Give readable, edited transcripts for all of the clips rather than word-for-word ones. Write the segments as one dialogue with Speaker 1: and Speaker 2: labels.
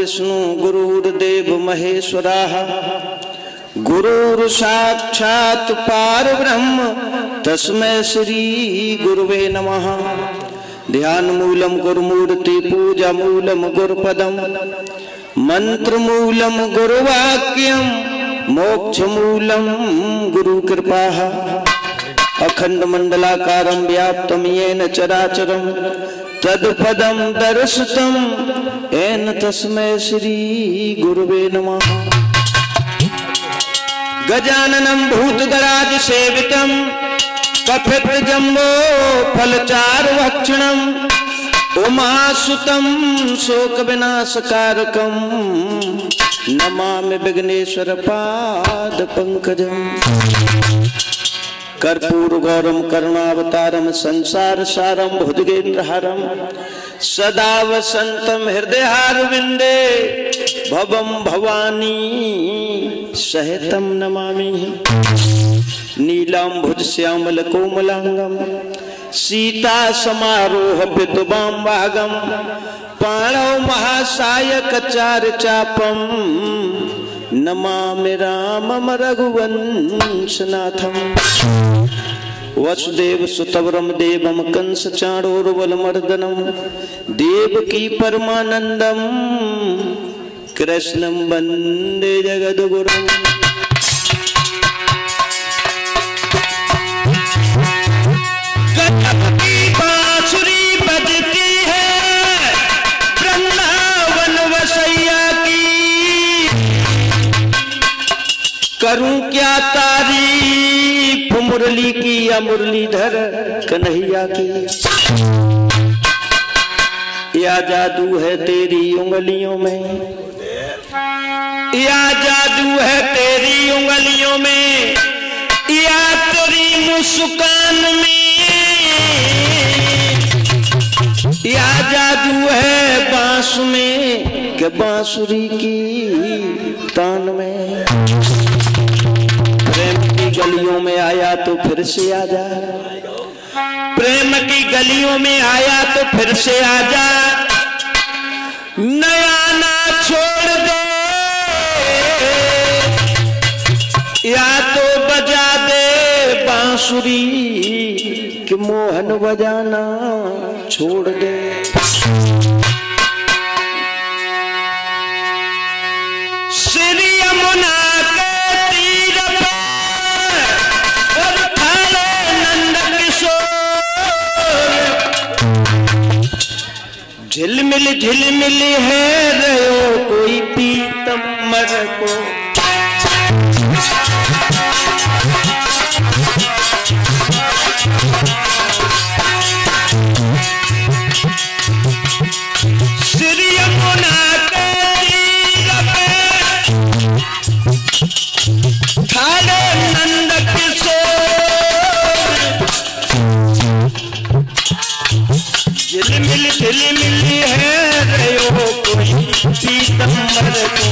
Speaker 1: विष्णु गुरुर्देव महेश्वराः गुरुर्साक्षात् परब्रह्म तस्मै श्री गुरुवे नमः। ध्यान मूलम गुरुमूर्ति पूजा मूलम गुरुपदम मंत्र मूलम गुरुवाक्यम मोक्ष मूलम गुरु कृपा। अखंड मंडलाकारं व्याप्तं येन चराचरं तत्पदं दर्शितं येन तस्मै श्री गुरुवे नमः। गजाननं भूतगणाद सेवितं कपित्थजम्बो फलचारुभक्षणं उमासुतं शोकविनाशकारकं नमामि विघ्नेश्वर पाद पंकजं। कर्पूर गौरम करुणावतारम संसार सारम भुजगेन्द्रहारम सदा वसंतम हृदयारविंदे भवम भवानी सहितम नमामि। नीलांबुज श्यामल कोमलांगम सीता समारोह विद्वाम भागम पाणौ महासायक चार चापम नमामि रामम रघुवंशनाथम। वसुदेव सुतवरम देवम कंस चाणूरबलमर्दनम देवकी परमानंदम कृष्णं वंदे जगद्गुरुम्। गणपति बांसुरी बजती है वृंदावन वसैया की, करूं क्या तारीफ मुरली की या मुरलीधर कन्हैया की। या जादू है तेरी उंगलियों में, या जादू है तेरी उंगलियों में, या तेरी मुस्कान में, या जादू है बांस में के बांसुरी की तान में। प्रेम की गलियों में आया तो फिर से आजा, प्रेम की गलियों में आया तो फिर से आजा, नया ना छोड़ दे या तो बजा दे बांसुरी कि मोहन बजाना छोड़ दे। श्री यमुना के तीर पे और थारे नंद किशोर, झिलमिल झिलमिल है रहो कोई पीतम्बर को। श्री यमुना के तीर पे थारे नंद किशोर, झिलमिल झिलमिल है रहो कोई पीतम्बर को।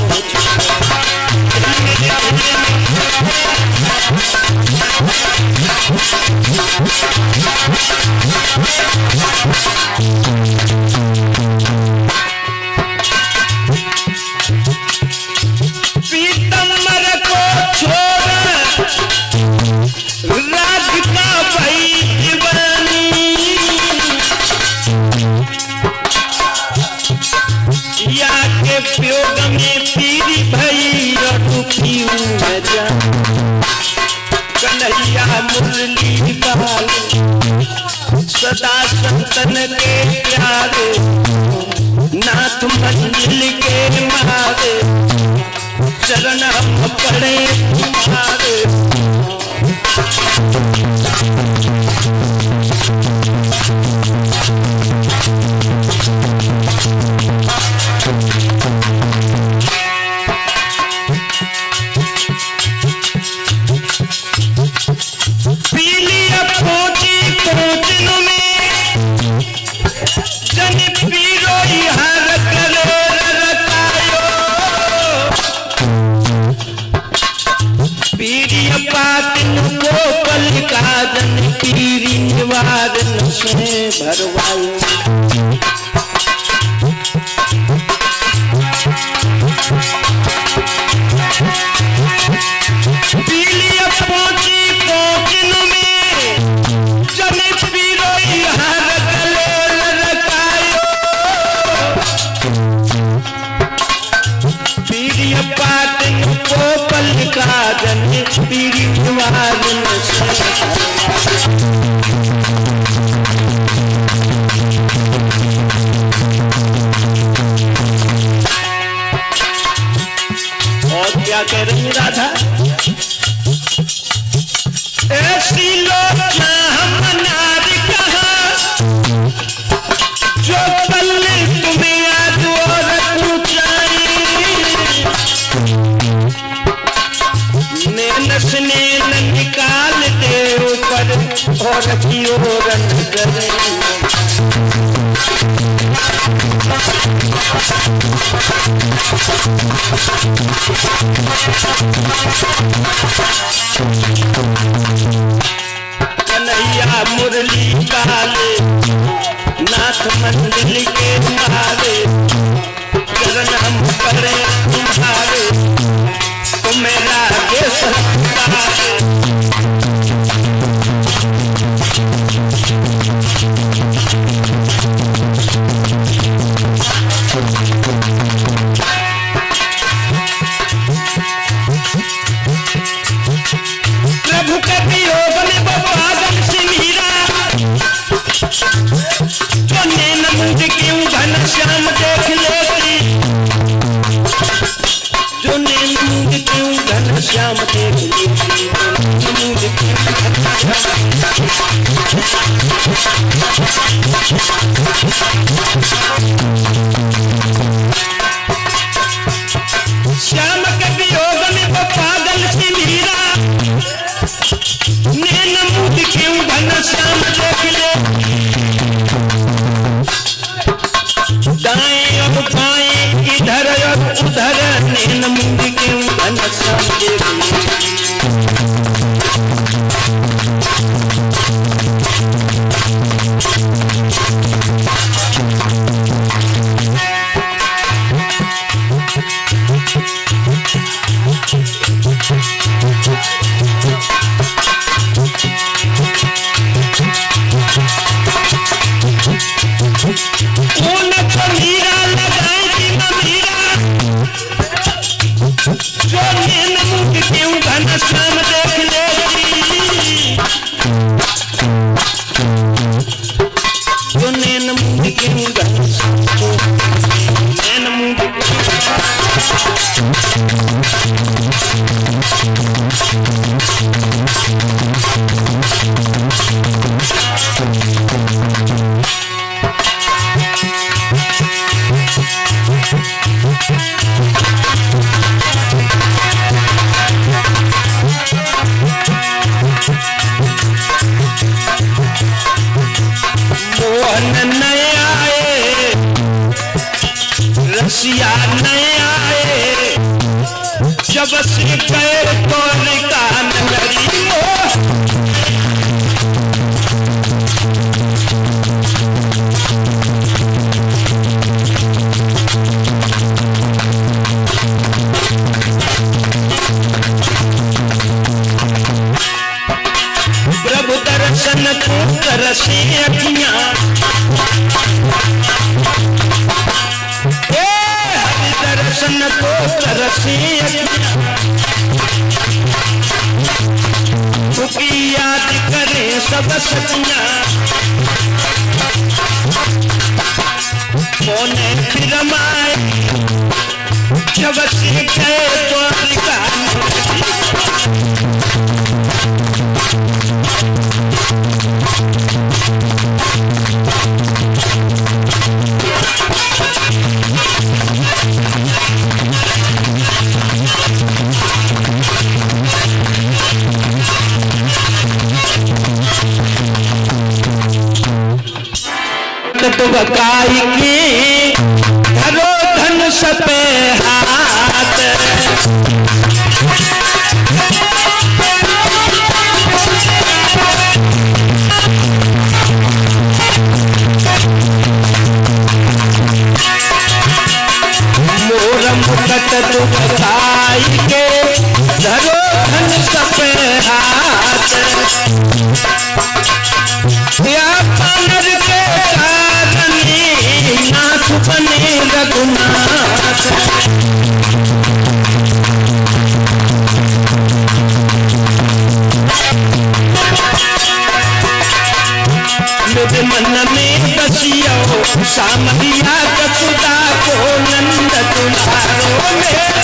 Speaker 1: पीतम्बर को छोड़ राधिका भई दीवानी, या के वियोग में पीरी भई दुखी हूँ मैं जान। कन्हैया मुरली बाल सदा संतन के प्यारे, नाथ मंजिल के मारे चरण हम पड़े तुम्हारे। पीली अपोची कोचिन में जन पीरो हर करे रकायो, पीरी पातिन को कलिका जन पीरी निवारण से भरवायो। पीली पहुंची कोचिन में जने पीरो हर गले लड़कायो पीड़ी पाटन को पलका जने पीड़ी वारन और क्या कह रही राधा ऐसी लोग हम नारी कहा जो पल्ले तुम्हें आज और ऊंचाई नैनस नैन निकाल दे ऊपर और की ओर नजर कन्हैया मुरली काले नाथ मंदिर के मारे चरण हम करे तुम्हारे तो मेरा देश प्रभु के वियोग में पागल सी मीरा जो नैन मुंद क्यों घन श्याम देख लेती जो नैन मुंद क्यों घन श्याम देख लेती मुंद श्याम के वियोग में पागल सी मीरा नैन मुंद क्यों घन श्याम देख ले दाएं और बाएं इधर और उधर नैन मुंद क्यों घन श्याम देख ले श्याम देख लेती जो नैन मुंद क्यों घन नैन मुंद मोहन नए आए रसिया नए आए जब से गए तो निकान नगरी प्रभु दर्शन को तरसी अखियां हरि दर्शन को तरसी अखियां उसकी याद करे सब सखियां मोने फिर माए जब से गए तो बकाई की धरो धन सपे हाथ मोर मुकट बकाई के धरो धन रघुनाथ। मेरे मन में बसियो सामरिया जसुदा को नंद दुलारो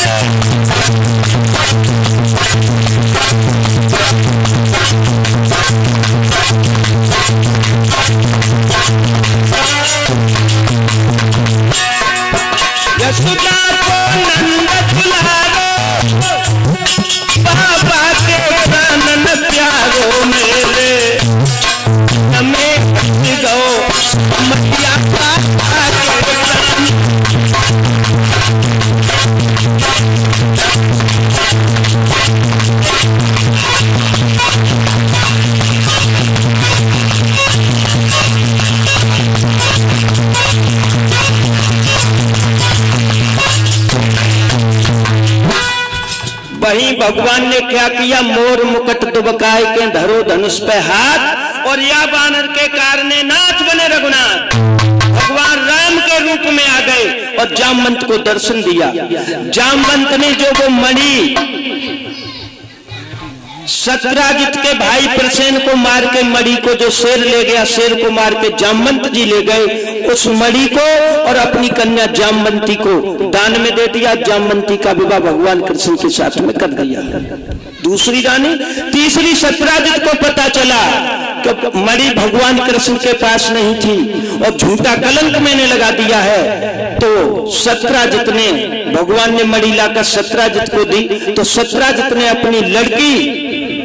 Speaker 1: यशोदा को नंद दुलारो बाबा के प्राणन प्यारो मेरे हमें गो मैया का वहीं भगवान ने क्या किया, मोर मुकुट दुबकाय के धरो धनुष पे हाथ, और या बानर के कारणे नाथ बने रघुनाथ। भगवान राम के रूप में आ गए और जामवंत को दर्शन दिया। जामवंत ने जो वो मणि सत्राजित के भाई प्रसेन को मार के मणि को जो शेर ले गया, शेर को मार के जामवंत जी ले गए उस मणि को और अपनी कन्या जामवंती को दान में दे दिया। जामवंती का विवाह भगवान कृष्ण के साथ में कर दिया। दूसरी रानी, तीसरी सत्राजित को पता चला कि मणि भगवान कृष्ण के पास नहीं थी और झूठा कलंक मैंने लगा दिया है, तो सत्राजित ने, भगवान ने मणि लाकर सत्राजित को दी, तो सत्राजित ने अपनी लड़की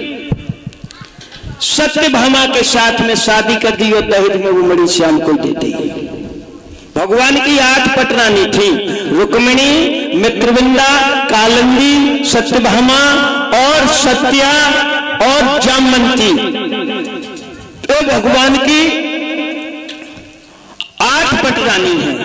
Speaker 1: सत्यभामा के साथ में शादी कर दी और दहेज में वो मणि श्याम को दे दी। भगवान की 8 पटरानी थी, रुक्मिणी, मित्रविंदा, कालिंदी, सत्यभामा और सत्या और जामवंती। तो भगवान की 8 पटरानी है।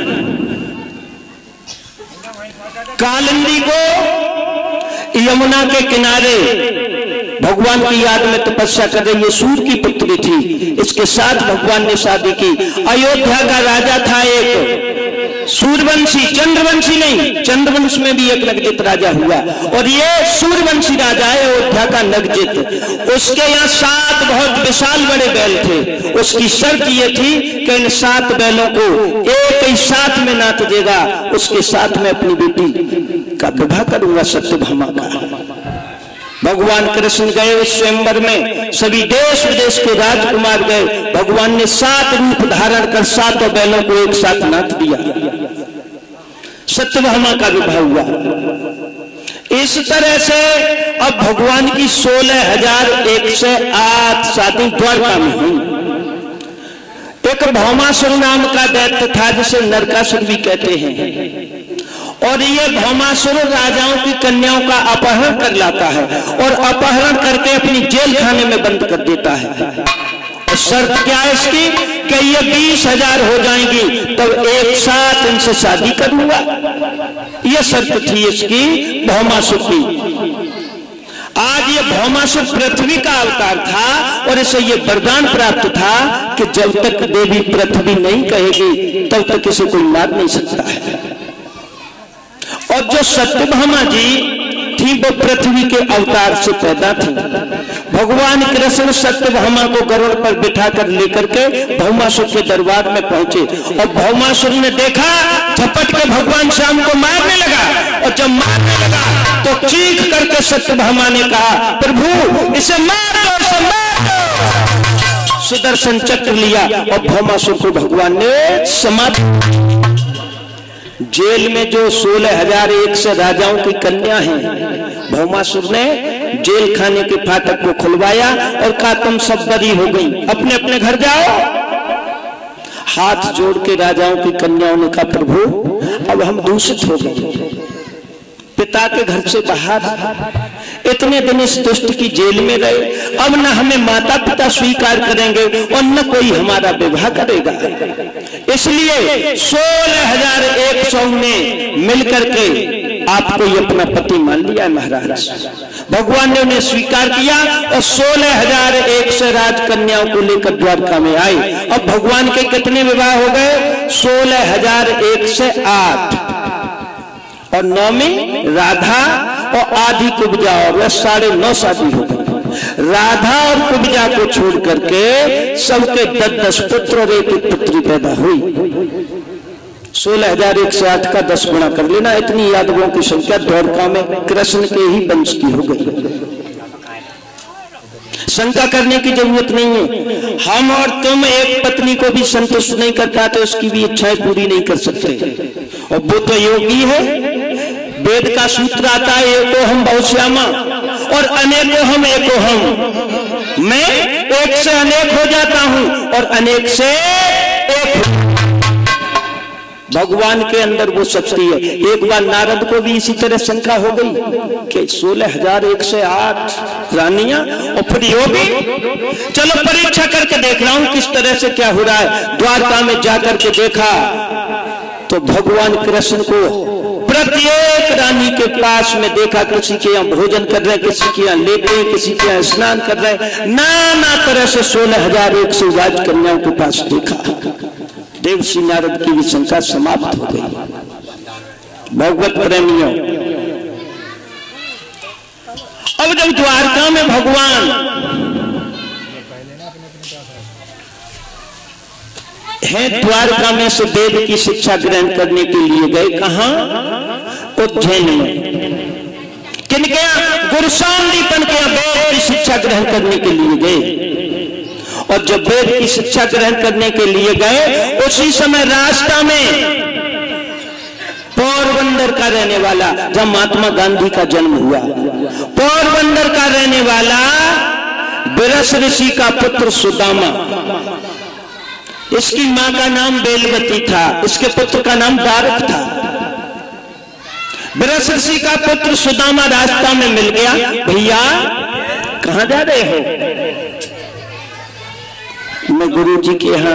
Speaker 1: कालिंदी को यमुना के किनारे भगवान की याद में तपस्या कर रही, ये सूर्य की पुत्री थी, इसके साथ भगवान ने शादी की। अयोध्या का राजा था एक सूर्यवंशी, चंद्रवंशी नहीं, चंद्रवंश में भी एक नगजित राजा हुआ और ये सूर्यवंशी राजा है अयोध्या का नगजित। उसके यहाँ 7 बहुत विशाल बड़े बैल थे। उसकी शर्त ये थी कि इन 7 बैलों को एक ही साथ में नाथ देगा, उसके साथ में अपनी बेटी का विवाह करूंगा सत्यभामा का। भगवान कृष्ण गए उस स्वयंवर में, सभी देश विदेश के राजकुमार गए। भगवान ने 7 रूप धारण कर 7 बैलों को एक साथ नाथ दिया। सत्यभामा का विवाह हुआ। इस तरह से अब भगवान की 16,108 शादी द्वारका में हुई। एक भौमासुर नाम का दैत्य था जिसे नरकासुर भी कहते हैं, और ये भौमासुर राजाओं की कन्याओं का अपहरण कर लाता है और अपहरण करके अपनी जेल खाने में बंद कर देता है। और शर्त क्या है इसकी कि ये 20,000 हो जाएंगी तब एक साथ इनसे शादी करूंगा। ये शर्त थी इसकी भौमासुर की। आज ये भौमासुर पृथ्वी का अवतार था और इसे ये वरदान प्राप्त था कि जब तक देवी पृथ्वी नहीं कहेगी तब तक इसे कोई मार नहीं सकता है। और जो सत्यभामा जी थी वो पृथ्वी के अवतार से पैदा थी। भगवान कृष्ण सत्यभामा को गरुड़ पर बिठाकर लेकर के भौमासुर के दरबार में पहुंचे और भौमासुर ने देखा, झपट के भगवान श्याम को मारने लगा और जब मारने लगा तो चीख करके सत्यभामा ने कहा, प्रभु इसे मार दो, इसे मार दो। सुदर्शन चक्र लिया और भौमासुर को भगवान ने समाप्त। जेल में जो 16,001 से राजाओं की कन्या हैं, भौमासुर ने जेल खाने के फाटक को खुलवाया और कहा तुम सब बरी हो गई, अपने अपने घर जाओ। हाथ जोड़ के राजाओं की कन्याओं ने कहा, प्रभु अब हम दूषित हो गए, पिता के घर से बाहर, इतने दिन इस दुष्ट की जेल में रहे, अब न हमें माता पिता स्वीकार करेंगे और न कोई हमारा विवाह करेगा। इसलिए 16,100 ने मिलकर के आपको ये अपना पति मान लिया है महाराज। भगवान ने उन्हें स्वीकार किया और 16,001 से राजकन्याओं को लेकर द्वारका में आए। अब भगवान के कितने विवाह हो गए? 16,001 से 8 और 9 में राधा और आधी कुब्जा और 9.5 शादी हो गई। राधा और कुब्जा को छोड़ करके सबके 10-10 पुत्र और एक पुत्री पैदा हुई। 16,001 से 8 का 10 गुणा कर लेना, इतनी यादवों की संख्या द्वारका में कृष्ण के ही वंश की हो गई। शंका करने की जरूरत नहीं है। हम और तुम एक पत्नी को भी संतुष्ट नहीं कर पाते, उसकी भी इच्छाएं पूरी नहीं कर सकते। और वो तो योगी है। वेद का सूत्र आता है, एको हम बहुश्यामा और अनेको हम एको हम। मैं एक से अनेक हो जाता हूं और अनेक से एक। भगवान के अंदर वो शक्ति है। एक बार नारद को भी इसी तरह शंका हो गई कि 16,001 से 8 रानियां और फिर योगी। चलो परीक्षा करके देख रहा हूं किस तरह से क्या हो रहा है। द्वारका में जाकर के देखा तो भगवान कृष्ण को प्रत्येक रानी के पास में देखा। किसी के यहाँ भोजन कर रहे, किसी के यहाँ लेटे हैं, किसी के यहाँ स्नान कर रहे, नाना तरह से 16,001 से राजकन्याओं के पास देखा। देवसी नारद की भी शंका समाप्त हो गई। भगवत प्रेमियों, अब जब द्वारका में भगवान है, द्वारका में से वेद की शिक्षा ग्रहण करने के लिए गए। कहां? उज्जैन में। किनके यहाँ? गुरु सांदीपन के यहाँ वेद की शिक्षा ग्रहण करने के लिए गए। और जब वेद की शिक्षा ग्रहण करने के लिए गए, उसी समय रास्ता में पोरबंदर का रहने वाला, जब महात्मा गांधी का जन्म हुआ, पोरबंदर का रहने वाला विरस ऋषि का पुत्र सुदामा, इसकी मां का नाम बेलवती था, इसके पुत्र का नाम दारक था। विरस ऋषि का पुत्र सुदामा रास्ता में मिल गया। भैया कहां जा रहे हो? मैं गुरु जी के यहाँ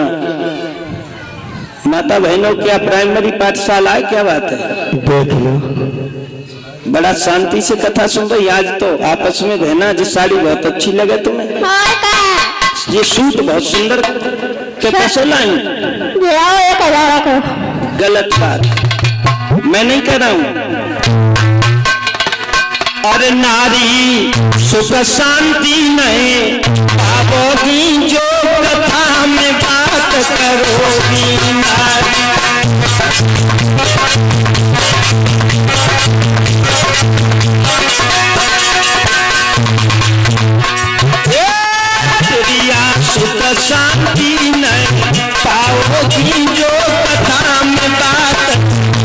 Speaker 1: माता बहनों क्या प्राइमरी पाठशाला है, क्या बात है? देख लो, बड़ा शांति से कथा सुन रही। आज तो आपस में बहना, जिस साड़ी बहुत अच्छी लगे तुम्हें, ये सूट बहुत सुंदर, के पैसे लाई? गलत बात, मैं नहीं कह रहा हूं। और नारी सुख शांति नहीं पाओगी जो कथा में बात करोगी। नारी सुख शांति नहीं पाओगी जो कथा में बात।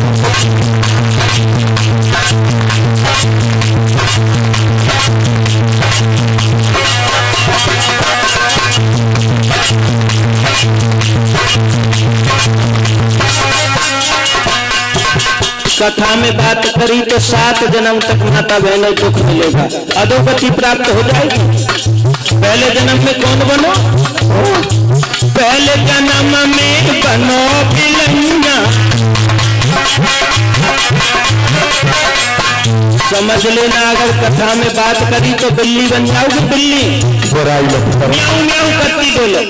Speaker 1: कथा में बात करी तो 7 जन्म तक माता बहनों दुख मिलेगा, अधोगति प्राप्त हो जाएगी। पहले जन्म में कौन बनो? पहले जन्म में बनो बिलैया। समझ लेना, अगर कथा में बात करी तो बिल्ली बन जाओगे। बिल्ली म्याऊं म्याऊं करती बोलो।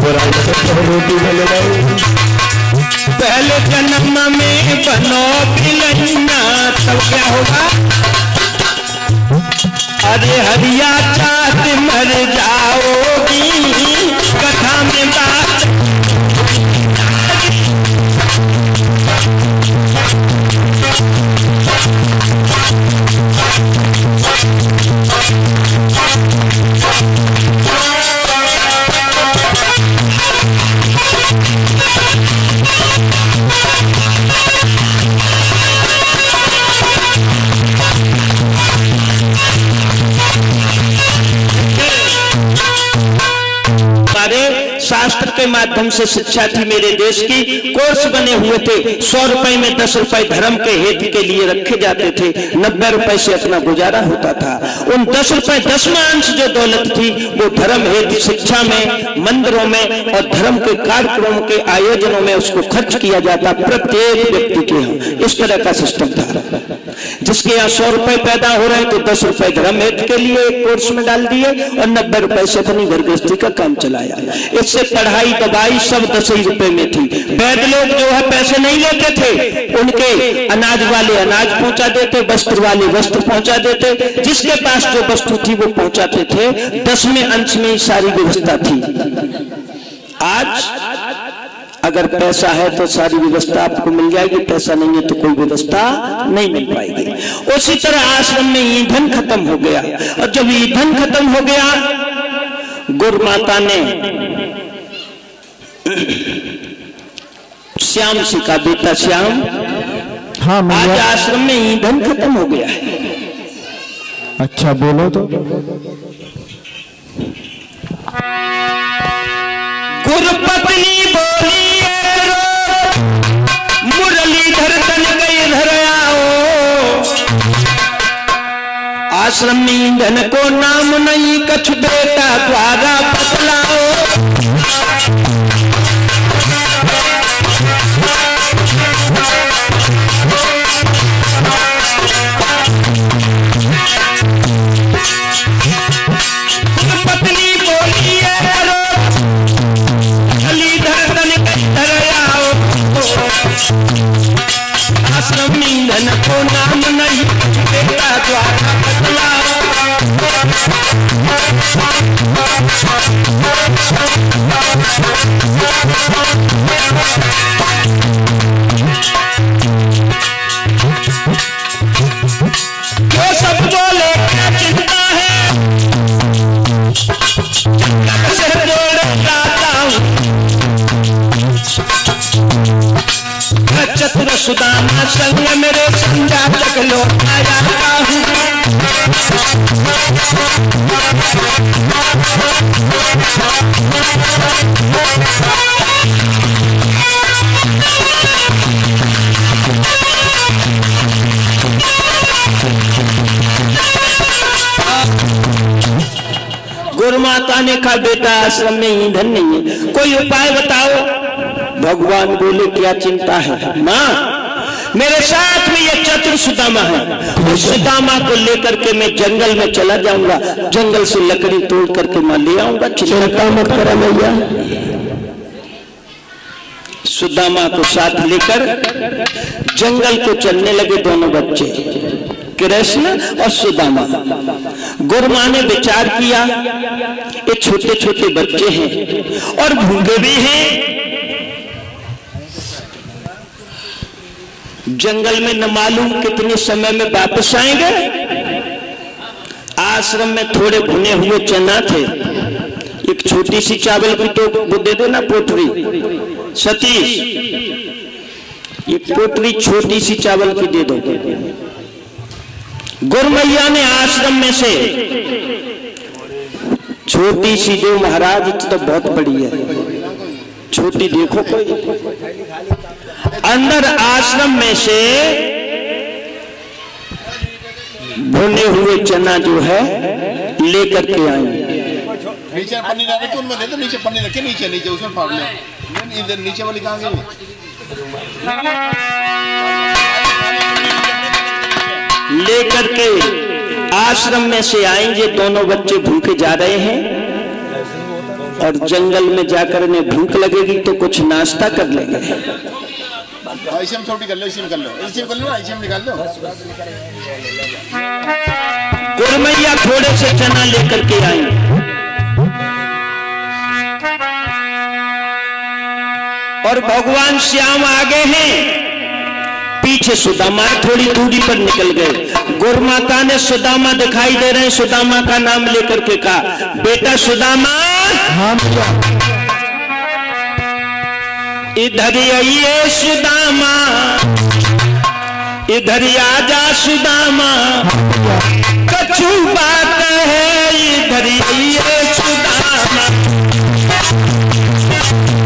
Speaker 1: पहले जन्म में बनो बिलैया, तब क्या होगा? अरे हरिया चाट मर जाओगी, कथा में बात। शास्त्र के माध्यम से शिक्षा थी मेरे देश की, कोर्स बने हुए थे। 100 रुपए में 10 रुपए धर्म के हेतु के लिए रखे जाते थे, 90 रुपए से अपना गुजारा होता था। उन 10 रुपए 10वां अंश जो दौलत थी वो धर्म हेतु शिक्षा में, मंदिरों में और धर्म के कार्यक्रमों के आयोजनों में उसको खर्च किया जाता प्रत्येक व्यक्ति के यहाँ। इस तरह का सिस्टम था। जिसके यहाँ 100 रुपए पैदा हो रहे तो 10 रुपए धर्म हेतु के लिए एक कोर्स में डाल दिए और 90 रुपए से अपनी घर गृहस्थी का काम चलाया। इससे पढ़ाई दवाई सब 10 ही रुपए में थी। वैद्य लोग जो है पैसे नहीं लेते थे, उनके अनाज वाले अनाज पहुंचा देते, वस्त्र वाले वस्त्र पहुंचा देते, जिसके पास जो वस्तु थी वो पहुंचाते थे। 10वें अंश में ही सारी व्यवस्था थी। आज अगर पैसा है तो सारी व्यवस्था आपको मिल जाएगी, पैसा नहीं है तो कोई व्यवस्था नहीं मिल पाएगी। उसी तरह आश्रम में ईंधन खत्म हो गया, और जब ईंधन खत्म हो गया, गुरु माता ने श्याम से कहा, बेटा श्याम,
Speaker 2: हाँ,
Speaker 1: आज आश्रम में ईंधन खत्म हो गया है।
Speaker 2: अच्छा बोलो तो।
Speaker 1: गुरुपत्नी बोली मुरलीधर तन गई धर आओ, आश्रम में ईंधन को नाम नहीं, कछ बेटा द्वारा बतलाओ। गुरुपत्नी बोली आश्रम में ईंधन को नाम नहीं, बेटा द्वारा बतलाओ। जो सब बोले क्या चिंता है, से बोले जाता हूँ। चतुर सुदामा संग मेरे संजा तक लौटाया हूँ। गुरु माता ने कहा, बेटा आश्रम में ईंधन नहीं है, कोई उपाय बताओ। भगवान बोले, क्या चिंता है माँ, मेरे साथ में ये चतुर सुदामा है, उस सुदामा को लेकर के मैं जंगल में चला जाऊंगा, जंगल से लकड़ी तोड़ करके मैं ले आऊंगा, चिंता मत करो भैया। सुदामा को साथ लेकर जंगल को चलने लगे दोनों बच्चे, कृष्ण और सुदामा। गुरु माँ ने विचार किया, ये छोटे छोटे बच्चे हैं और भूखे भी हैं, जंगल में न मालूम कितने समय में वापस आएंगे। आश्रम में थोड़े भुने हुए चना थे, एक छोटी सी चावल की तो वो दे देना पोटरी, सतीश एक पोटरी छोटी सी चावल की दे दो। गुरु मैया ने आश्रम में से छोटी सी दो महाराज, तो बहुत बड़ी है, छोटी देखो कोई। अंदर आश्रम में से भुने हुए चना जो है लेकर के आए।
Speaker 3: नीचे पन्नी डाले तो उनमें दे दो, नीचे पन्नी रखे, नीचे नीचे उसमें फाड़ ले। इधर नीचे वाली कहाँ गई?
Speaker 1: लेकर के आश्रम में से आएंगे, दोनों बच्चे भूखे जा रहे हैं और जंगल में जाकर इन्हें भूख लगेगी तो कुछ नाश्ता कर लेंगे।
Speaker 3: ऐसे में छोटी कर लो, इसी में कर लो, इसी में कर लो, ऐसे में निकाल लो।
Speaker 1: गुरु मैया थोड़े से चना लेकर के आई और भगवान श्याम आगे हैं, पीछे सुदामा थोड़ी दूरी पर निकल गए। गुरु माता ने सुदामा दिखाई दे रहे हैं, सुदामा का नाम लेकर के कहा, बेटा सुदामा, इधर आइए सुदामा, इधर आजा सुदामा, कछु बात है, इधर आइए सुदामा।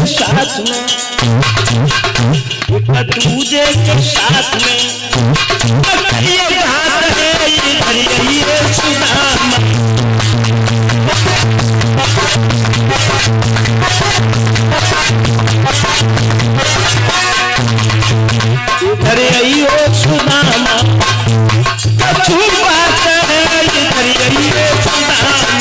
Speaker 1: साथ में, एक दूजे के साथ में ये घात है ये सुदामा। इधर आइयो सुदामा, कछु बात है इधर आइयो सुदामा।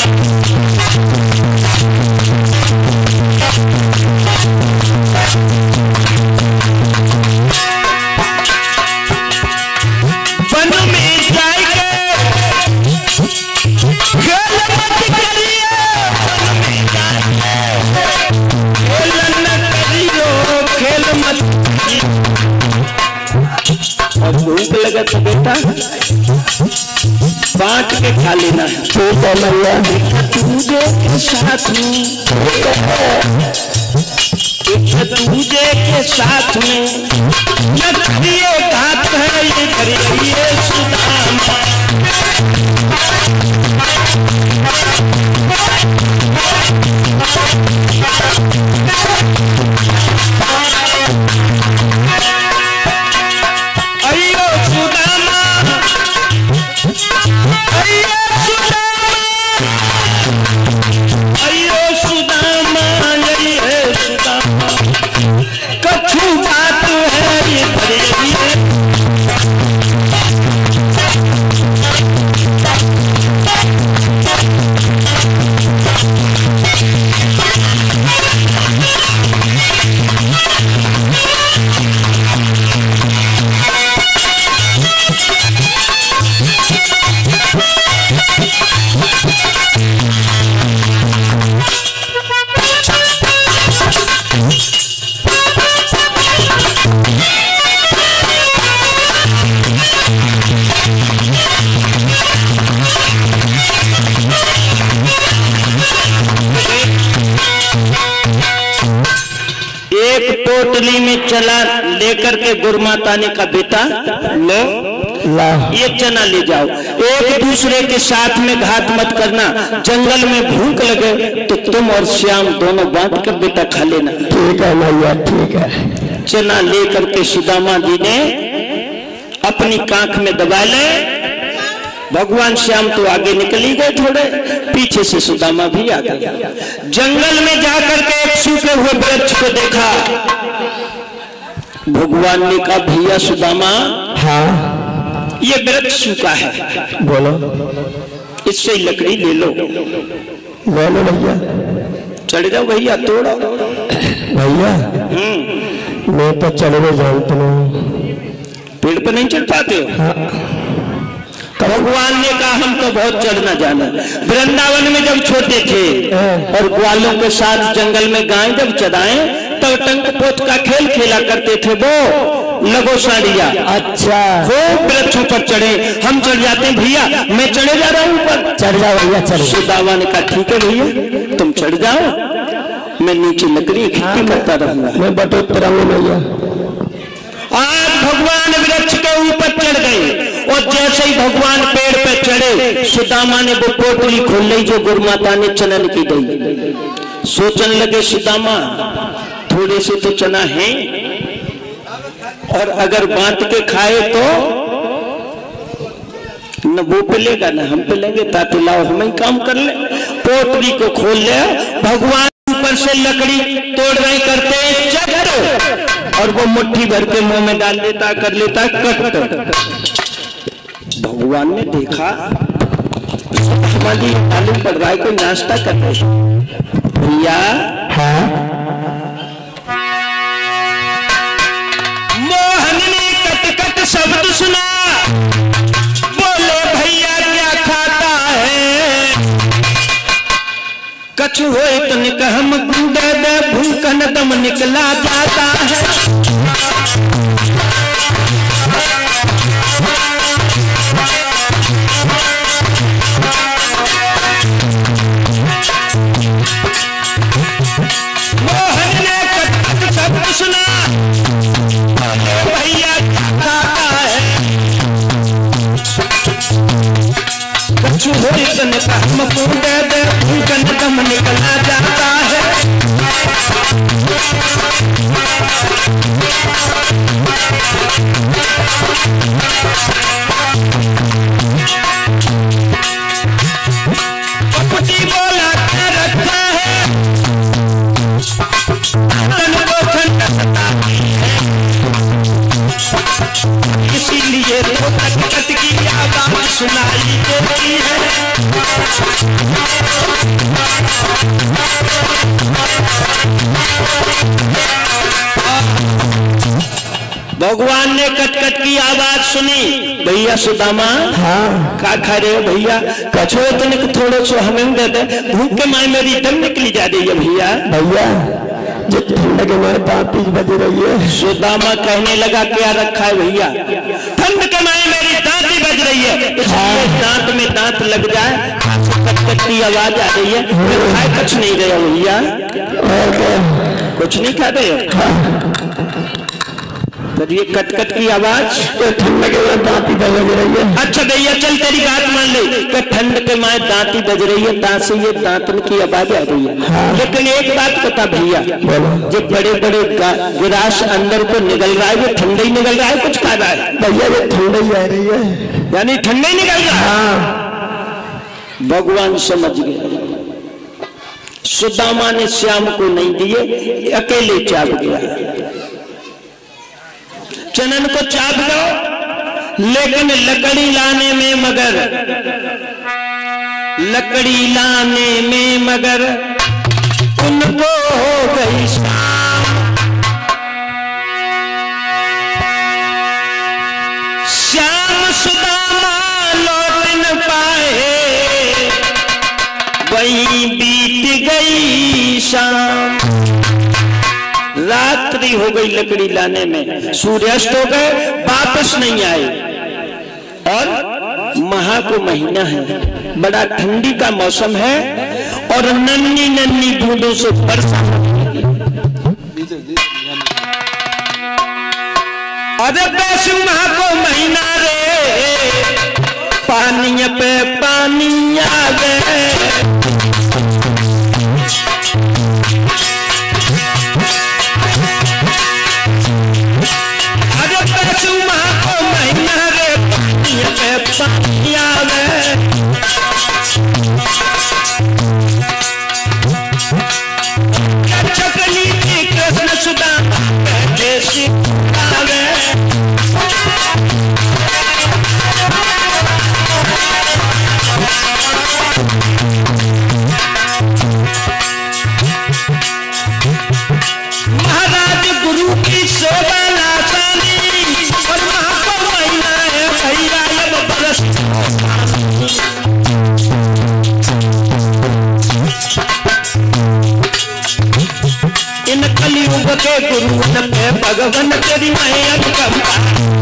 Speaker 1: वन में जाएंगे खेल मत करिए, वन में जाएंगे खेल न करियो, खेल मत करिए। और भूख लगा तो बेटा बांट के खा लेना है। ठीक है भैया। दूजे के साथ में, दूजे के साथ में ये घात है ये करिए सुदामा। अयो सुदामा, अयो सुदामा, अयो सुदामा, ये सुदामा, कछु बात है ये करिए। एक पोटली में चना लेकर के गुरमाता ने का बेटा लो ये चना ले जाओ, एक दूसरे के साथ में घात मत करना। जंगल में भूख लगे तो तुम और श्याम दोनों बांट कर बेटा खा लेना।
Speaker 2: ठीक है भैया, ठीक है।
Speaker 1: चना लेकर के सुदामा जी ने अपनी कांख में दबा ले। भगवान श्याम तो आगे निकल ही गए, थोड़े पीछे से सुदामा भी आ गया। जंगल में जाकर के एक सूखे हुए वृक्ष को देखा। भगवान ने कहा भैया सुदामा,
Speaker 2: हाँ
Speaker 1: ये वृक्ष सूखा है,
Speaker 2: बोलो,
Speaker 1: इससे लकड़ी ले लो।
Speaker 2: बोलो भैया।
Speaker 1: चढ़ जाओ भैया, तोड़ो
Speaker 2: भैया। मैं तो चढ़ने जानता नहीं,
Speaker 1: पेड़ पर नहीं चढ़ पाते हो।
Speaker 2: हाँ।
Speaker 1: भगवान ने कहा हम तो बहुत चढ़ना जाना। वृंदावन में जब छोटे थे और ग्वालों के साथ जंगल में गाय जब चराएं तो टंक पोत का खेल खेला करते थे, वो लगो साड़िया।
Speaker 2: अच्छा,
Speaker 1: वो वृक्षों पर चढ़े, हम चढ़ जाते हैं भैया, मैं चढ़े जा रहा हूँ ऊपर।
Speaker 2: चढ़ जाओ भैया, चढ़।
Speaker 1: सुदामा ने कहा ठीक है भैया तुम चढ़ जाओ, मैं नीचे लकड़ी इकट्ठी करता रहूंगा।
Speaker 2: मैं बटोतरा हूँ भैया।
Speaker 1: आज भगवान वृक्ष के ऊपर चढ़ गए और जैसे ही भगवान पेड़ पे चढ़े, सुदामा ने वो पोटली खोल ली जो गुरमाता ने चनन की दी। सोचने लगे सुदामा थोड़े से तो चना है, और अगर बांट के खाए तो न वो पिलेगा न हम पिलेंगे, ताकि लाओ हम ही काम कर ले। पोटली को खोल ले, भगवान ऊपर से लकड़ी तोड़ रहे करते चट, और वो मुट्ठी भर के मुंह में डाल लेता, कर लेता कट। भगवान ने देखा हमारी मालूम पड़ रहा है कोई नाश्ता कर रहे भैया।
Speaker 2: हाँ।
Speaker 1: मोहन ने कट कट शब्द सुना, बोले भैया क्या खाता है। कछु होए तो निकहम दे दे, भूखन दम निकला जाता है। मोहन ने कट शब्द सुना, भैया खाता है। कछु होए तो निकहम दे दे, भूखन दम निकला जाता है। भगवान ने कटकट की आवाज सुनी। भैया सुदामा,
Speaker 2: हाँ
Speaker 1: का खा रहे हो भैया? कछो इतने थोड़े सो हमें दे दे, भूख के माए मेरी दम निकली जा रही है भैया।
Speaker 2: भैया जो ठंड के मारे दांत बज रही है।
Speaker 1: सुदामा कहने लगा क्या रखा है भैया? ठंड के माए मेरी दांत ही बज रही है, इसलिए दांत में दांत लग जाए। कटकट की आवाज आ रही है, मैं खाए कुछ नहीं रहे हो भैया। कुछ नहीं खा रहे हो? तो ये कटकट की आवाज
Speaker 2: ठंड के मारे दांत बज रही है।
Speaker 1: अच्छा भैया चल तेरी बात मान ले कि ठंड के माए दांत ही बज रही है, दांत से ये दांतन की आवाज आ रही है। हाँ। लेकिन एक बात बता भैया, जो बड़े बड़े गिलास अंदर को निकल रहा है, वो ठंडा ही निकल रहा है, कुछ खा रहा है?
Speaker 2: भैया ये ठंडा ही आ रही है,
Speaker 1: यानी ठंडा ही निकल रहा है।
Speaker 2: हाँ।
Speaker 1: भगवान समझ गए। सुदामा ने श्याम को नहीं दिए, अकेले चाप गया। चनन को चाप दो, लेकिन लकड़ी लाने में मगर, लकड़ी लाने में मगर उनको हो गई शाम। श्याम सुदामा लौट न पाए, वहीं बीत गई शाम। रात्रि हो गई लकड़ी लाने में, सूर्यास्त हो गए, वापस नहीं आए। और महा को महीना है, बड़ा ठंडी का मौसम है, और नन्ही नन्ही बूंदों से वर्षा होने लगी। अरे बैस महा को महीना रे, पानी पे पानी आ गए। कृष्ण सुदामा कहते महाराज गुरु की सेवा लासानी, और महा को महीना है भैया अब बरस। इन कलियुग के गुरु पे भगवान तेरी मैं अनुकंपा।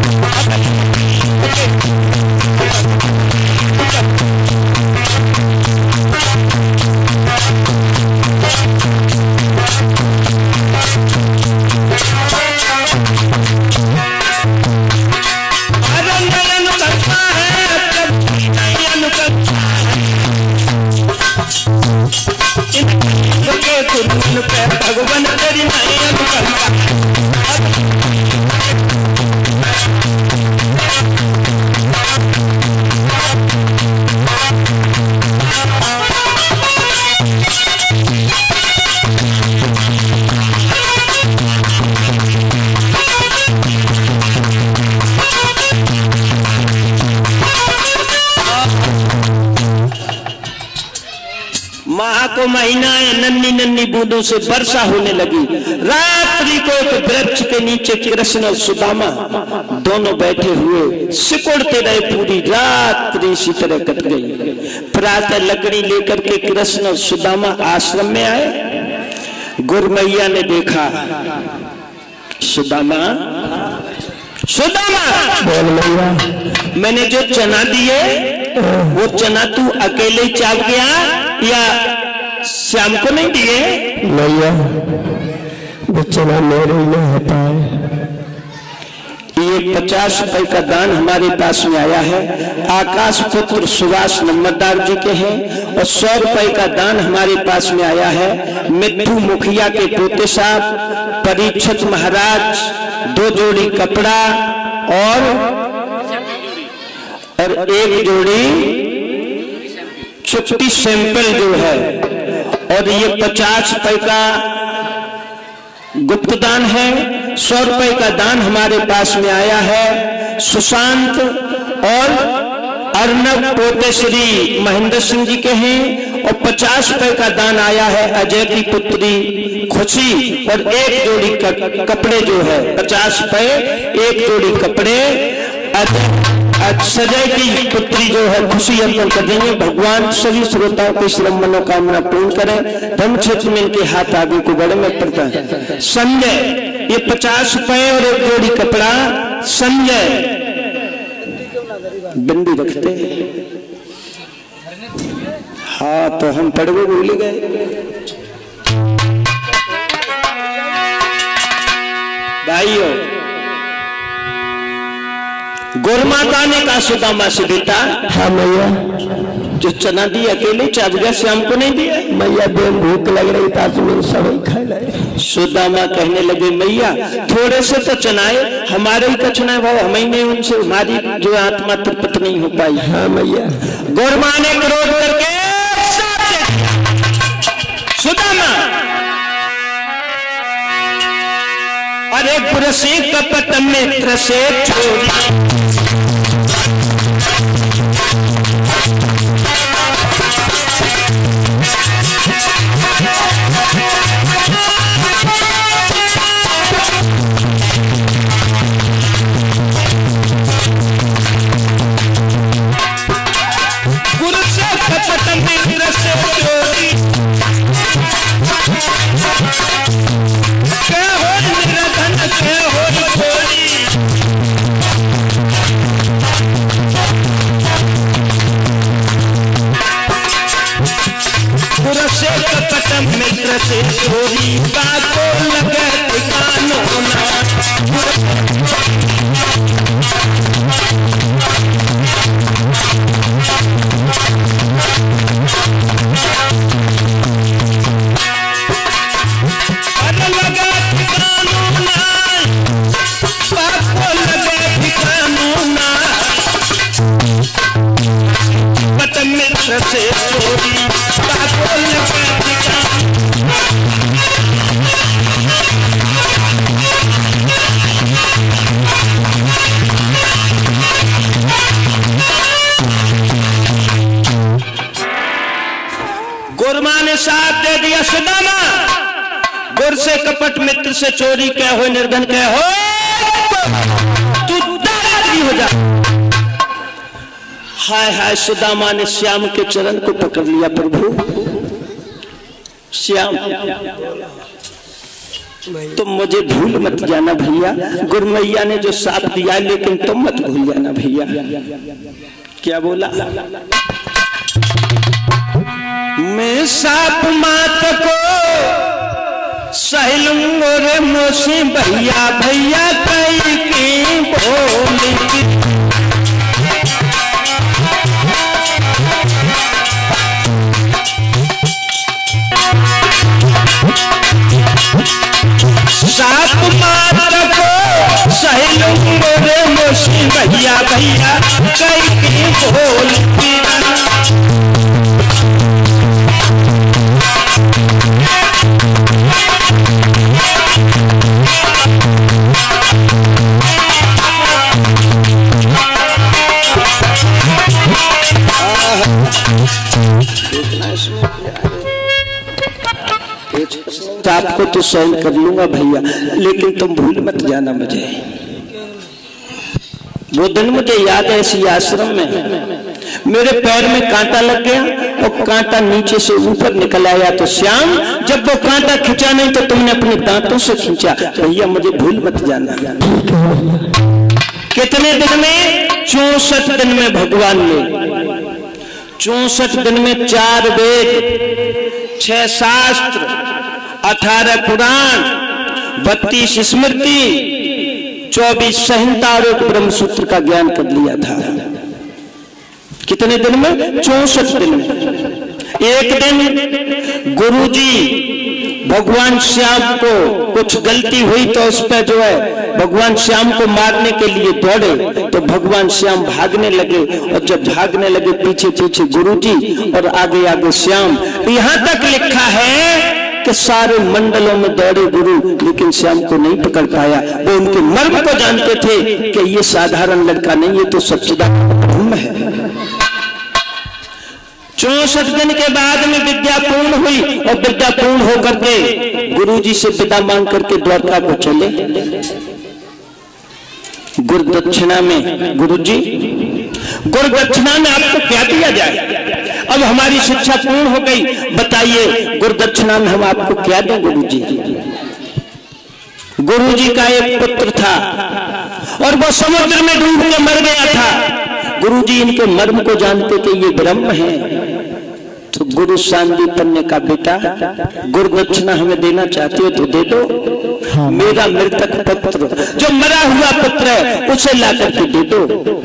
Speaker 1: भगवान तेरी मैं अनुकंपा। माह को महीना है, नन्ही नन्ही बूंदों से वर्षा होने लगी। रात्रि को एक वृक्ष के नीचे कृष्ण और सुदामा दोनों बैठे हुए सिकुड़ते रहे, पूरी रात्रि इसी तरह कट गई। प्रातः लकड़ी लेकर के कृष्ण और सुदामा आश्रम में आए। गुरमैया ने देखा, सुदामा सुदामा
Speaker 2: बोल मैया,
Speaker 1: मैंने जो चना दिए वो चना तू अकेले चाप गया या श्याम को नहीं दिए?
Speaker 2: मैया वो चना मेरे ही नहीं होता है।
Speaker 1: ये 50 रुपए का दान हमारे पास में आया है, आकाश पुत्र सुभाष नंबरदार जी के हैं। और 100 रुपए का दान हमारे पास में आया है मिट्टू मुखिया के पोते साहब, परीक्षित महाराज, 2 जोड़ी कपड़ा और 1 जोड़ी चुप्पी सैंपल जो है। और ये 50 रुपए का गुप्त दान है। 100 रुपए का दान हमारे पास में आया है सुशांत और अर्नब पोते श्री महेंद्र सिंह जी के हैं और 50 रुपए का दान आया है अजय की पुत्री खुशी और एक जोड़ी कपड़े जो है 50 रुपए एक जोड़ी कपड़े सजय की पुत्री जो है खुशी अर्पण कर देंगे। भगवान सभी श्रोताओं की श्रम मनोकामना पूर्ण करें। धर्म क्षेत्र में इनके हाथ आगे को बड़े में पड़ता है। संजय ये 50 रुपए और एक जोड़ी कपड़ा संजय बिंदी रखते हाँ तो हम पड़वे भूल गए भाइयों। गोरमाता ने कहा सुदामा से बेटा
Speaker 2: हाँ मैया
Speaker 1: जो चना दी अकेले चावगा श्याम को नहीं दिया
Speaker 2: मैया बेन भूख लग रही था तो मैंने सब खा लाए।
Speaker 1: सुदामा कहने लगे मैया थोड़े से तो चनाए हमारे ही का चना भाव हमें नहीं उनसे हमारी जो आत्मा तृप्त नहीं हो पाई।
Speaker 2: हाँ मैया
Speaker 1: गोरमा ने क्रोध करके सुदामा अरे गुरसी कपट मित्र से छोड़ी मित्र से चोरी बातों लगे ठिकानों ना अरे लगे ठिकानों ना बातों लगे ठिकानों ना पत मित्र से चोरी बातों लगे गोरमा ने साथ दे दिया सुदामा गुर से कपट मित्र से चोरी क्या हो निर्धन क्या हो तू दादी हो जा। हाय हाय सुदामा ने श्याम के चरण को पकड़ लिया प्रभु श्याम तुम मुझे भूल मत जाना भैया। गुरमैया ने जो साथ दिया लेकिन तुम मत भूल जाना भैया। क्या बोला मैं साप मात को सहलूंगो रे मोसी भैया भैया कई की बोली साप मात को सहलूंगो रे मोसी भैया भैया कई की बोली आपको तो सहन कर लूंगा भैया लेकिन तुम भूल मत जाना मुझे। वो दिन मुझे याद है इसी आश्रम में मेरे पैर में कांटा लग गया और कांटा नीचे से ऊपर निकल आया तो श्याम जब वो कांटा खींचा नहीं तो तुमने अपने दांतों से खींचा। भैया मुझे भूल मत जाना। कितने दिन में 64 दिन में भगवान ने 64 दिन में 4 वेद 6 शास्त्र 18 पुराण 32 स्मृति 24 संहिता और एक ब्रह्म सूत्र का ज्ञान कर लिया था। कितने दिन में 64 दिन में। एक दिन गुरुजी भगवान श्याम को कुछ गलती हुई तो उस पर जो है भगवान श्याम को मारने के लिए दौड़े तो भगवान श्याम भागने लगे और जब भागने लगे पीछे पीछे गुरुजी और आगे आगे श्याम। यहां तक लिखा है कि सारे मंडलों में दौड़े गुरु लेकिन श्याम को नहीं पकड़ पाया। वो उनके मर्म को जानते थे कि ये साधारण लड़का नहीं ये तो सच्चिदानंद ब्रह्म है। 64 दिन के बाद में विद्या पूर्ण हुई और विद्या पूर्ण होकर के गुरुजी से विदा मांग करके द्वारका को चले। गुरुदक्षिणा में, गुरुजी गुरुदक्षिणा में आपको क्या दिया जाए? अब हमारी शिक्षा पूर्ण हो गई, बताइए गुरुदक्षिणा में हम आपको क्या दें? गुरुजी, गुरुजी का एक पुत्र था और वो समुद्र में डूब के मर गया था। गुरुजी इनके मर्म को जानते कि ये ब्रह्म है, तो गुरु सांदीपन ने कहा बेटा गुरुदक्षिणा हमें देना चाहते हो तो दे दो। हाँ। मेरा मृतक पुत्र, जो मरा हुआ पुत्र है, उसे ला करके दे दो।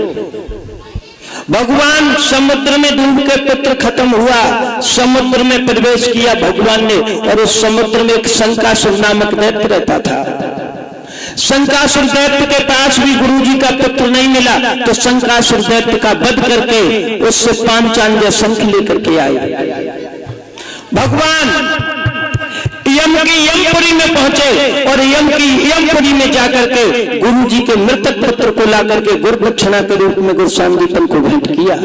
Speaker 1: भगवान समुद्र में डूब के पुत्र खत्म हुआ, समुद्र में प्रवेश किया भगवान ने, और उस समुद्र में एक शंकासुर नामक दैत्य रहता था। शंकासुर दैत्य के पास भी गुरुजी का पुत्र नहीं मिला, तो शंकासुर दैत्य का वध करके उससे पांचांजय शंख लेकर के आए। भगवान यम की यमपुरी में पहुंचे और यम की यमपुरी में जाकर के गुरुजी के मृतक पुत्र को ला करके गुरुदक्षिणा के रूप में गुरु सांदीपन को भेंट किया।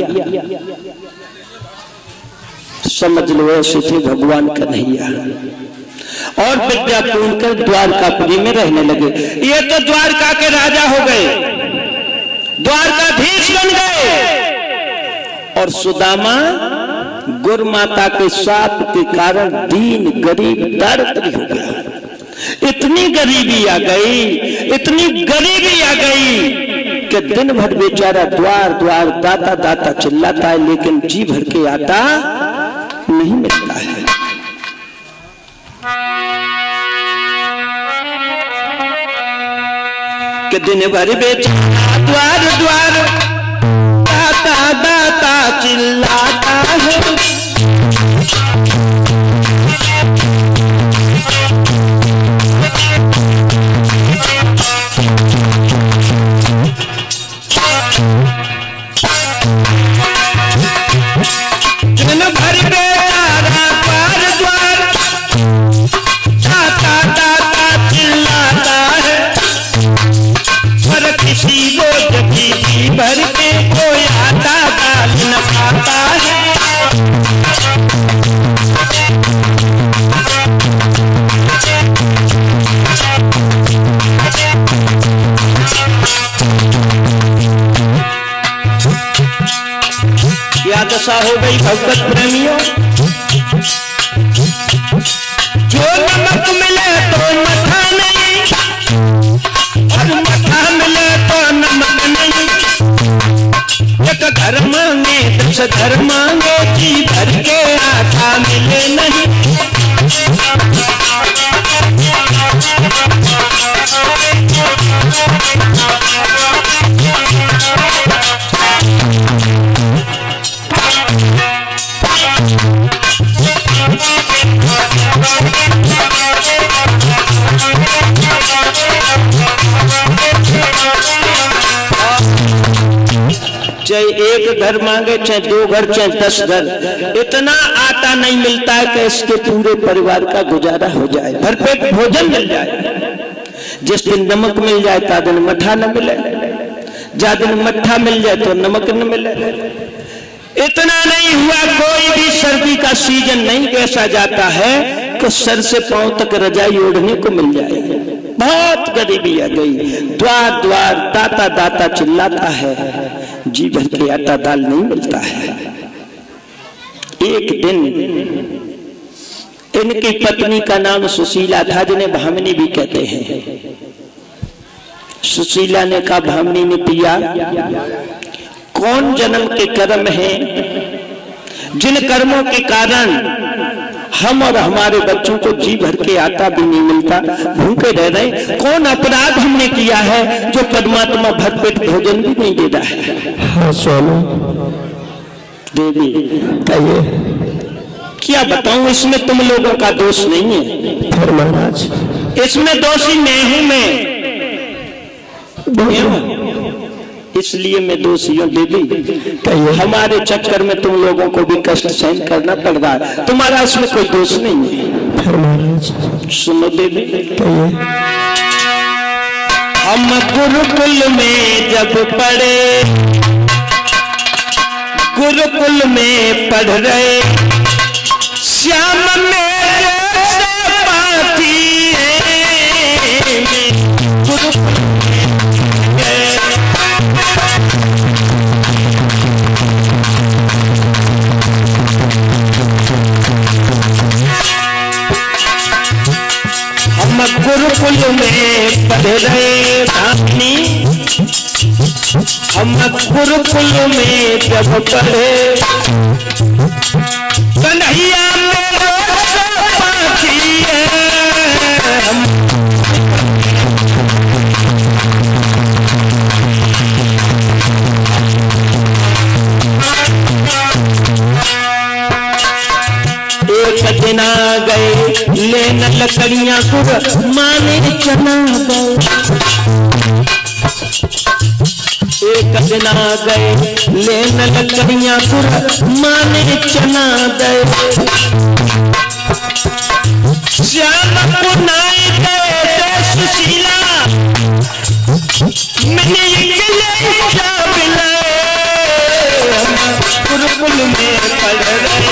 Speaker 1: समझ लो ऐसे थे भगवान कन्हैया। और विद्या पूर्ण कर द्वारकापुरी में रहने लगे। ये तो द्वारका के राजा हो गए, द्वारकाधीश बन गए। और सुदामा गुरु माता के शाप के कारण दीन गरीब दरिद्र हो गया। इतनी गरीबी आ गई, इतनी गरीबी आ गई कि दिन भर बेचारा द्वार द्वार दाता दाता चिल्लाता है, लेकिन जी भर के आता नहीं मिलता है। कि दिन भर बेचारा द्वार द्वार दाता दाता चिल्लाता है। दिन भर बेचारा द्वार द्वार दाता दाता चिल्लाता है, पर किसी को जभी भर के कोई आता डाल न पाता है। क्या दशा हो गई भगवत प्रेमियों? जो नमक मिले तो मठा नहीं, और मठा मिले तो नमक नहीं। एक घर मांगे 10 घर मांगे, जी भर के आटा मिले नहीं। चाहे एक घर मांगे, चाहे 2 घर, चाहे 10 घर, इतना आटा नहीं मिलता है कि इसके पूरे परिवार का गुजारा हो जाए, भरपेट भोजन मिल जाए। जिस दिन नमक मिल जाए ता दिन मठा न मिले, जा दिन मठा मिल जाए तो नमक न मिले। इतना नहीं हुआ, कोई भी सर्दी का सीजन नहीं ऐसा जाता है कि सर से पांव तक रजाई ओढ़ने को मिल जाए। बहुत गरीबी आ गई। द्वार द्वार दाता दाता चिल्लाता है, जी भर के आटा दाल नहीं मिलता है। एक दिन इनकी पत्नी का नाम सुशीला था, जिन्हें भामिनी भी कहते हैं। सुशीला ने कहा, भामिनी ने पिया, कौन जन्म के कर्म हैं जिन कर्मों के कारण हम और हमारे बच्चों को जी भर के आटा भी नहीं मिलता, भूखे रह रहे? कौन अपराध हमने किया है जो परमात्मा भरपेट भोजन भी नहीं दे रहा है?
Speaker 2: हाँ स्वामी।
Speaker 1: देवी
Speaker 2: कहिए।
Speaker 1: क्या बताऊं, इसमें तुम लोगों का दोष नहीं है।
Speaker 2: फिर महाराज?
Speaker 1: इसमें दोषी मैं हूं, मैं इसलिए मैं दोषी हूं। देवी हमारे चक्कर में तुम लोगों को भी कष्ट सहन करना पड़ रहा है, तुम्हारा इसमें कोई दोष नहीं है।
Speaker 2: फिर महाराज?
Speaker 1: सुनो देवी, हम गुरुकुल में जब पढ़े गुरुकुल में पढ़ रहे श्याम मेरे पाती गुरुकुल हम गुरुकुल में पढ़ रहे धामी, हम गुरुकुल में जब पढ़े कन्हैया मेरा साथी है। एक दिन आ गए लेन लकड़ियां कुर माने चना गए, एक दिन आ गए लेन लकड़ियां कुर माने चना गए। श्याम पुनाई गए सुशीला मैंने क्या बिलाए, गुरुकुल में पढ़ रहे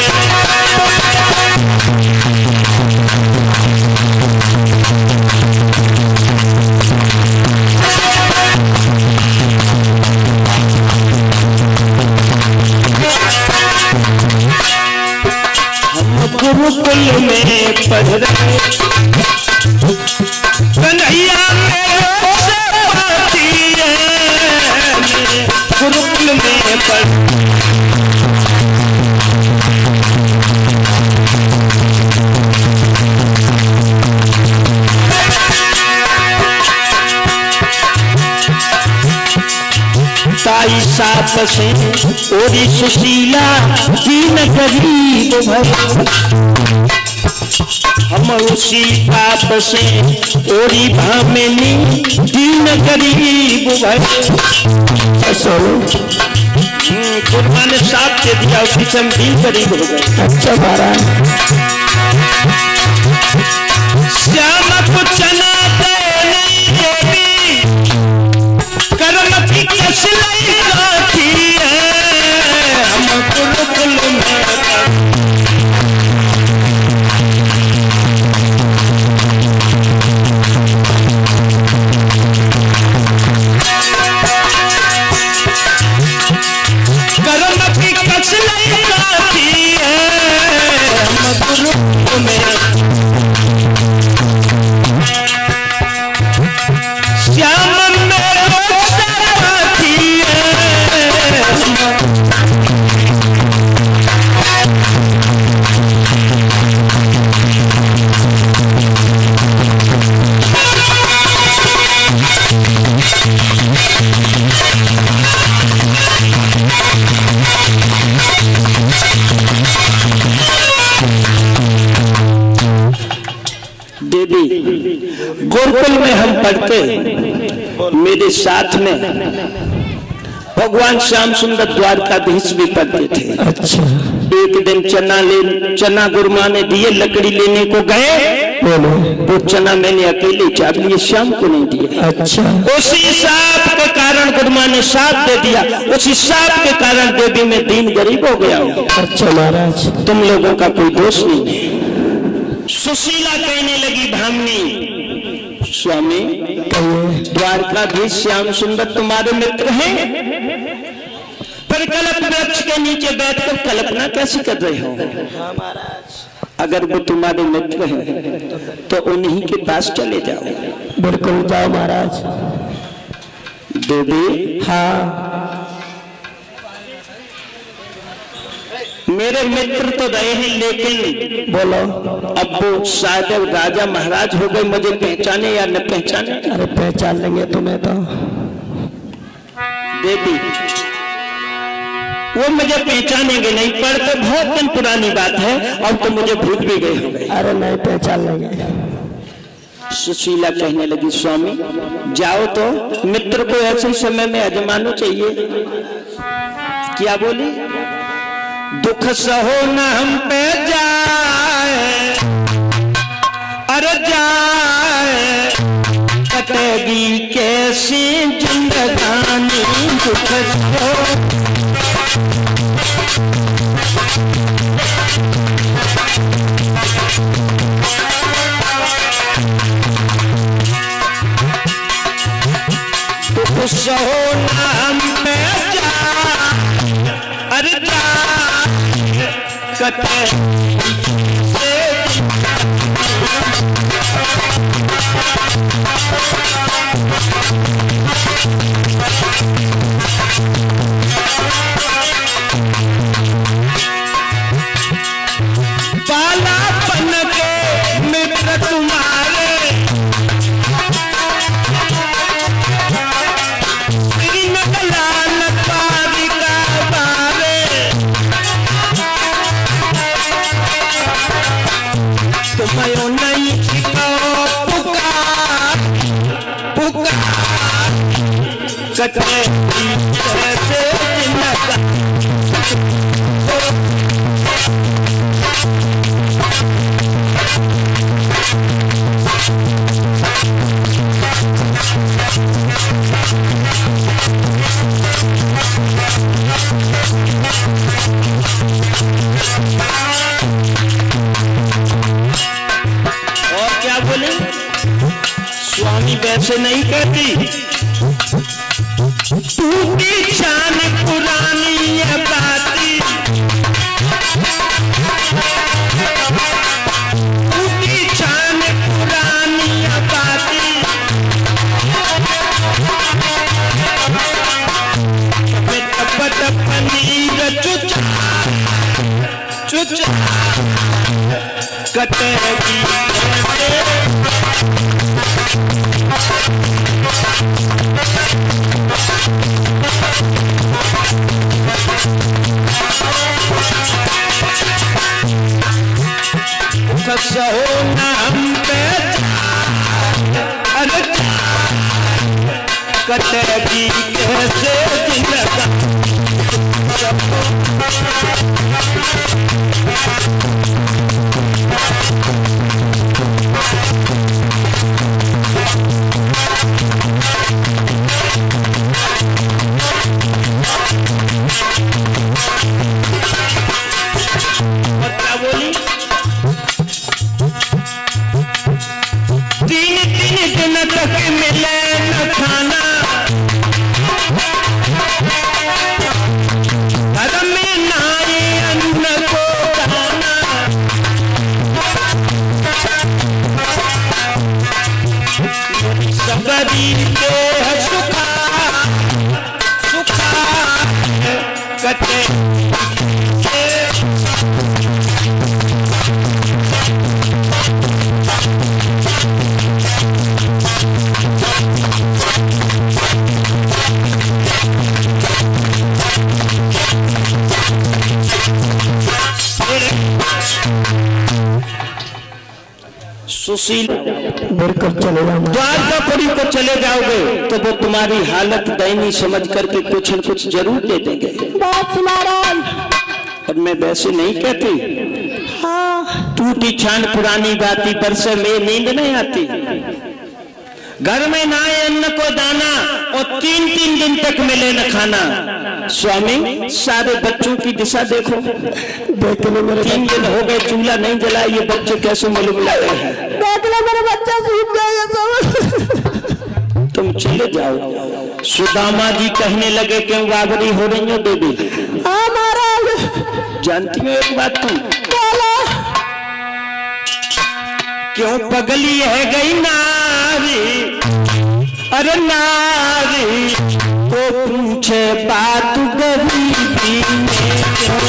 Speaker 1: गुरुकुल में पढ़ रहे कन्हैया मेरे पाती है, गुरुकुल में पढ़ ताई साप से ओरी सुशीला दीन गरीब भई, हम उसी पाप से ओरी भामिनी दीन गरीब भई। गुरुमा ने साप दे दिया, उसी से हम दीन गरीब हो गए।
Speaker 2: अच्छा महाराज।
Speaker 1: श्याम को चना नहीं देवी कर्म की कसलाई काठी है, हम गुरुकुल में कर्म की कसलाई काठी है, हम गुरुकुल में श्याम गुरुकुल में हम पढ़ते, मेरे साथ में भगवान श्याम सुंदर द्वारकाधीश भी पढ़ते थे।
Speaker 2: अच्छा।
Speaker 1: एक दिन चना गुरुमा ने दिए, लकड़ी लेने को गए, वो चना मैंने अकेले चाट लिए, श्याम को नहीं दिया।
Speaker 2: अच्छा।
Speaker 1: उसी साप के कारण गुरुमा ने साप दे दिया, उसी साप के कारण देवी में दीन गरीब हो गया।
Speaker 2: अच्छा महाराज।
Speaker 1: तुम लोगों का कोई दोष नहीं है। सुशीला कहने लगी भामनी, स्वामी द्वारकाधीश श्याम सुंदर तुम्हारे मित्र हैं, पर कल्प वृक्ष के नीचे बैठकर कल्पना कैसे कर रहे हो? अगर वो तुम्हारे मित्र हैं तो उन्हीं के पास चले जाओ।
Speaker 2: बिल्कुल जाओ महाराज।
Speaker 1: देवी
Speaker 2: हाँ
Speaker 1: मेरे मित्र तो रहे हैं, लेकिन
Speaker 2: बोलो।
Speaker 1: अब वो शायद राजा महाराज हो गए, मुझे पहचाने या न पहचाने?
Speaker 2: अरे पहचान लेंगे तुम्हें तो।
Speaker 1: देवी वो मुझे पहचानेंगे नहीं, पर तो बहुत दिन पुरानी बात है, अब तो मुझे भूल भी गए होंगे।
Speaker 2: अरे नहीं पहचान लेंगे।
Speaker 1: सुशीला कहने लगी, स्वामी जाओ तो, मित्र को ऐसे समय में आजमाना चाहिए। क्या बोली? दुख सहो न हम पे जाए, अरे जाए कटेगी कैसी जिंदगानी, दुख सहो खुश हो नाम पे जा अरे जा कटे बालापन के मित्र तुम्हारे लाल पारी का बारे तुम्हें नहीं पुकार पुकार कटे कैसे जिंदगा और क्या बोले स्वामी वैसे नहीं कहती टूटी शान पुरानी ये बाती टूटी शान पुरानी ये बाती पनीर चुचा चुचा कटेगी खुश हो नाम पे अरे कटेगी कैसे जिंदगा और क्या बोली तीन दिन तक मिले न खाना धर्म में नाई अन्न को खाना सबरी देह सुखा सुखा कटे सुशील द्वारकापुरी को चले जाओगे तो वो तुम्हारी हालत दयनीय समझ करके कुछ न कुछ जरूर दे देंगे। और मैं वैसे नहीं कहती। हाँ। टूटी छान पुरानी बाती बरसे में नींद नहीं आती। घर में ना आए अन्न को दाना और 3-3 दिन तक मिले न खाना। स्वामी सारे बच्चों की दिशा देखो, 3 दिन हो गए चूल्हा नहीं जला, ये बच्चे कैसे मुलमुला रहे हैं।
Speaker 2: मेरे बच्चा सूख गए सब।
Speaker 1: तुम चले जाओ। सुदामा जी कहने लगे क्यों बाबरी हो रही हो देवी।
Speaker 2: हाँ महाराज।
Speaker 1: जानती हो एक बात तुम क्यों पगली है गई नारी, अरे नारी तो पूछे बात गरीबी में क्यों।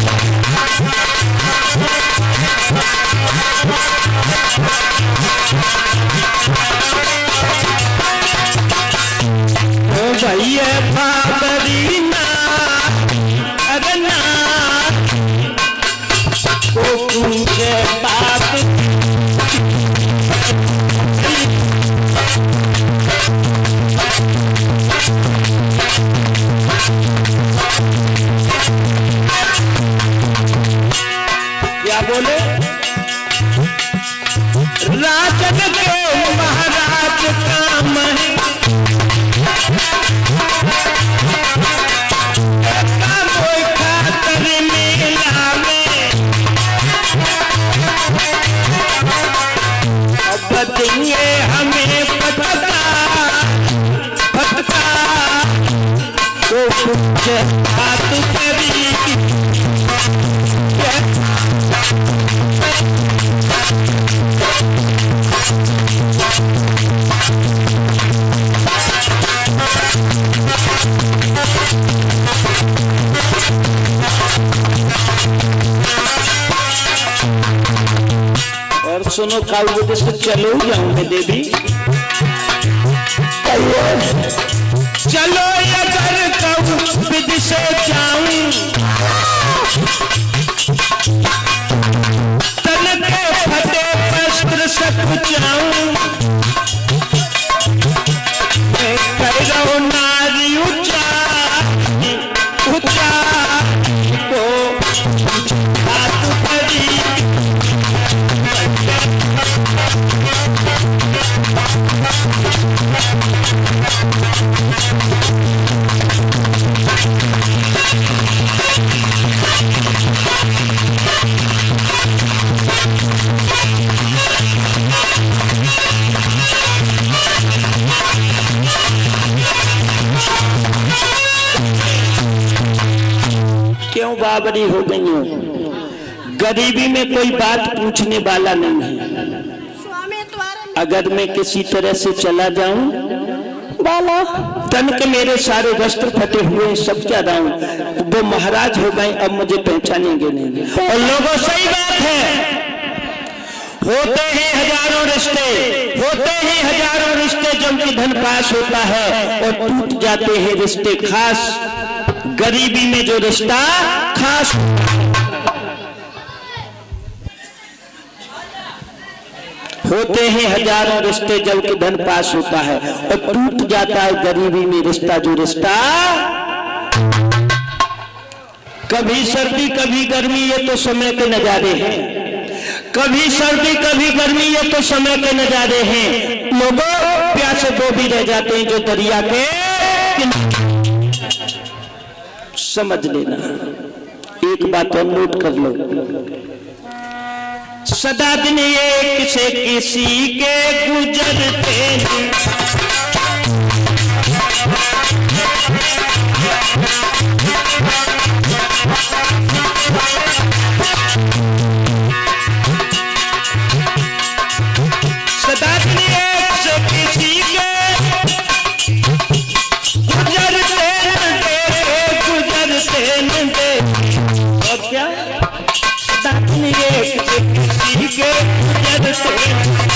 Speaker 1: ओ भैया बाबरी ना, अरे नारी तो पूछे बात बोले। राजन के महाराज काम है खातर मेला में अब देंगे हमें पटका पटका और सुनो काऊ से चलो जाऊंगे देवी, चलो अगर कहूँ विधि से जाऊं, तन के फटे वस्त्र सक जाऊं, करो नारी ऊंचा ऊंचा को हाथ पड़ी, क्यों बाबरी हो गई हो? गरीबी में कोई बात पूछने वाला नहीं है। अगर मैं किसी तरह से चला जाऊं, बाला तन के मेरे सारे वस्त्र फटे हुए सब जा रहा हूं, वो महाराज हो गए, अब मुझे पहचानेंगे नहीं। और लोगों सही बात है, होते हैं हजारों रिश्ते, होते हैं हजारों रिश्ते, जब कि धन पास होता है और टूट जाते हैं रिश्ते खास। गरीबी में जो रिश्ता खास, होते हैं हजारों रिश्ते जब कि धन पास होता है और टूट जाता है गरीबी में रिश्ता जो रिश्ता। कभी सर्दी कभी गर्मी, ये तो समय के नजारे हैं, कभी सर्दी कभी गर्मी, ये तो समय के नजारे हैं। लोगों प्यासे वो भी रह जाते हैं जो दरिया के, समझ लेना। एक बात और नोट कर लो, सदा दिन एक से किसी के गुजरते हैं, सदा दिन एक से किसी के गुजरते नंदे, और क्या सदा दिन एक से किसी के गुजरते,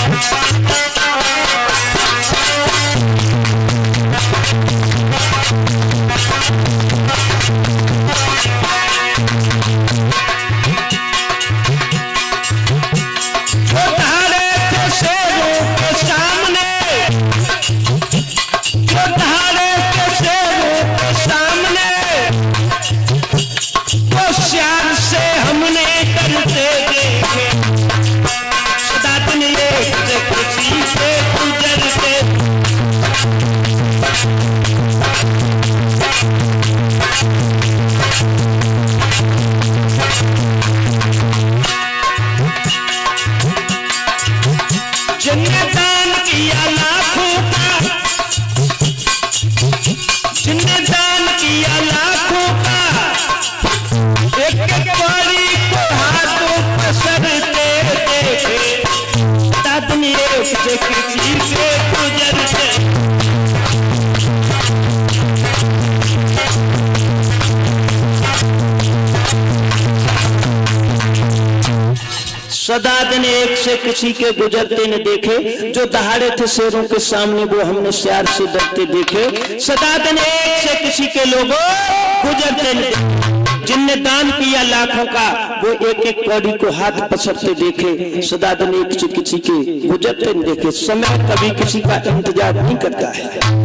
Speaker 1: सदा दिन एक से किसी के गुजरते न देखे, जो दहाड़े थे शेरों के सामने वो हमने श्यार से डरते देखे। सदा दिन एक से किसी के लोगों गुजरते न देखे, जिनने दान किया लाखों का वो एक एक कौड़ी को हाथ पसरते देखे। सदा दिन एक से किसी के गुजरते न देखे, समय कभी किसी का इंतजार नहीं करता है।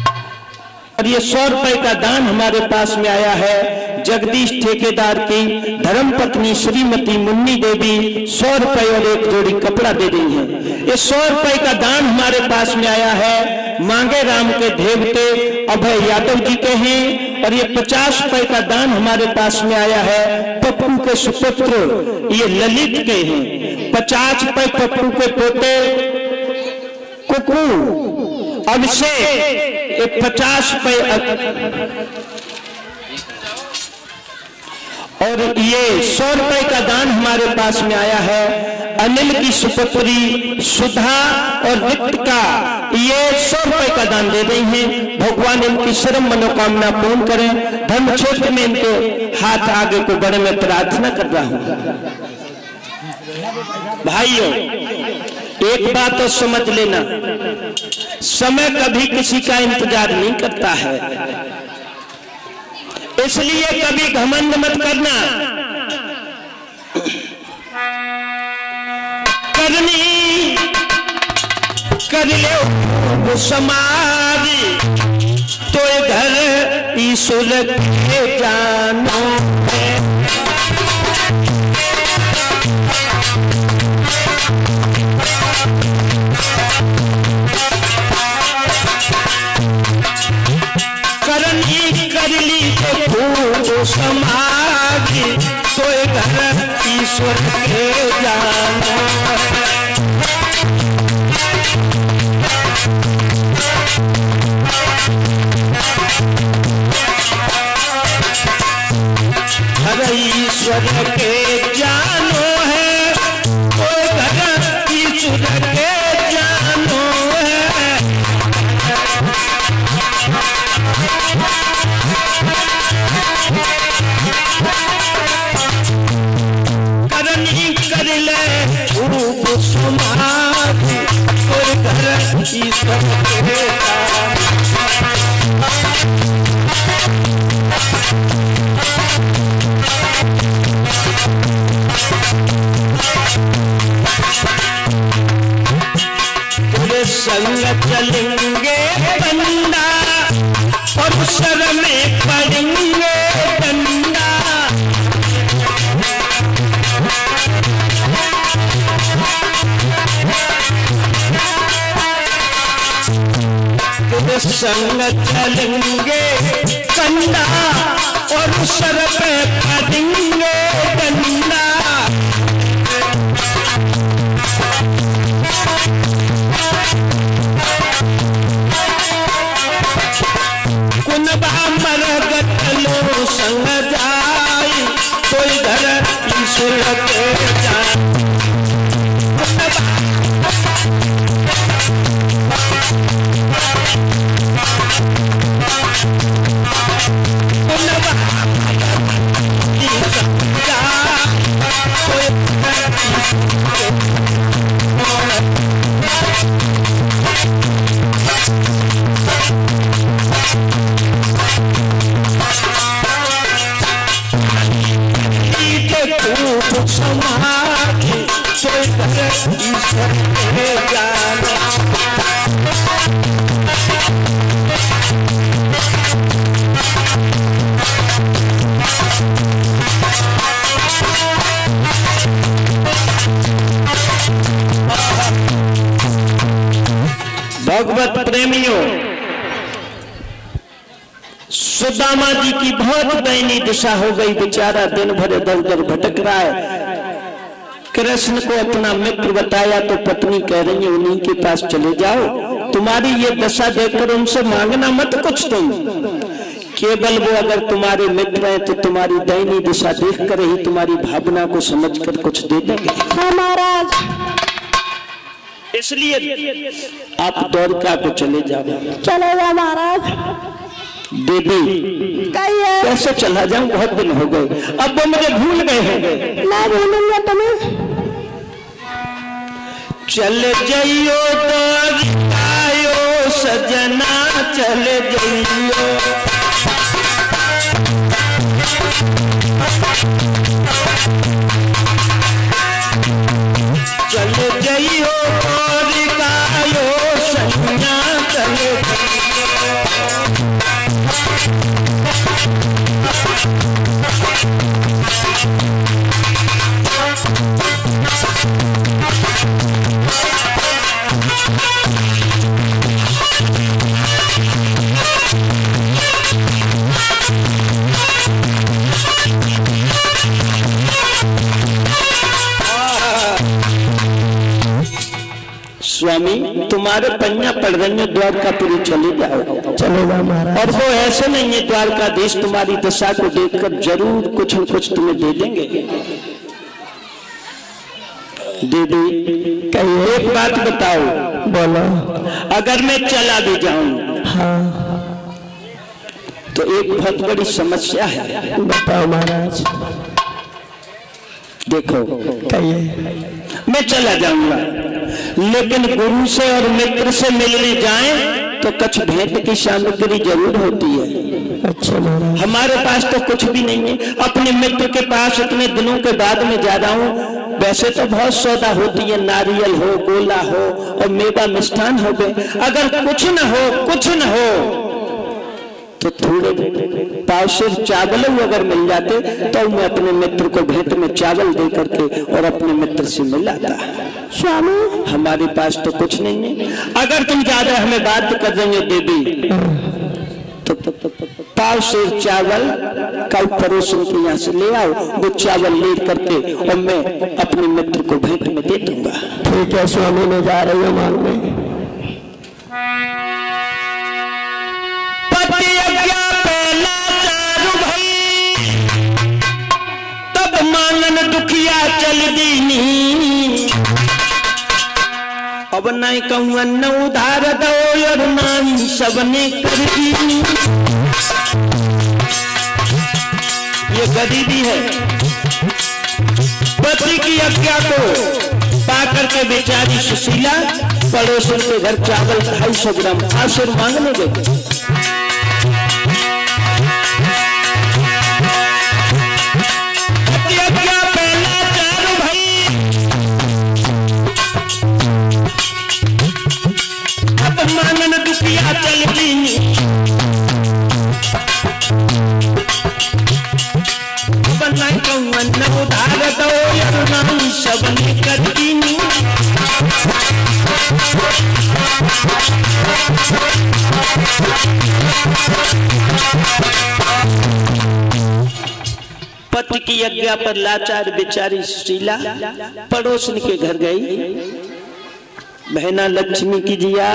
Speaker 1: और ये 100 रुपए का दान हमारे पास में आया है जगदीश ठेकेदार की धर्मपत्नी श्रीमती मुन्नी देवी 100 रुपए और एक जोड़ी कपड़ा दे रही हैं। ये 100 रुपए का दान हमारे पास में आया है मांगे राम के देवते अभय यादव जी के हैं। और ये 50 रुपए का दान हमारे पास में आया है पप्पू के सुपुत्र ये ललित के हैं। 50 रुपए पप्पू के पोते कुकू अभिषेक 50 रुपए और ये 100 रुपए का दान हमारे पास में आया है अनिल की सुपुत्री सुधा और वित्त का ये 100 रुपए का दान दे रही हैं। भगवान इनकी सर्व मनोकामना पूर्ण करें। धर्म क्षेत्र में इनके हाथ आगे को बढ़े मैं प्रार्थना कर रहा हूं। भाइयों, एक बात तो समझ लेना, समय कभी किसी का इंतजार नहीं करता है, इसलिए कभी घमंड मत करना। करनी कर ले समाज तो घर ईश्वर के जानो है। करनी कर ली तो समाज तो घर ईश्वर के जानो है। ईश्वर के जानो है तो घर ईश्वर के जानो है। करनी कर ले रूप समाज तो घर ईश्वर के संग चलेंगे बंदा और सर में पड़ेंगे डंडा। संग चलेंगे बंदा और सर पे पड़ेंगे डंडा। मरगलो संग जाई कोई घर ईश्वर के जाए। भगवत प्रेमियों, सुदामा जी की बहुत दयनीय दिशा हो गई। बेचारा दिन भर इधर उधर भटक रहा है। कृष्ण को अपना मित्र बताया तो पत्नी कह रही है उन्हीं के पास चले जाओ। तुम्हारी ये दशा देखकर उनसे मांगना मत कुछ, तुम केवल वो अगर तुम्हारे मित्र हैं तो तुम्हारी दयनीय दिशा देखकर ही तुम्हारी भावना को समझकर कुछ दे देंगे।
Speaker 4: हाँ महाराज।
Speaker 1: इसलिए आप द्वारका को चले जाओ।
Speaker 4: चलेगा महाराज।
Speaker 1: देवी कैसे चला जाऊं, बहुत दिन हो गए, अब वो मुझे भूल गए होंगे।
Speaker 4: ना भूलूंगा तुम्हें।
Speaker 1: चल जाइयो द्वारिकायो सजना, चल जाइयो। चल जाइयो द्वारिकायो सजना, चल स्वामी तुम्हारे पन्ना पड़ रही है, द्वारकापुरी चले जाओ।
Speaker 2: चलेगा महाराज।
Speaker 1: और वो ऐसे नहीं है, द्वारकाधीश तुम्हारी दशा को देखकर जरूर कुछ न कुछ तुम्हें दे देंगे। दीदी एक बात बताओ।
Speaker 2: बोलो।
Speaker 1: अगर मैं चला भी जाऊं
Speaker 2: हाँ
Speaker 1: तो एक बहुत बड़ी समस्या है।
Speaker 2: बताओ महाराज।
Speaker 1: देखो
Speaker 2: कहिए।
Speaker 1: मैं चला जाऊंगा, लेकिन गुरु से और मित्र से मिलने जाएं तो कुछ भेंट की सामग्री जरूर होती है।
Speaker 2: अच्छा महाराज।
Speaker 1: हमारे पास तो कुछ भी नहीं है। अपने मित्र के पास इतने दिनों के बाद में जा रहा हूँ। वैसे तो बहुत सौदा होती है, नारियल हो, गोला हो और मेवा मिष्ठान हो गए। अगर कुछ न हो तो थोड़े पावशेर चावल अगर मिल जाते तो मैं अपने मित्र को भेंट में चावल दे करके और अपने मित्र से मिलाता।
Speaker 4: स्वामी
Speaker 1: हमारे पास तो कुछ नहीं है। अगर तुम ज्यादा हमें बात कर देंगे देवी तो पावशेर चावल कल पड़ोसन के यहाँ से ले आओ, वो चावल ले करके और मैं अपने मित्र को भेंट में दे दूंगा।
Speaker 2: ठीक है स्वामी, मैं जा रही हूँ मांगने।
Speaker 1: दुखिया चल दीनी अब नहीं कहूँ न उधार दो और नहीं सबने कर दीनी। ये गरीबी है। पति की आज्ञा को पाकर के बेचारी सुशीला पड़ोसन के घर चावल 250 ग्राम आशीर मांगने गई। चल दीनी बनाई कहूँ न उधार दो नहीं सबने कर दीनी। पति की आज्ञा पर लाचार बेचारी सुशीला पड़ोसन के घर गई। बहना लक्ष्मी की जिया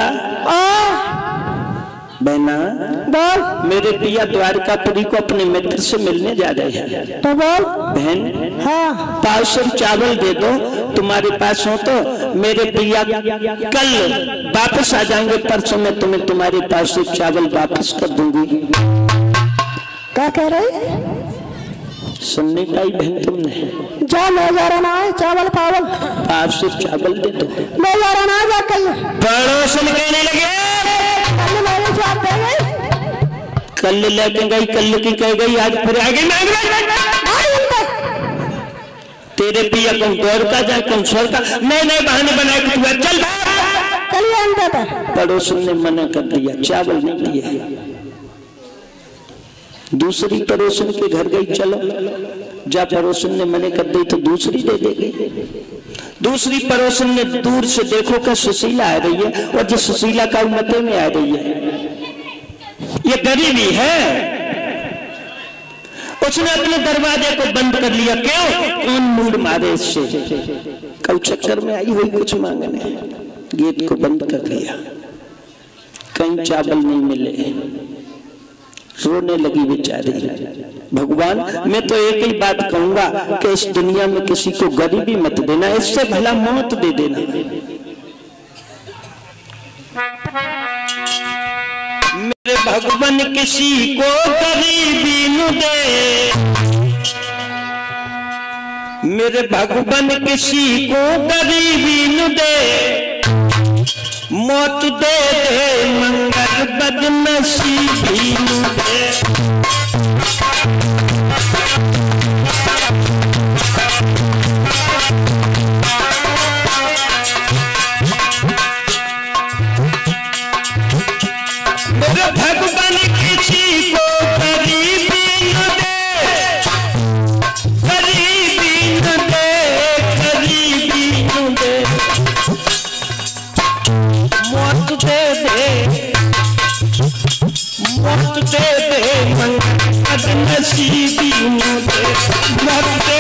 Speaker 1: बहना
Speaker 4: बोल।
Speaker 1: मेरे पिया द्वारकापुरी को अपने मित्र से मिलने जा रहे हैं।
Speaker 4: तो बोल
Speaker 1: बहन।
Speaker 4: हाँ।
Speaker 1: पावशेर चावल दे दो, तुम्हारे पास हो तो मेरे पिया कल वापस आ जाएंगे। परसों में तुम्हें तुम्हारे पावशेर चावल वापस कर दूंगी।
Speaker 4: क्या कह रही?
Speaker 1: सुन नहीं पाई बहन तुमने?
Speaker 4: जा ले जा रहा है चावल पावल।
Speaker 1: पावशेर चावल दे दो।
Speaker 4: ले जा रहा है कल।
Speaker 1: पड़ोसन कहने लगे कल लेके गई, कल की कह गई, आज फिर आ गई। तेरे पिया कौन दौड़ का जाए कौन छोड़ का? नहीं बहाने बनाए कि तू चल चलिए। पड़ोसन ने मना कर दिया, चावल नहीं दिया। दूसरी पड़ोसन के घर गई, चलो जा। पड़ोसन ने मना कर दी तो दूसरी दे देगी। दूसरी पड़ोसन ने दूर से देखो कि सुशीला आ रही है और जो सुशीला का मते में आ रही है। ये गरीबी है। उसने अपने दरवाजे को बंद कर लिया। क्यों? उन मूड मारे इससे कल चक्कर में आई हुई कुछ मांगने, गेट को बंद कर लिया। कहीं चावल नहीं मिले, रोने लगी बेचारी। भगवान मैं तो एक ही बात कहूंगा कि इस दुनिया में किसी को गरीबी मत देना, इससे भला मौत दे देना। मेरे भगवान किसी को गरीबी न दे, मेरे भगवान किसी को गरीबी न दे, मौत दे दे मंगर बदनसीबी न दे। मेरे भगवान किसी को गरीबी न दे, गरीबी न दे, गरीबी न दे, मौत दे दे, मौत दे दे मंगर नसीबी न दे, मौत दे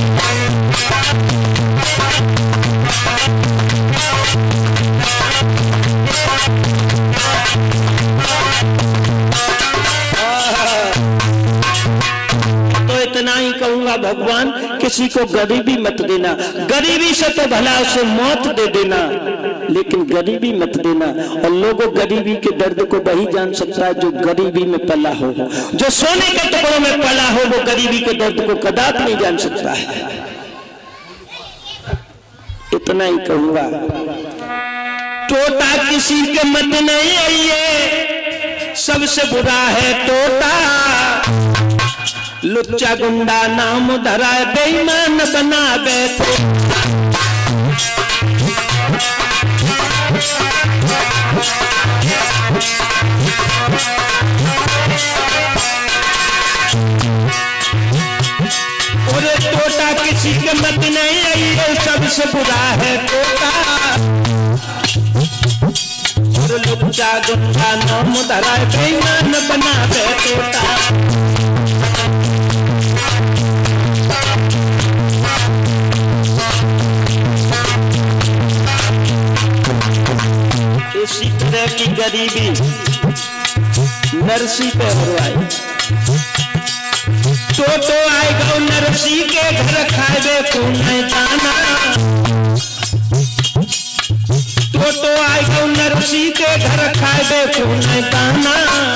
Speaker 1: इतना ही कहूंगा भगवान किसी को गरीबी मत देना। गरीबी से तो भला उसे मौत दे देना, लेकिन गरीबी मत देना। और लोगों गरीबी के दर्द को वही जान सकता है जो गरीबी में पला हो। जो सोने के टुकड़ों में पला हो वो गरीबी के दर्द को कदापि नहीं जान सकता है। इतना ही कहूंगा। टोटा किसी के मत नहीं आइए, सबसे बुरा है टोटा। लुच्चा गुंडा नाम धरा बेईमान बना बैठे। और टोटा किसी के मत नहीं आइए, सबसे बुरा है टोटा। और लुच्चा गुंडा नाम धरा बेईमान बना बैठे। इसी तरह की गरीबी नरसी पे हुई। तो आएगा नरसी के घर खाए को नहीं जाना। तो आएगा नरसी के घर खाए को नहीं जाना।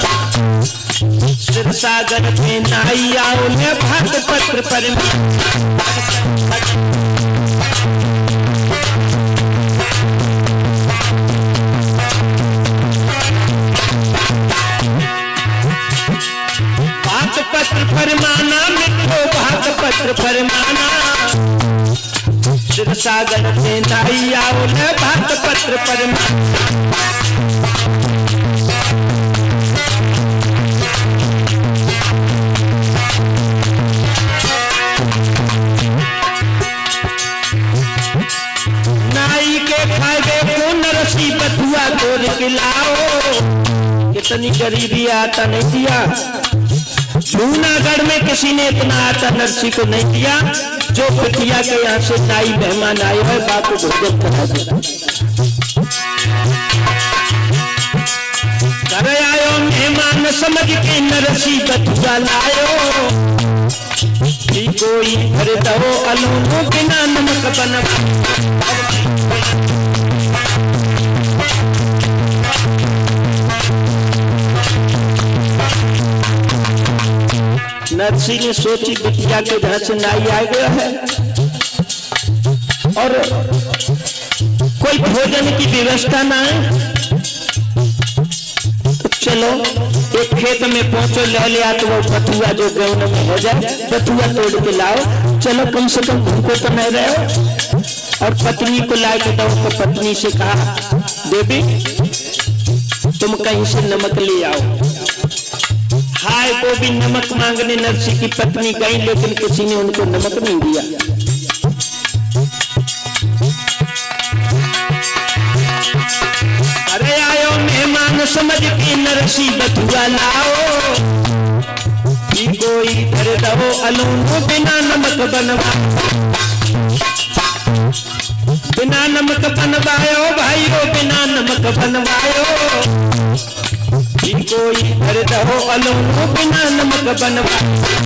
Speaker 1: सिर सागर में नाई आओ ने भात पत्र पर पत्र फरमाना मिठो भात पत्र फरमाना। सिर सागर में नाई आओ ने भात पत्र फरमाना। नाई के खाए को नरसी बथुआ तोड़ के लाओ। कितनी गरीबी आता नहीं दिया। जूनागढ़ में किसी ने इतना आता नरसी को नहीं दिया। जो पिटिया के यहाँ से नाई मेहमान आए हैं बात को भोजन करा दिया। घर आयो मेहमान समझ के नरसी बथुआ लायो। कोई भर दो अलूनो बिना नमक बना। नरसी ने सोची बिटिया के घर से नाई आ गया है और कोई भोजन की व्यवस्था ना है। तो चलो एक खेत में पहुंचो, ले लिया तो वो बथुआ जो गेहूं में हो जाए, बथुआ तोड़ के लाओ। चलो कम से कम भूखो तो नहीं रहे हो। और पत्नी को ला के दो। तो पत्नी से कहा देवी तुम कहीं से नमक ले आओ। हाय वो भी नमक मांगने नरसी की पत्नी गई, लेकिन किसी ने उनको नमक नहीं दिया। अरे आयो मेहमान समझ के नरसी बथुआ लाओ। कोई भर दो अलूनो बिना नमक बनवा। बिना नमक बनवायो भाइयों, बिना नमक बनवायो। कोई भर दो अलूनो बिना नमक बनवा।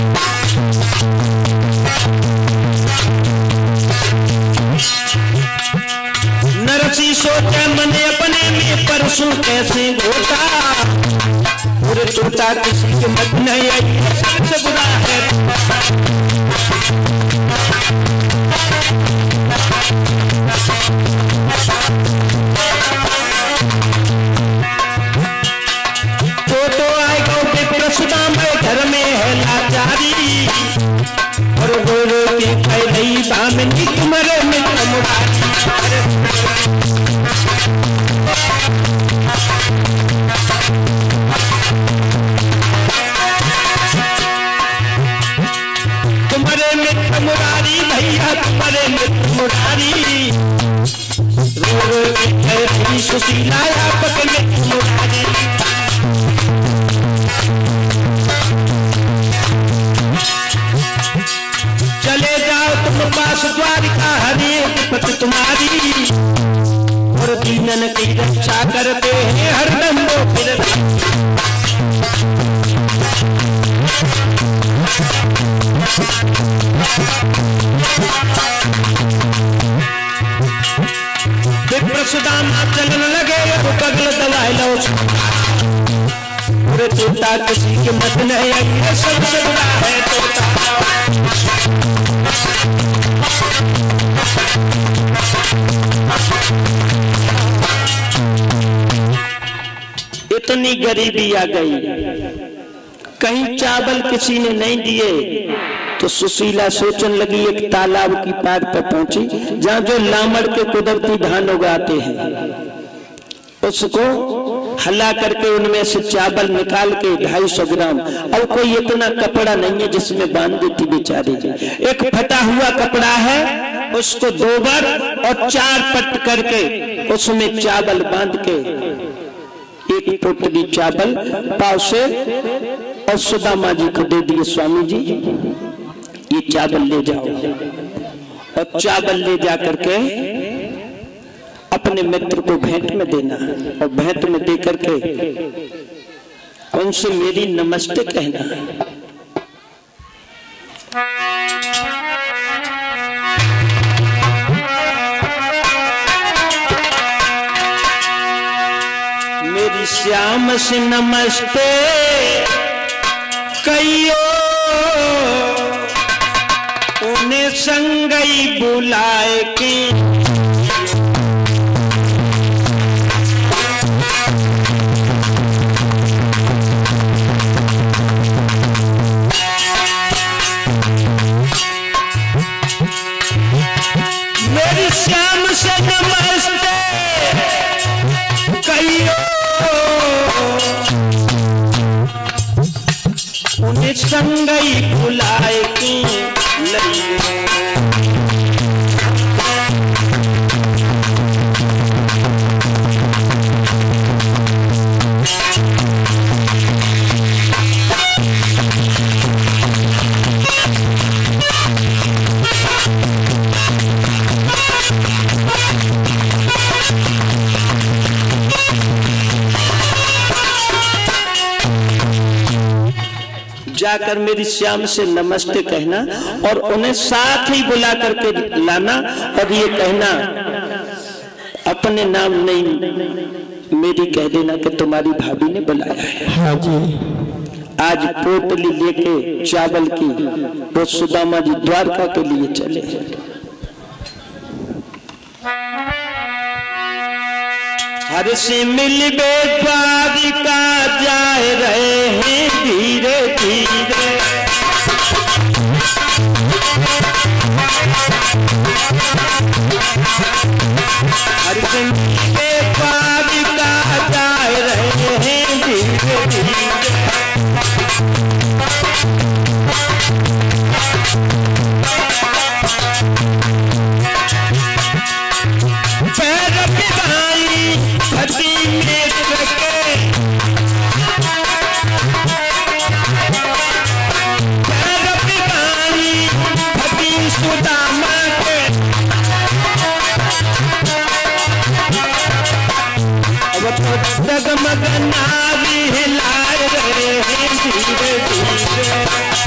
Speaker 1: नरसी सोचा मन अपने में परसों कैसे घोटा। और टोटा किसी के मत नहीं आई, सबसे बुरा है। घर में है लाचारी और गोरो के पहली बामनी तुम्हारे में तुम्हारे में मुरारी भैया, तुम्हारे में मुरारी। रो के पहली सुशीला आपके में मुरारी। चले जाओ तुम पास द्वारिका हरि पति तुम्हारी। और दीनन की रक्षा करते हैं हरदम वो फिर। विप्र सुदामा चलन लगे बगल दवाई लो। पूरे टोटा किसी के मत नहीं आई, सबसे बुरा है टोटा। इतनी गरीबी आ गई, कहीं चावल किसी ने नहीं दिए तो सुशीला सोचने लगी एक तालाब की पार पर पहुंची जहां जो लामड़ के कुदरती धान उगाते हैं, उसको हला करके उनमें से चावल निकाल के 250 ग्राम, और कोई इतना कपड़ा नहीं है जिसमें बांध देती बेचारी, एक फटा हुआ कपड़ा है उसको 2 बार और 4 पट करके उसमें चावल बांध के 1 पोटली चावल पाव से और सुदामा जी को दे दिए, स्वामी जी ये चावल ले जाओ। और चावल ले जा करके अपने मित्र को भेंट में देना, और भेंट में दे करके उनसे मेरी नमस्ते कहना। मेरी श्याम से नमस्ते कहियो, उन्हें संगई बुलाए के मेरी श्याम से नमस्ते कहियो, उन्हें संगई बुलाए की जाकर मेरी श्याम से नमस्ते कहना और उन्हें साथ ही बुला करके लाना, और ये कहना अपने नाम नहीं मेरी कह देना कि तुम्हारी भाभी ने बुलाया है।
Speaker 2: हाँ जी।
Speaker 1: आज पोटली लेके चावल की वो सुदामा जी द्वारका के लिए चले। हर से मिलबे द्वारिका जाए रहे हैं धीरे धीरे, हर से मिलबे द्वारिका जाए रहे हैं धीरे धीरे। डगमग नारी हिलाए रहे हैं धीरे धीरे।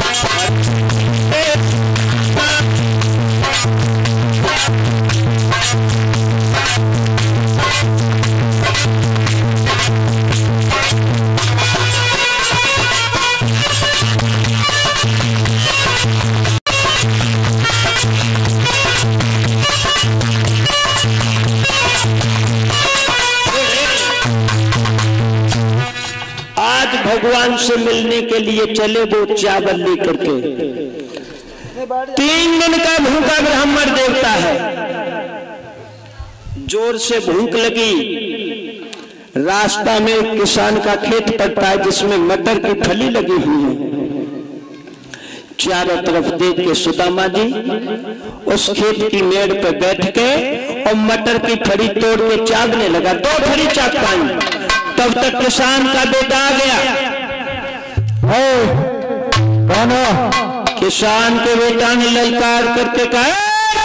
Speaker 1: भगवान से मिलने के लिए चले वो चावल लेकर के। 3 दिन का भूखा ब्राह्मण देवता है, जोर से भूख लगी। रास्ता में एक किसान का खेत पड़ता है जिसमें मटर की फली लगी हुई है। चारों तरफ देख के सुदामा जी उस खेत की मेड़ पर बैठ के और मटर की फली तोड़ के चाटने लगा। 2 फली चाट पाई, तब तक किसान का बेटा आ गया।
Speaker 2: कौन हो?
Speaker 1: किसान के बेटा ने ललकार करके कहा,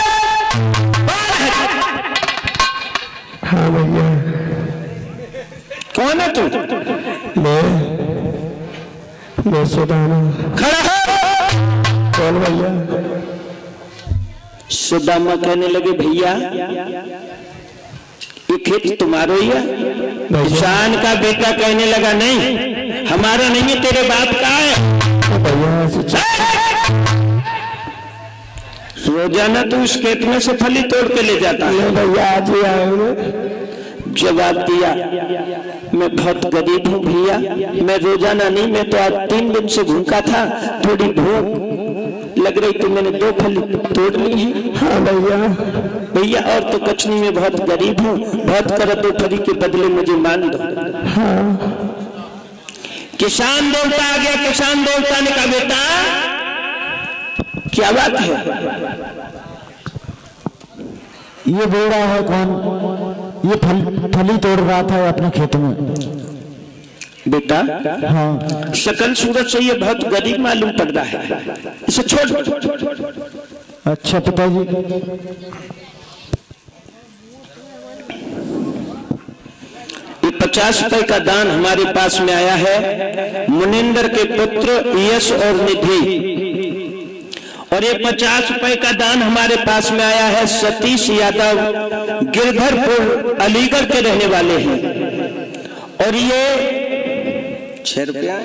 Speaker 2: हाँ भैया।
Speaker 1: कौन है तू?
Speaker 2: मैं सुदामा।
Speaker 1: खड़ा हो।
Speaker 2: कौन भैया?
Speaker 1: सुदामा कहने लगे भैया ये खेत तुम्हारा ही है। किसान का बेटा कहने लगा नहीं हमारा नहीं है, तेरे बाप का है। रोजाना तू इस खेत में से फली तोड़ के ले जाता है।
Speaker 2: भैया आज ही आए।
Speaker 1: जवाब दिया, मैं बहुत गरीब हूँ भैया, मैं रोजाना नहीं, मैं तो आज 3 दिन से भूखा था, थोड़ी भूख लग रही तो मैंने 2 फल तोड़ ली है।
Speaker 2: हाँ
Speaker 1: भैया और तो कुछ नहीं, मैं बहुत गरीब हूँ, बहुत कर 2 फली के बदले मुझे मान दो।
Speaker 2: हाँ।
Speaker 1: किसान देवता आ गया। किसान देवता ने कहा बेटा क्या बात है?
Speaker 2: ये बोल रहा है कौन? ये फली तोड़ रहा था अपने खेत में।
Speaker 1: बेटा
Speaker 2: हाँ।
Speaker 1: शकल सूरत से ये बहुत गरीब मालूम पड़ रहा है, इसे छोड़।
Speaker 2: अच्छा पिताजी।
Speaker 1: ये 50 रुपए का दान हमारे पास में आया है मुनिंदर के पुत्र यश और निधि, और ये 50 रुपए का दान हमारे पास में आया है सतीश यादव, गिरधरपुर अलीगढ़ के रहने वाले हैं। और ये 6 रुपया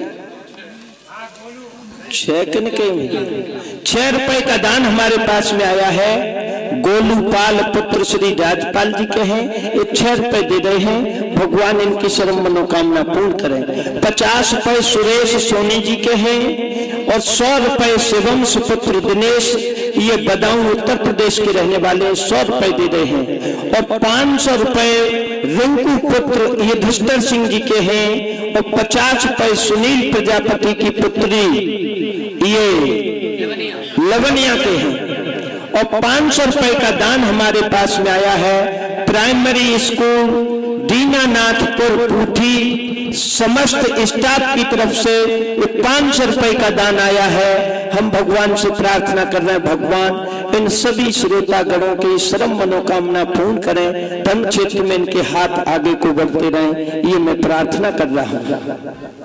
Speaker 1: 6 रुपए का दान हमारे पास में आया है गोलूपाल पुत्र श्री राजपाल जी के हैं। ये 6 रुपए दे रहे हैं, भगवान इनकी सर्व मनोकामना पूर्ण करें। 50 रुपए सुरेश सोनी जी के हैं और 100 रुपए शिवम सुपुत्र दिनेश, ये बदाऊं उत्तर प्रदेश के रहने वाले 100 रुपए दे रहे हैं। और 500 रुपए रिंकू पुत्र युधिष्ठिर सिंह जी के हैं और 50 रुपए सुनील प्रजापति की पुत्री ये लवनिया के हैं। और 500 रुपए का दान हमारे पास में आया है प्राइमरी स्कूल दीनानाथपुर पूठी समस्त स्टाफ की तरफ से 500 रुपए का दान आया है। हम भगवान से प्रार्थना कर रहे हैं, भगवान इन सभी श्रोतागणों की सर्व मनोकामना पूर्ण करें, धन क्षेत्र में इनके हाथ आगे को बढ़ते रहें, ये मैं प्रार्थना कर रहा हूँ।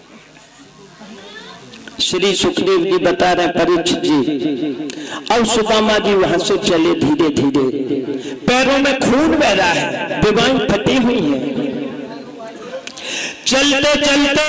Speaker 1: श्री सुखदेव जी बता रहे परीक्षित जी, अब सुदामा जी वहां से चले धीरे धीरे, पैरों में खून बह रहा है, विवाहें फटी हुई हैं। चलते चलते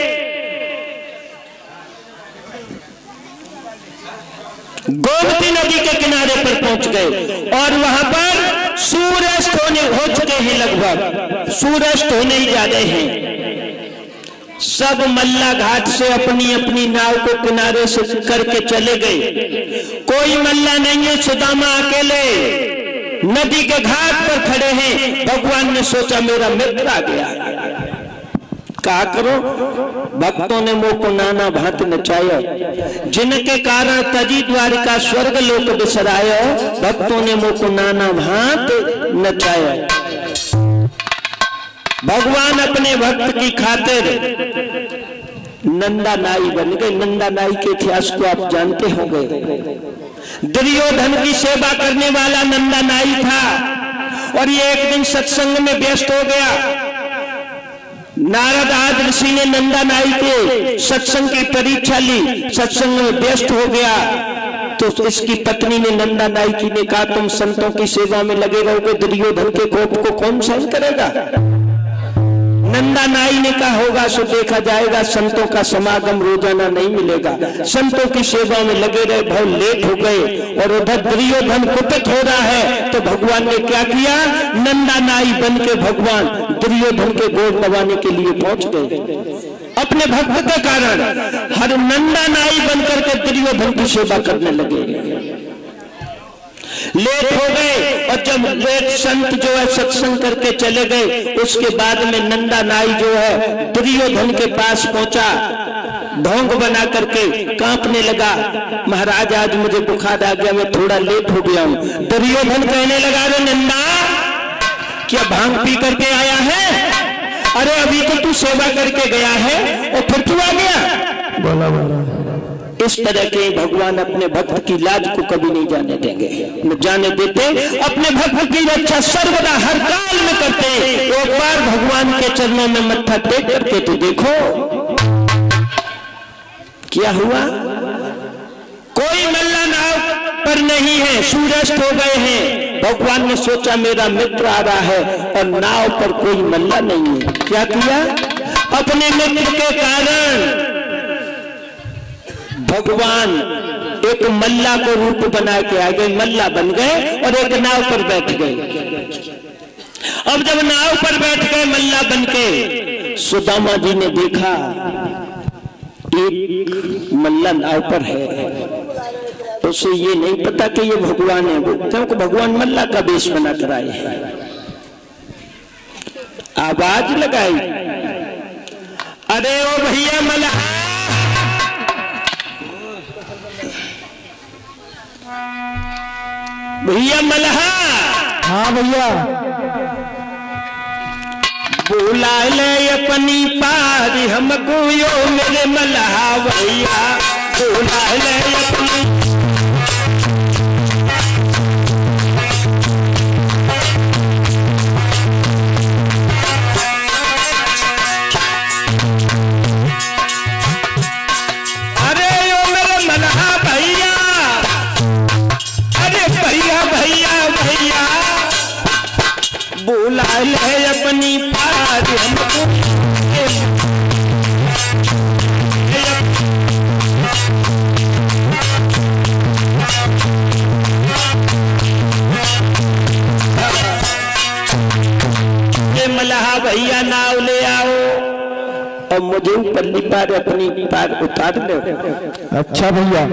Speaker 1: गोमती नदी के किनारे पर पहुंच गए और वहां पर सूर्यास्त हो चुके हैं, लगभग सूर्यास्त होने ही जा रहे हैं। सब मल्ला घाट से अपनी अपनी नाव को किनारे से करके चले गए, कोई मल्ला नहीं है, सुदामा अकेले नदी के घाट पर खड़े हैं। भगवान ने सोचा मेरा मित्र आ गया, क्या करो? भक्तों ने मुंह को नाना भांत नचाया, जिनके कारण तजी द्वारिका स्वर्ग लोक बिसरायो, भक्तों ने मुंह को नाना भांत नचाया। भगवान अपने भक्त की खातिर नंदा नाई बन गए। नंदा नाई के इतिहास को आप जानते होंगे, दुर्योधन की सेवा करने वाला नंदा नाई था और ये एक दिन सत्संग में व्यस्त हो गया। नारद आदि ऋषि ने नंदा नाई के सत्संग की परीक्षा ली, सत्संग में व्यस्त हो गया तो इसकी पत्नी ने नंदा नाई की ने कहा तुम संतों की सेवा में लगे रहोगे, दुर्योधन के कोप को कौन सहन करेगा? नंदा नाई ने कहा होगा सो देखा जाएगा, संतों का समागम रोजाना नहीं मिलेगा। संतों की सेवा में लगे रहे, बहुत लेट हो गए और उधर दुर्योधन कुपित हो रहा है। तो भगवान ने क्या किया? नंदा नाई बन के भगवान दुर्योधन के गोद दबाने के लिए पहुंच गए। अपने भक्त के कारण हर नंदा नाई बनकर के दुर्योधन की सेवा करने लगे। लेट हो गए और जब लेट संत जो है सत्संग करके चले गए, उसके बाद में नंदा नाई जो है दुर्योधन के पास पहुंचा, ढोंग बना करके कांपने लगा, महाराज आज मुझे बुखार आ गया, मैं थोड़ा लेट हो गया हूं। दुर्योधन कहने लगा रे नंदा, क्या भांग पी करके आया है? अरे अभी तो तू सेवा करके गया है और फिर तू आ गया।
Speaker 2: बोला
Speaker 1: इस तरह के भगवान अपने भक्त की लाज को कभी नहीं जाने देंगे, न जाने देते। अपने भक्त की रक्षा सर्वदा हर काल में करते। एक बार भगवान के चरणों में मत्था टेक करके तो देखो क्या हुआ। कोई मल्ला नाव पर नहीं है, सूर्यास्त हो गए हैं। भगवान ने सोचा मेरा मित्र आ रहा है और नाव पर कोई मल्ला नहीं है। क्या किया? अपने मित्र के कारण भगवान एक मल्ला को रूप बना के आ गए, मल्ला बन गए और एक नाव पर बैठ गए। अब जब नाव पर बैठ गए मल्ला बनके, सुदामा जी ने देखा एक मल्ला नाव पर है, उसे ये नहीं पता कि ये भगवान है, क्योंकि भगवान मल्ला का वेश बना कर आए हैं। आवाज लगाई, अरे ओ भैया मल्हा, भैया मल्हा।
Speaker 2: हाँ भैया।
Speaker 1: बुला ले अपनी पारी हमको यो मेरे मल्हा भैया, बुला ले अपनी। अरे यो मेरे मल्हा भैया, अरे भैया भैया भैया, बुला ले अपनी पारी हमको। ये मल्हा भैया नाव ले आओ और मुझे ऊपर पार अपनी पार उतार लो।
Speaker 2: अच्छा भैया।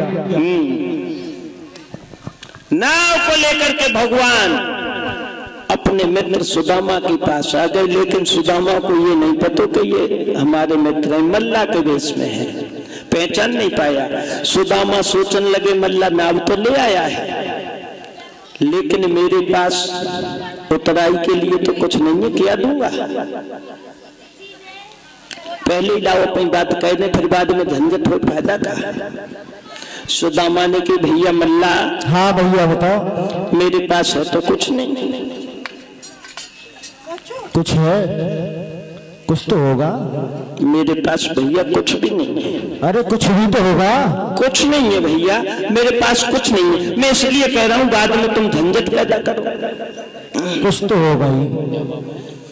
Speaker 1: नाव को लेकर के भगवान अपने मित्र सुदामा के पास आ गए, लेकिन सुदामा को ये नहीं पता कि ये हमारे मित्र हैं, मल्ला के वेश में है, पहचान नहीं पाया। सुदामा सोचने लगे मल्ला नाव तो ले आया है, लेकिन मेरे पास उतराई के लिए तो कुछ नहीं है, क्या दूंगा? पहले ही लाओ अपनी बात कह दे, फिर बाद में झंझट हो, फायदा का। सुदामा ने कि भैया मल्ला।
Speaker 2: हाँ भैया बताओ।
Speaker 1: मेरे पास है तो कुछ नहीं।
Speaker 2: कुछ है? कुछ तो होगा।
Speaker 1: मेरे पास भैया कुछ भी नहीं है।
Speaker 2: अरे कुछ भी तो होगा।
Speaker 1: कुछ नहीं है भैया, मेरे पास कुछ नहीं है। मैं इसलिए कह रहा हूँ बाद में तुम झंझट पैदा करो।
Speaker 2: कुछ तो होगा ही।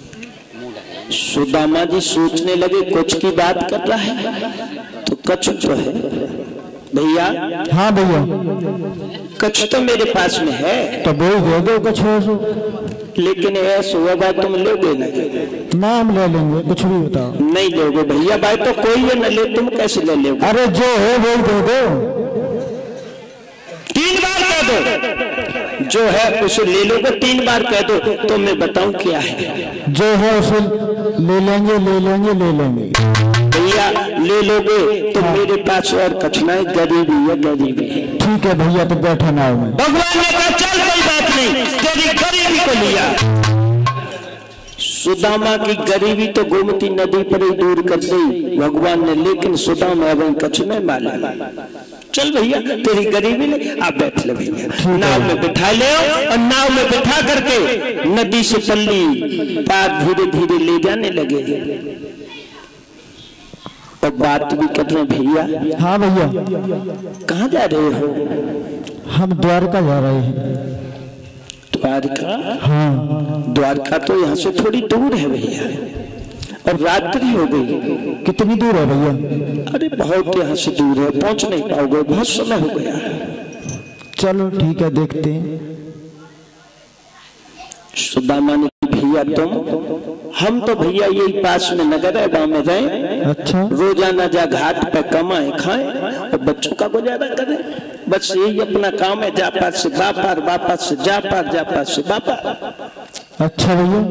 Speaker 1: सुदामा जी सोचने लगे कुछ की बात कर रहा है तो कछ तो है भैया।
Speaker 2: हाँ भैया।
Speaker 1: कछ तो मेरे पास में है,
Speaker 2: तो बोल दे दो कुछ हो सो।
Speaker 1: लेकिन ऐसा हुआ बात तुम लोगे ना?
Speaker 2: नाम ले लेंगे, कुछ भी बताओ।
Speaker 1: नहीं लोगे भैया, भाई तो कोई ये न ले, तुम कैसे ले लोगे?
Speaker 2: अरे जो है वो दे दो।
Speaker 1: 3 बार कह दो, जो है उसे ले लोगे, 3 बार कह दो तो मैं बताऊं क्या है।
Speaker 2: जो है उसे ले लेंगे, ले लेंगे, ले लेंगे।
Speaker 1: भैया ले लोगे तो मेरे पास और कछना है, गरीबी है, गरीबी।
Speaker 2: ठीक है भैया, तो बैठा नाव में।
Speaker 1: भगवान ने कहा चल कोई बात नहीं, तेरी गरीबी को लिया। सुदामा की गरीबी तो गोमती नदी पर ही दूर कर दी भगवान ने, लेकिन सुदामा वही कच्छ में माला। चल भैया तेरी गरीबी ले, आप बैठ ले भैया। नाव में बिठा ले और नाव में बिठा करके नदी से पल्ली पार धीरे धीरे ले जाने लगे। और बात भी कर रहे भैया।
Speaker 2: हाँ भैया।
Speaker 1: कहाँ जा रहे हो?
Speaker 2: हम द्वारका जा रहे हैं।
Speaker 1: द्वारका?
Speaker 2: हाँ।
Speaker 1: द्वारका तो यहाँ से थोड़ी दूर है भैया, और रात्रि हो गई।
Speaker 2: कितनी दूर है भैया?
Speaker 1: अरे बहुत यहाँ से दूर है, पहुँच नहीं पाओगे, बहुत समय हो गया।
Speaker 2: चलो ठीक है, देखते हैं।
Speaker 1: सुदामा ने भैया तुम, हम तो भैया यही पास में नगर है, गाँव में रहे।
Speaker 2: अच्छा।
Speaker 1: रोजाना जा घाट पे कमाए खाए और बच्चों का गुजारा करें, बस यही अपना काम है। जा पार से बापार, बापार से जा पार, जा पार से बापार।
Speaker 2: अच्छा भैया।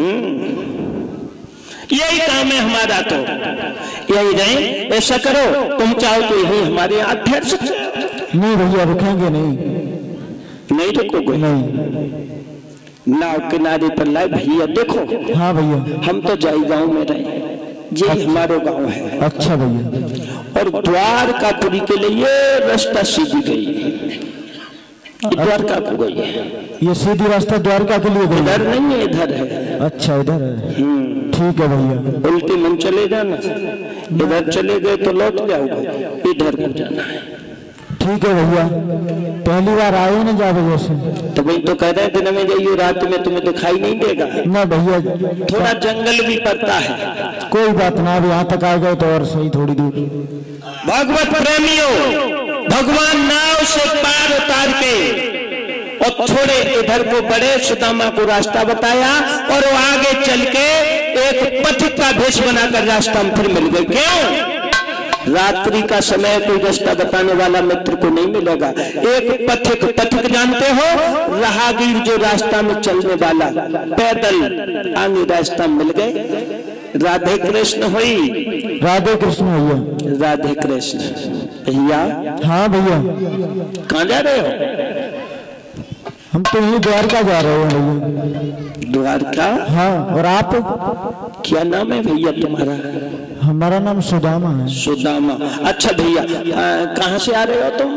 Speaker 1: यही काम है हमारा, तो यही रहे। ऐसा करो तुम चाहो तो यही हमारे यहाँ ठहर सकते।
Speaker 2: नहीं भैया, रुकेंगे नहीं।
Speaker 1: नहीं रुकोगे?
Speaker 2: नहीं।
Speaker 1: नाव किनारे पर लाए भैया, देखो।
Speaker 2: हाँ भैया।
Speaker 1: हम तो जाई गांव में रहे, यही हमारे गांव है।
Speaker 2: अच्छा भैया।
Speaker 1: और द्वारकापुरी के लिए रास्ता सीधी गई, द्वारका को गई है।
Speaker 2: ये सीधी रास्ता द्वारका के लिए गई?
Speaker 1: इधर नहीं है, इधर है।
Speaker 2: अच्छा इधर है। ठीक है भैया।
Speaker 1: उल्टी मन चले जाना, इधर चले गए तो लौट जाओगे, इधर को जाना है।
Speaker 2: ठीक है भैया। पहली बार आए ना जा वजह से।
Speaker 1: तो भाई तो कह रहे हैं दिन में जाइए, रात में तुम्हें दिखाई नहीं देगा
Speaker 2: ना भैया।
Speaker 1: थोड़ा जंगल भी पड़ता है।
Speaker 2: कोई बात ना, अब यहाँ तक आ गए तो और सही थोड़ी दूर।
Speaker 1: भगवत प्रेमियों, भगवान नाव से पार उतार के और थोड़े इधर को बढ़े, सुदामा को रास्ता बताया और वो आगे चल के एक पथिक का भेष बनाकर रास्ता में फिर मिल गए। क्यों? रात्रि का समय कोई रास्ता बताने वाला मित्र को नहीं मिलेगा। एक पथिक, पथिक जानते हो, राहगीर जो रास्ता में चलने वाला, पैदल आगे रास्ता मिल गए। राधे कृष्ण हुई।
Speaker 2: राधे कृष्ण भैया।
Speaker 1: राधे कृष्ण भैया।
Speaker 2: हाँ भैया।
Speaker 1: कहाँ जा रहे हो?
Speaker 2: हम तो यही द्वारका जा रहे हैं भैया।
Speaker 1: द्वारका?
Speaker 2: हाँ। और आप?
Speaker 1: क्या नाम है भैया तुम्हारा?
Speaker 2: हमारा नाम सुदामा है।
Speaker 1: सुदामा। अच्छा भैया, कहाँ से आ रहे हो तुम?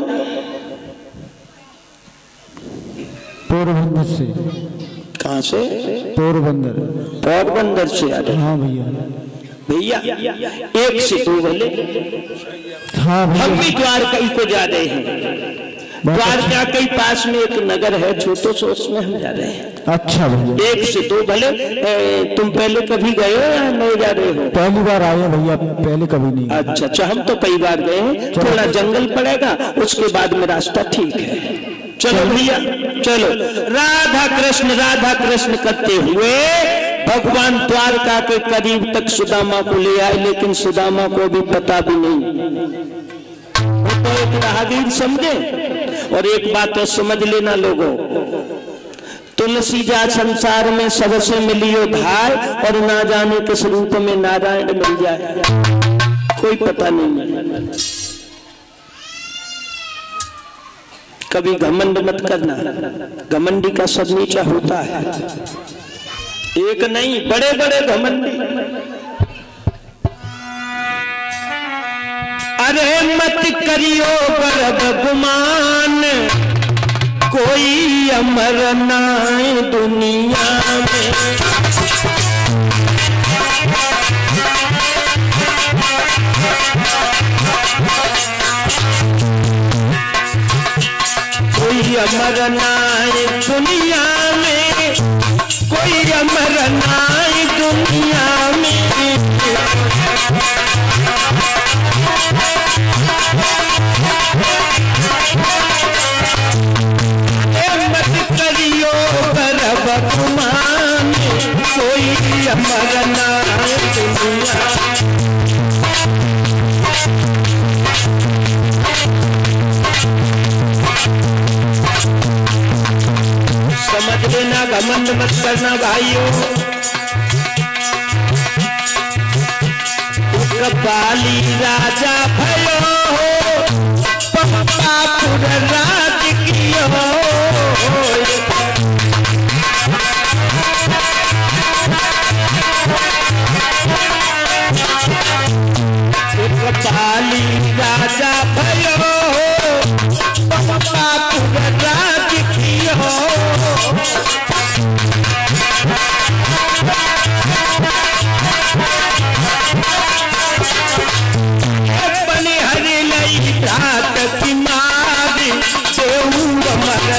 Speaker 2: पोरबंदर से।
Speaker 1: कहाँ से?
Speaker 2: पोरबंदर।
Speaker 1: पोरबंदर से आ रहे?
Speaker 2: हाँ भैया।
Speaker 1: भैया एक से दो बोले।
Speaker 2: हाँ भैया।
Speaker 1: हम भी द्वारका ही को जा रहे हैं। द्वारका के पास में एक नगर है छोटो सो, उसमें हम जा रहे हैं।
Speaker 2: अच्छा भैया।
Speaker 1: एक से दो भले। तुम पहले कभी गए हो या नहीं जा रहे हो?
Speaker 2: पहली बार आए हैं भैया, पहले कभी नहीं।
Speaker 1: अच्छा अच्छा, हम तो कई बार गए हैं। थोड़ा जंगल पड़ेगा, उसके बाद में रास्ता ठीक है। चलो भैया चलो। राधा कृष्ण करते हुए भगवान द्वारका के करीब तक सुदामा को ले आए, लेकिन सुदामा को भी पता भी नहीं। तो एक राहगीर समझे। और एक बात तो समझ लेना लोगों, तुलसी जा संसार में सबसे मिलियो धाय, और ना जाने किस रूप में नारायण मिल जाए, कोई पता नहीं है। कभी घमंड मत करना, घमंडी का सब नीचा होता है। एक नहीं, बड़े बड़े घमंडी। अरे मत करियो गर्व गुमान, कोई अमर नाय दुनिया में। कोई अमर नाय दुनिया में, कोई अमर नाय दुनिया में। मत करियो गर्व गुमान, कोई अमर नाय दुनिया। समझ लेना, घमंड मत करना भाइयों। बाली राजा भयो, पंपापुर राज कियो। बाली राजा भयो, पंपापुर राज कियो। रात की मारी देऊंगा मर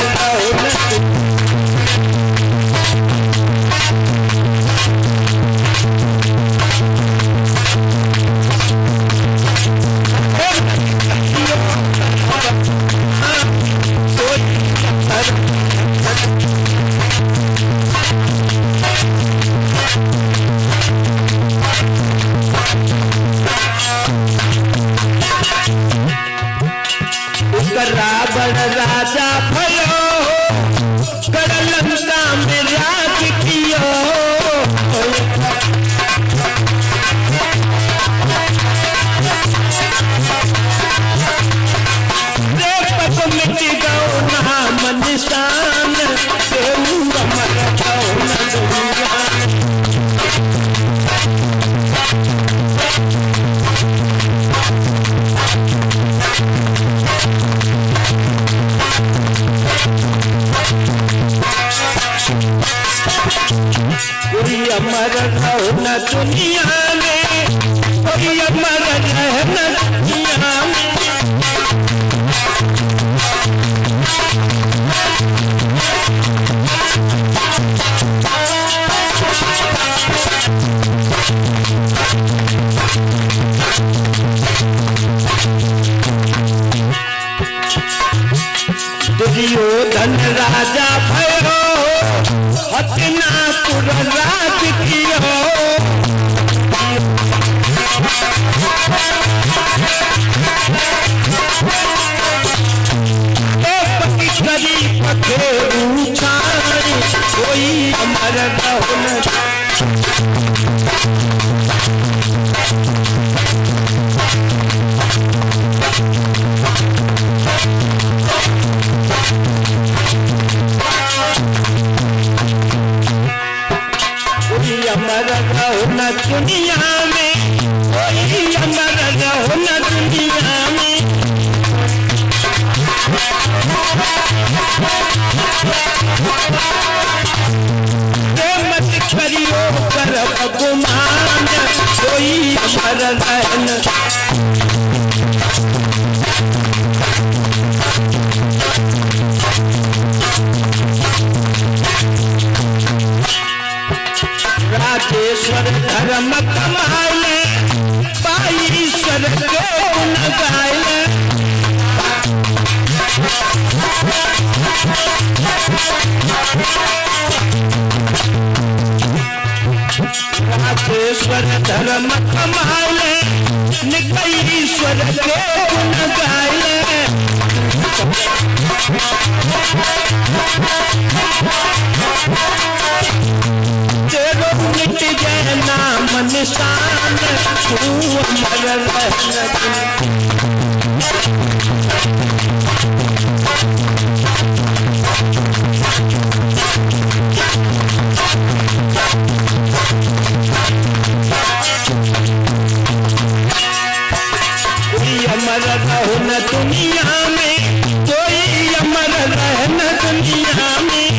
Speaker 1: रावण राजा भयो, लंका में राज कियो। रे पप मिट गओ नाम निशान, देऊंगा मर गओ न दुनिया। कोई अमर रहो न दुनिया में, कोई अमर रहे न दुनिया में। दुर्योधन धन राजा भयो हस्तिनापुर राज कियो पति करी पखेरू छाड़ी कोई अमर रहो न अमर रहो न दुनिया में कोई अमर रहो न दुनिया में मत करियो कर गुमान कोई अमर रहन राजेश्वर धर्म कमाए पाईश्वर के गुण गाए राजेश्वर धर्म कमाए निकईश्वर के गुण गाए तेरो मिट जाए नाम निशान तू अमर रहना कोई अमर रहो न दुनिया में कोई अमर रहना दुनिया में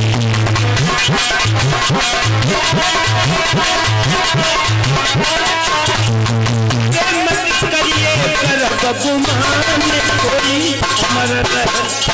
Speaker 1: मत करिए कर गुमान कोई अमर रहे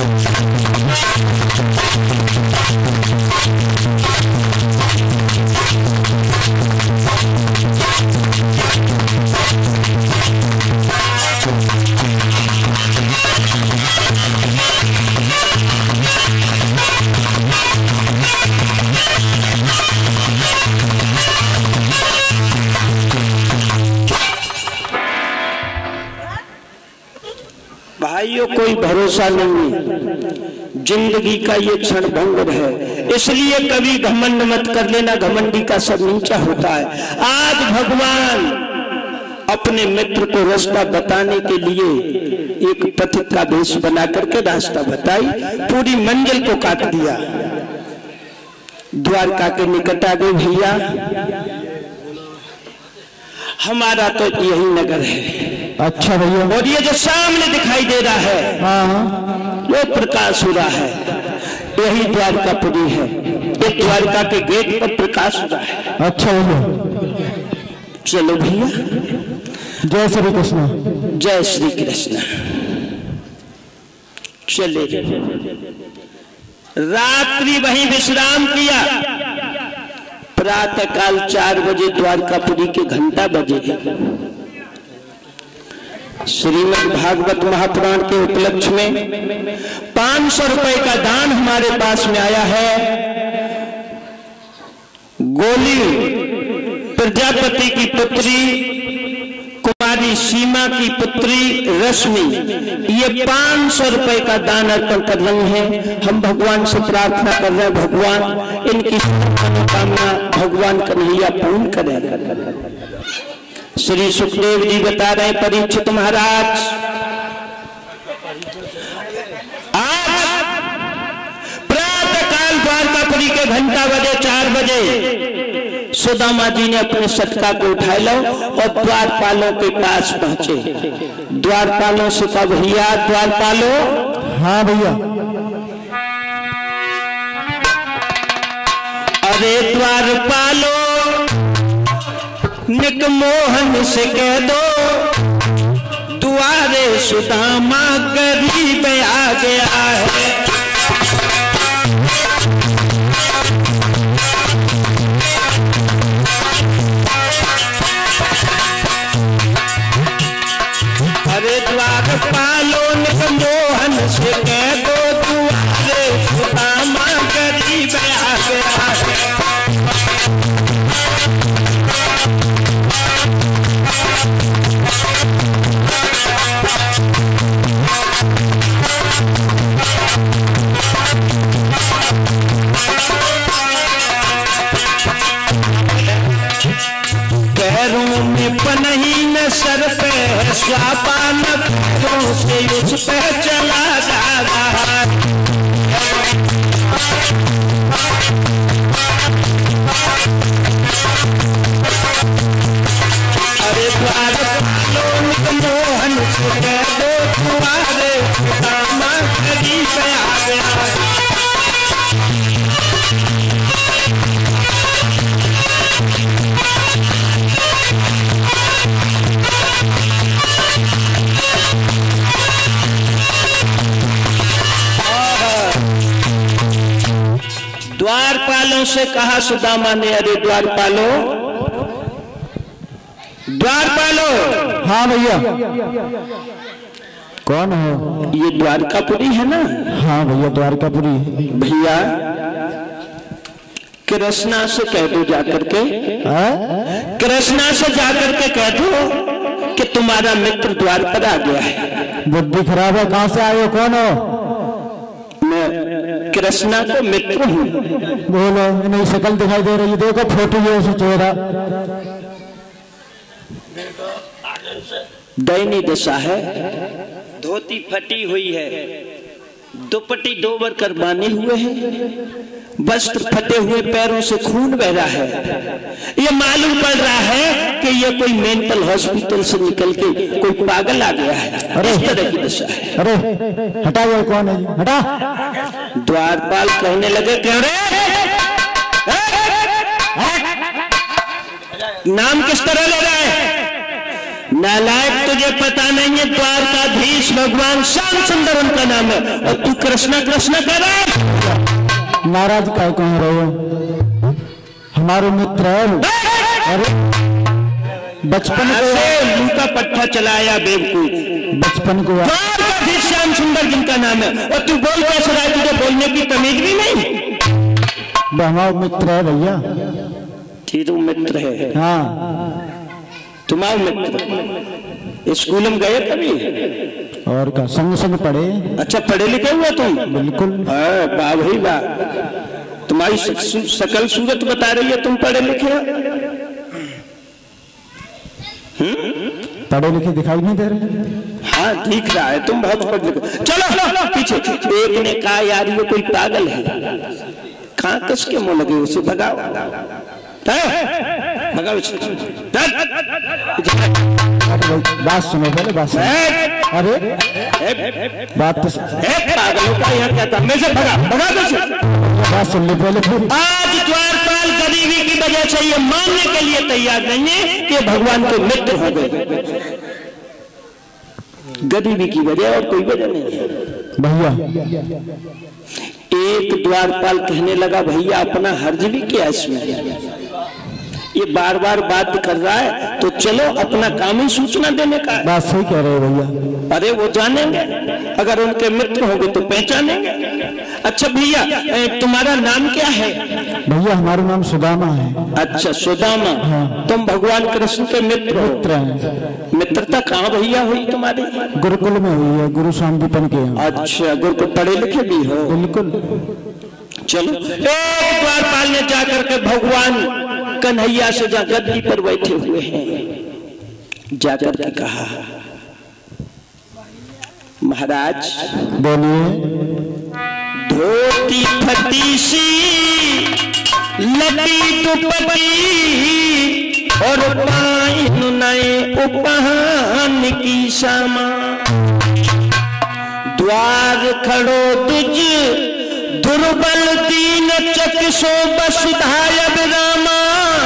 Speaker 1: भाइयों कोई भरोसा नहीं है, जिंदगी का ये क्षण भंगुर है, इसलिए कभी घमंड मत कर लेना, घमंडी का सब नीचा होता है। आज भगवान अपने मित्र को रास्ता बताने के लिए एक पथिक का वेश बना करके रास्ता बताई, पूरी मंजिल को काट दिया। द्वारका के निकट आ गए भैया, हमारा तो यही नगर है।
Speaker 2: अच्छा भैया,
Speaker 1: और ये जो सामने दिखाई दे रहा है,
Speaker 2: हाँ,
Speaker 1: वो प्रकाश हो रहा है, यही द्वारकापुरी है। ये द्वारका के गेट पर प्रकाश हो रहा है।
Speaker 2: अच्छा भैया,
Speaker 1: चलो भैया,
Speaker 2: जय श्री कृष्ण।
Speaker 1: जय श्री कृष्ण। चले रात्रि वहीं विश्राम किया। प्रातः काल 4 बजे द्वारकापुरी के घंटा बजे। श्रीमद् भागवत महापुराण के उपलक्ष्य में 500 रुपए का दान हमारे पास में आया है। गोली प्रजापति की पुत्री कुमारी सीमा की पुत्री रश्मि, ये 500 रुपए का दान अर्पण कर रही हैं। हम भगवान से प्रार्थना कर रहे हैं, भगवान इनकी मनोकामना भगवान कन्हैया पूर्ण करें। श्री सुखदेव जी बता रहे हैं, परीक्षित महाराज, आज प्रातः काल द्वारकापुरी के घंटा बजे 4 बजे सुदामा जी ने अपने सटका को उठा लो और द्वारपालों के पास पहुंचे। द्वारपालों से कहा, भैया द्वारपालों।
Speaker 2: हाँ भैया।
Speaker 1: अरे द्वारपालों, निकमोहन से कह दो दुआरे सुदामा गरीब आ गया है। अरे द्वारपालों, निकमोहन से कह दो दुआरे नहीं न सर पे है स्वापा न पैरों से उस पे चला जा रहा है। अरे द्वारपालो मोहन से कह दो तुम्हारे दामा करीब आ गया। द्वारपालों से कहा सुदामा ने, अरे द्वारपालो, द्वारपालो।
Speaker 2: हाँ भैया। कौन हो?
Speaker 1: ये द्वारकापुरी है ना?
Speaker 2: हाँ भैया द्वारकापुरी।
Speaker 1: भैया कृष्णा से कह दो जाकर के, कृष्णा से जाकर के कह दो कि तुम्हारा मित्र द्वार पर आ गया है।
Speaker 2: बुद्धि खराब है, कहाँ से आए हो, कौन हो?
Speaker 1: मैं कृष्णा को मित्र हूँ।
Speaker 2: बोलो, नहीं शक्ल दिखाई दे रही है, देखो फोटो है उसे चेहरा।
Speaker 1: दयनीय दशा है, धोती फटी हुई है, दुपट्टी डोबर कर बांधे हुए हैं, वस्त्र फटे हुए, पैरों से खून बह रहा है। ये मालूम पड़ रहा है कि ये कोई मेंटल हॉस्पिटल से निकल के कोई पागल आ गया है।
Speaker 2: अरे
Speaker 1: इस तरह की दशा है।
Speaker 2: अरे हटा, वो कौन है? हटा।
Speaker 1: द्वारपाल कहने लगे, क्यों रे? नाम किस तरह ले रहा है? नालायक, तुझे पता नहीं है द्वारकाधीश भगवान श्याम सुंदर उनका नाम है, और तू कृष्णा कृष्णा कर रहा है।
Speaker 2: नाराज काय कह रहे हो? हमारे मित्र है। अरे बचपन को
Speaker 1: मुंह का पट्टा चलाया बेवकूफ।
Speaker 2: बचपन को
Speaker 1: द्वारकाधीश श्याम सुंदर जिनका नाम है, और तू बोल कैसे रहा है? तुझे बोलने की तमीज भी नहीं।
Speaker 2: हमारा मित्र है भैया।
Speaker 1: ठीक, मित्र है।
Speaker 2: हाँ
Speaker 1: तुम्हारा मित्र। स्कूल में गए कभी?
Speaker 2: और क्या, संग संग पढ़े।
Speaker 1: अच्छा, पढ़े लिखे हुए तुम?
Speaker 2: बिल्कुल।
Speaker 1: वाह भाई वाह, तुम्हारी शकल सूरत बता रही है तुम पढ़े लिखे हो।
Speaker 2: पढ़े लिखे दिखाई नहीं दे रहे?
Speaker 1: हाँ दिख रहा है, तुम बहुत पढ़े लिखे। चलो पीछे। एक ने कहा यार ये कोई पागल है, कहाँ किसके मुंह लगे, उसे भगाओ भगाओ।
Speaker 2: बात सुनो पहले, बात सुनो। अरे बात तो
Speaker 1: पागलों का यहाँ क्या था? मैं से भगा
Speaker 2: बात सुन ली पहले पूरी।
Speaker 1: आज द्वारपाल गरीबी की वजह से ये मानने के लिए तैयार नहीं है कि भगवान के मित्र हो गए। गरीबी की वजह और कोई वजह नहीं है
Speaker 2: भैया।
Speaker 1: एक द्वारपाल कहने लगा, भैया अपना हर्ज भी क्या इसमें? ये बार बार बात कर रहा है तो चलो अपना काम ही सूचना देने का है।
Speaker 2: बात सही कह रहे हो भैया।
Speaker 1: अरे वो जानेंगे, अगर उनके मित्र होंगे तो पहचानेंगे। अच्छा भैया तुम्हारा नाम क्या है?
Speaker 2: भैया हमारा नाम सुदामा है।
Speaker 1: अच्छा सुदामा। हाँ। तुम भगवान कृष्ण के मित्र हो?
Speaker 2: मित्र हैं।
Speaker 1: मित्रता कहाँ भैया हुई तुम्हारी?
Speaker 2: गुरुकुल में हुई है, गुरु शांतिपन के यहाँ।
Speaker 1: अच्छा, गुरुकुल पढ़े लिखे भी हो?
Speaker 2: बिल्कुल।
Speaker 1: चलो, एक द्वारपाल ने जाकर के भगवान कन्हैया से जहाँ गद्दी पर बैठे हुए हैं जाकर के कहा, महाराज
Speaker 2: बोलिए।
Speaker 1: धोती फटी सी लटी दुपट्टी और पाइन नए उपहान की सामा, द्वार खड़ो तुझ दुर्बल दीन चकिसो वसुधायब रामा,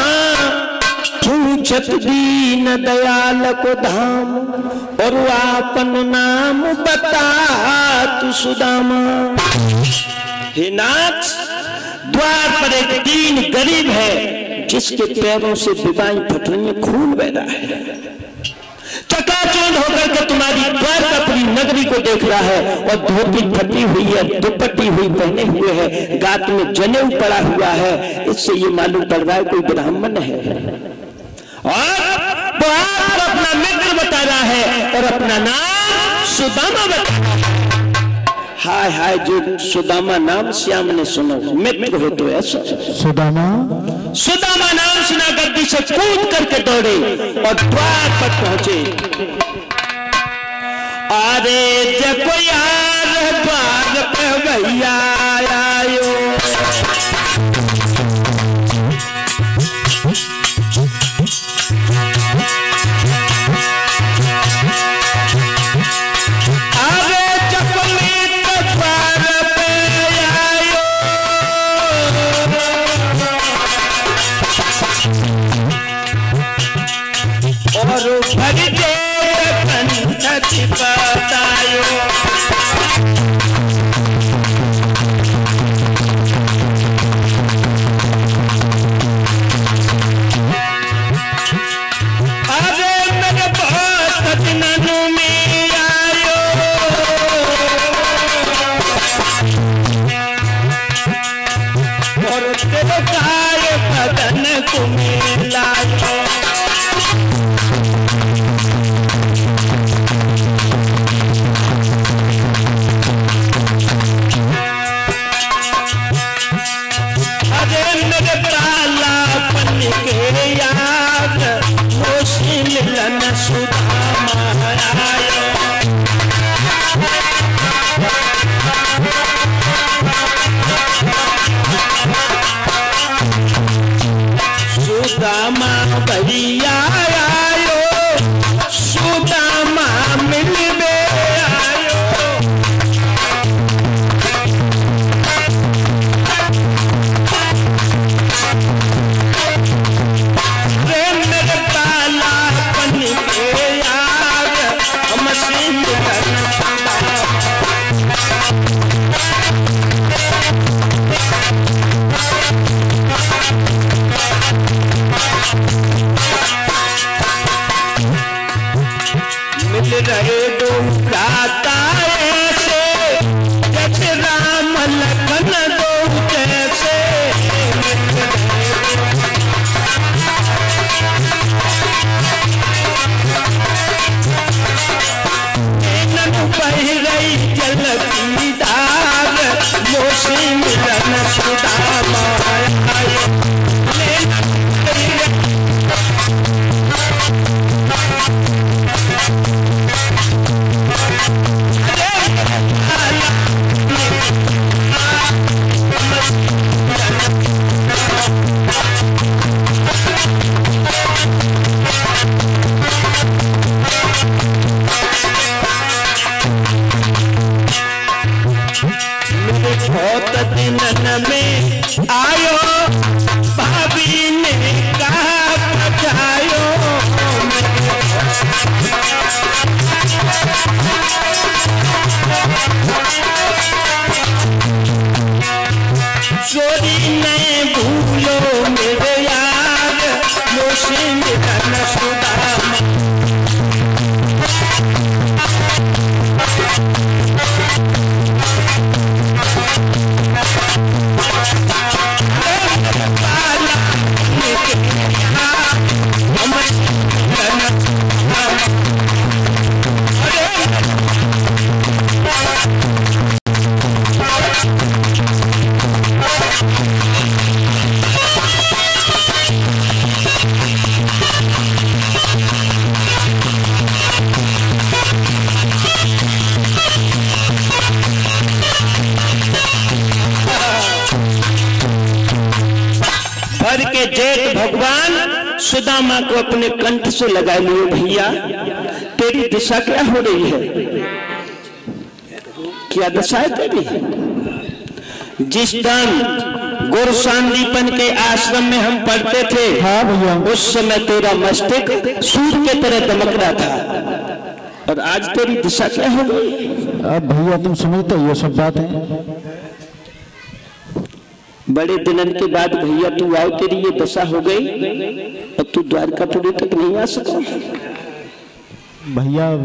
Speaker 1: पूछत दीन दयाल को धाम और आपन नाम बता तू सुदामा। हे नाथ, द्वार पर एक दीन गरीब है जिसके पैरों से विवाही फट रही है, खून बह रहा है, चकाचौंध होकर के तुम्हारी द्वारकापुरी नगरी को देख रहा है, और धोती फटी हुई है, दुपट्टी हुई पहने हुए है, गात में जनेऊ पड़ा हुआ है। इससे ये मालूम पड़ रहा है कोई ब्राह्मण है, और वो आपको अपना मित्र बता रहा है और अपना नाम सुदामा बता रहा है। हाय हाय, जो सुदामा नाम श्याम ने सुनो, मित्र हो तो ऐसा।
Speaker 2: सुदामा
Speaker 1: सुदामा नाम सुना गद्दी से कूद करके दौड़े और द्वार पर पहुंचे। अरे जब यार द्वार पे भैया आयो, और भर दे कंठ बतायो। अरे मेरे बहुत दिनों में आयो, और तेरे काय बदन को मिलायो। मिलन सुदामा आयो, सुदामा भैया आयो, सुदामा मिलबे आयो। मिल रहे दो भ्राता ऐसे, जैसे राम लखन दो जैसे। बह रही जलती धार, मोसी मिलन सुदामा आयो। बहुत दिनन में आयो, भाभी ने कहा बचायो। चोरी नहीं भूलो मेरे यार, मोशी मिलन सुदामा। भर के जेठ भगवान सुदामा को अपने कंठ से लगा लिए। भैया तेरी दिशा क्या हो रही है, क्या दशा है तेरी? जिस दिन गुरु सांदीपन के आश्रम में हम पढ़ते थे,
Speaker 2: हाँ भैया,
Speaker 1: उस समय तेरा मस्तक सूर्य की तरह दमक रहा था, और आज तेरी दिशा क्या हो गई?
Speaker 2: अब भैया तुम समझते हो ये सब बातें।
Speaker 1: बड़े दिनन के बाद भैया तू आओ, तेरी ये दशा हो गई, अब तू द्वारकापुरी तक नहीं आ सका।
Speaker 2: भैया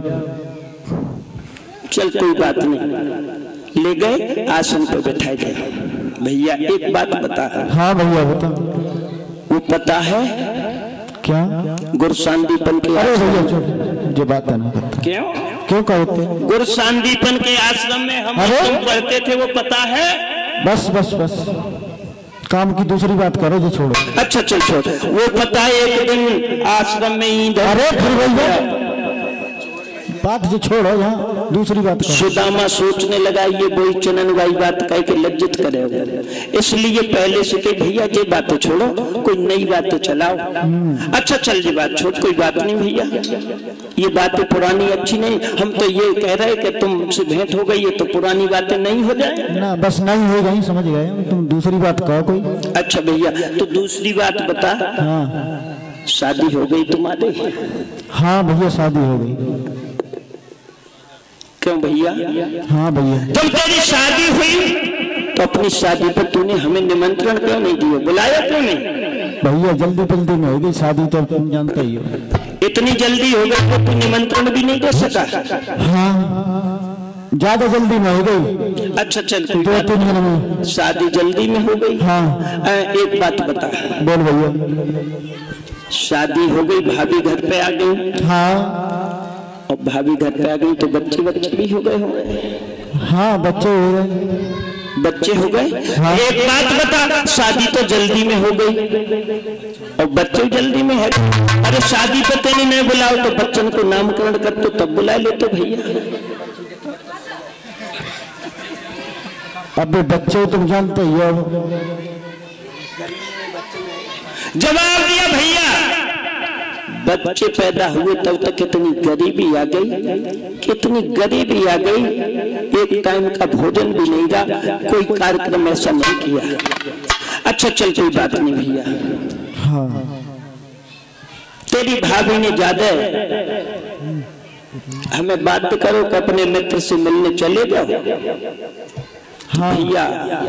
Speaker 1: चल कोई बात नहीं, ले गए आसन पर बैठाए गए। भैया एक बात बता।
Speaker 2: हाँ भैया बता।
Speaker 1: वो पता है
Speaker 2: क्या?
Speaker 1: गुरु सांदीपन के,
Speaker 2: अरे भैया जो बात है ना करता। क्यों कहते?
Speaker 1: गुरु सांदीपन के आश्रम में हम पढ़ते थे, वो पता है?
Speaker 2: बस बस बस काम की दूसरी बात करो जो छोड़ो।
Speaker 1: अच्छा चल छोड़, वो पता है एक दिन आश्रम में ईंद,
Speaker 2: अरे फिर भैया बात जो छोड़ो, यहाँ दूसरी बात करो।
Speaker 1: सुदामा सोचने लगा ये बोई चनन वाई बात कह के लज्जित करे, इसलिए पहले से के भैया ये बातें छोड़ो, कोई नई बातें चलाओ। अच्छा चल ये बात छोड़, कोई बात नहीं भैया, ये बातें पुरानी अच्छी नहीं। हम तो ये कह रहे कि तुमसे भेंट हो गई है तो पुरानी बातें नहीं हो जाए
Speaker 2: ना, बस नहीं हो गई, समझ गए। तुम दूसरी बात कहो कोई।
Speaker 1: अच्छा भैया तो दूसरी बात बता।
Speaker 2: हाँ
Speaker 1: शादी हो गई तुम्हारी?
Speaker 2: हाँ भैया शादी हो गई।
Speaker 1: क्यों भैया?
Speaker 2: हाँ भैया।
Speaker 1: जब तेरी शादी हुई तो अपनी शादी पर तूने हमें निमंत्रण क्यों नहीं दिया, बुलाया क्यों नहीं?
Speaker 2: भैया जल्दी जल्दी में हो गई शादी, तो तुम जानते ही हो।
Speaker 1: इतनी जल्दी हो गई तो तू निमंत्रण भी नहीं दे सका?
Speaker 2: हाँ ज्यादा जल्दी में हो गई।
Speaker 1: अच्छा चल कोई
Speaker 2: 2-3 दिन में
Speaker 1: शादी जल्दी में हो गई।
Speaker 2: हाँ
Speaker 1: एक बात बता।
Speaker 2: बोल भैया।
Speaker 1: शादी हो गई, भाभी घर पे आ गई।
Speaker 2: हाँ
Speaker 1: और भाभी घर पे आ गई तो बच्चे भी हो गए होंगे।
Speaker 2: हाँ बच्चे हो गए।
Speaker 1: बच्चे हो गए।
Speaker 2: हाँ।
Speaker 1: एक बात बता, शादी तो जल्दी में हो गई और बच्चे जल्दी में है। अरे शादी पे तेने नहीं बुलाओ तो बच्चन को नामकरण कर तो तब बुला लेते भैया।
Speaker 2: अब बच्चे तुम जानते ही हो।
Speaker 1: जवाब दिया भैया, बच्चे पैदा हुए तब तक कितनी गरीबी आ गई, कितनी गरीबी आ गई। एक टाइम का भोजन भी नहीं रहा, कोई कार्यक्रम ऐसा नहीं किया। अच्छा चल कोई बात नहीं भैया।
Speaker 2: हाँ
Speaker 1: तेरी भाभी ने ज्यादा हमें बात करो कि अपने मित्र से मिलने चले जाओ।
Speaker 2: हाँ
Speaker 1: भैया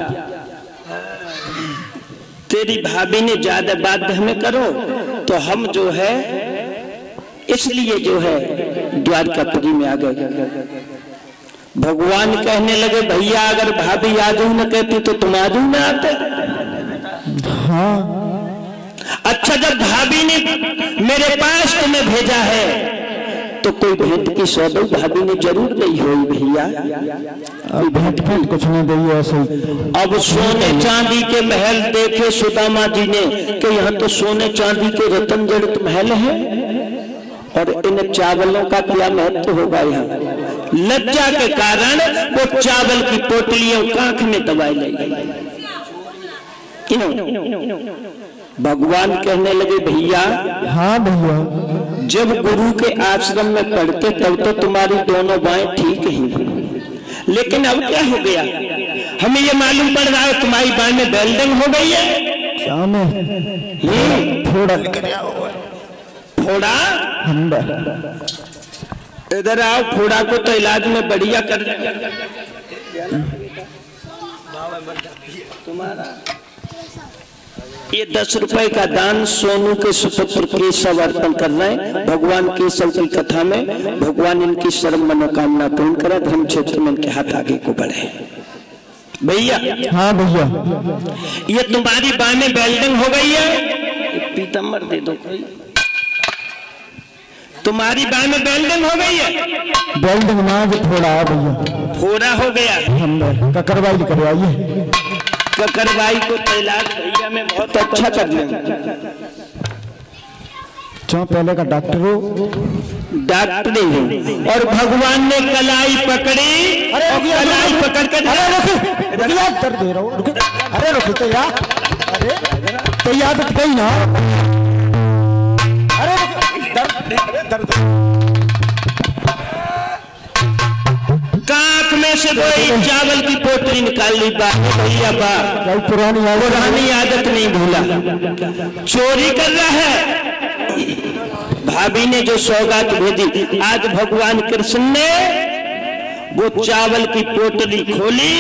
Speaker 1: तेरी भाभी ने ज्यादा बात हमें करो तो हम जो है इसलिए जो है द्वारकापुरी में आ गए। भगवान कहने लगे भैया अगर भाभी आजू न कहती तो तुम आजू न आते।
Speaker 2: हाँ
Speaker 1: अच्छा जब भाभी ने मेरे पास तुम्हें भेजा है तो कोई भेंट की सौदे भाभी ने जरूर दी होगी भैया।
Speaker 2: अब भेंट कुछ नहीं दी ऐसे।
Speaker 1: अब सोने चांदी के महल देखे सुदामा जी ने कि यहाँ तो सोने चांदी के रतन जड़ित महल है और इन चावलों का क्या महत्व होगा यहाँ। लज्जा के कारण वो चावल की पोटलियों कांख में दबाई लाई। क्यों? भगवान कहने लगे भैया।
Speaker 2: हाँ भैया
Speaker 1: जब गुरु के आश्रम में पढ़ते तब तो तुम्हारी दोनों बाएं ठीक ही, लेकिन अब क्या हो गया हमें ये मालूम पड़ रहा है तुम्हारी बाएं में बेल्डिंग हो गई है।
Speaker 2: थोड़ा
Speaker 1: फोड़ा इधर आओ, फोड़ा को तो इलाज में बढ़िया कर तुम्हारा ये 10 रुपए का दान सोनू के सुपुत्र केशव अर्पण कर रहे हैं। भगवान केशव की कथा में भगवान इनकी सर्व मनोकामना पूर्ण करे, धर्म क्षेत्र में इनके हाथ आगे को बढ़े। भैया
Speaker 2: हाँ भैया
Speaker 1: ये तुम्हारी बाएं में बेल्डिंग हो गई है, पीतम्बर दे दो कोई। तुम्हारी बाएं में बेल्डिंग हो गई है।
Speaker 2: बेल्डिंग ना जो फोड़ा है भैया,
Speaker 1: फोड़ा हो गया।
Speaker 2: हम ककरवाई करवाइए।
Speaker 1: ककरवाई को इलाज भैया मैं बहुत अच्छा कर लूंगा।
Speaker 2: पहले का डॉक्टर हो,
Speaker 1: डॉक्टरी हो और भगवान ने कलाई पकड़ी और कलाई पकड़ कर
Speaker 2: दर्द दे रहा हूँ। अरे रुको तो यार, अरे तो याद गई ना। अरे दर्द
Speaker 1: कांख में से कोई चावल की पोटली निकाल ली। भैया पुरानी आदत नहीं भूला, चोरी कर रहा है। भाभी ने जो सौगात भेजी, आज भगवान कृष्ण ने वो चावल की पोटली खोली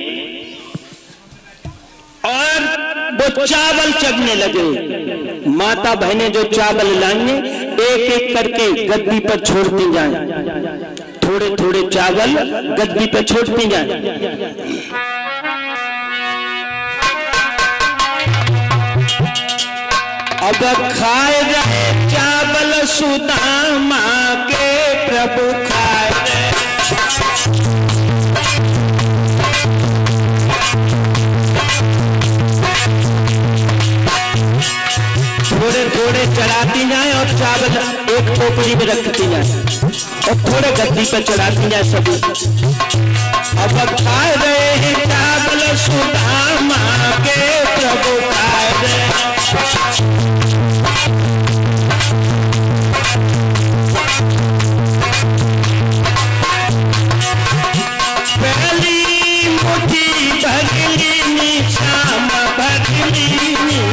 Speaker 1: और वो चावल चढ़ने लगे। माता बहनें जो चावल लाएंगे एक एक करके गद्दी पर छोड़ती जाएं, थोड़े थोड़े चावल गद्दी पे छोड़ती जाए। अब खाए रहे चावल सुदामा के प्रभु खाए रहे। थोड़े चढ़ाती जाए और चावल एक टोकरी में रखती जाए और थोड़े गद्दी पर चढ़ाती जाए सब। अब खा रहे हैं चावल सुदामा के प्रभु खा रहे। पहली मुट्ठी भगली श्याम भगली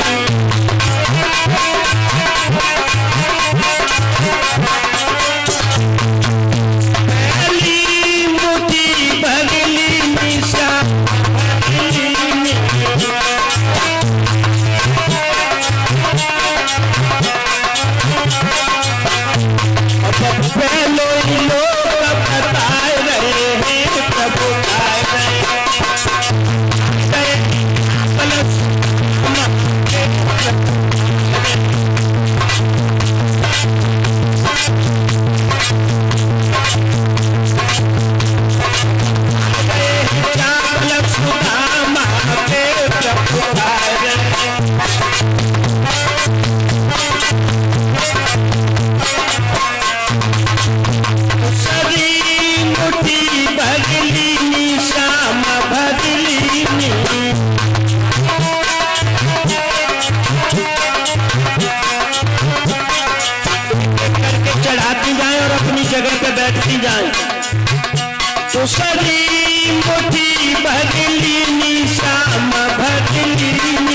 Speaker 1: बैठती जाए। तो सरी मुट्ठी भगली श्याम भगली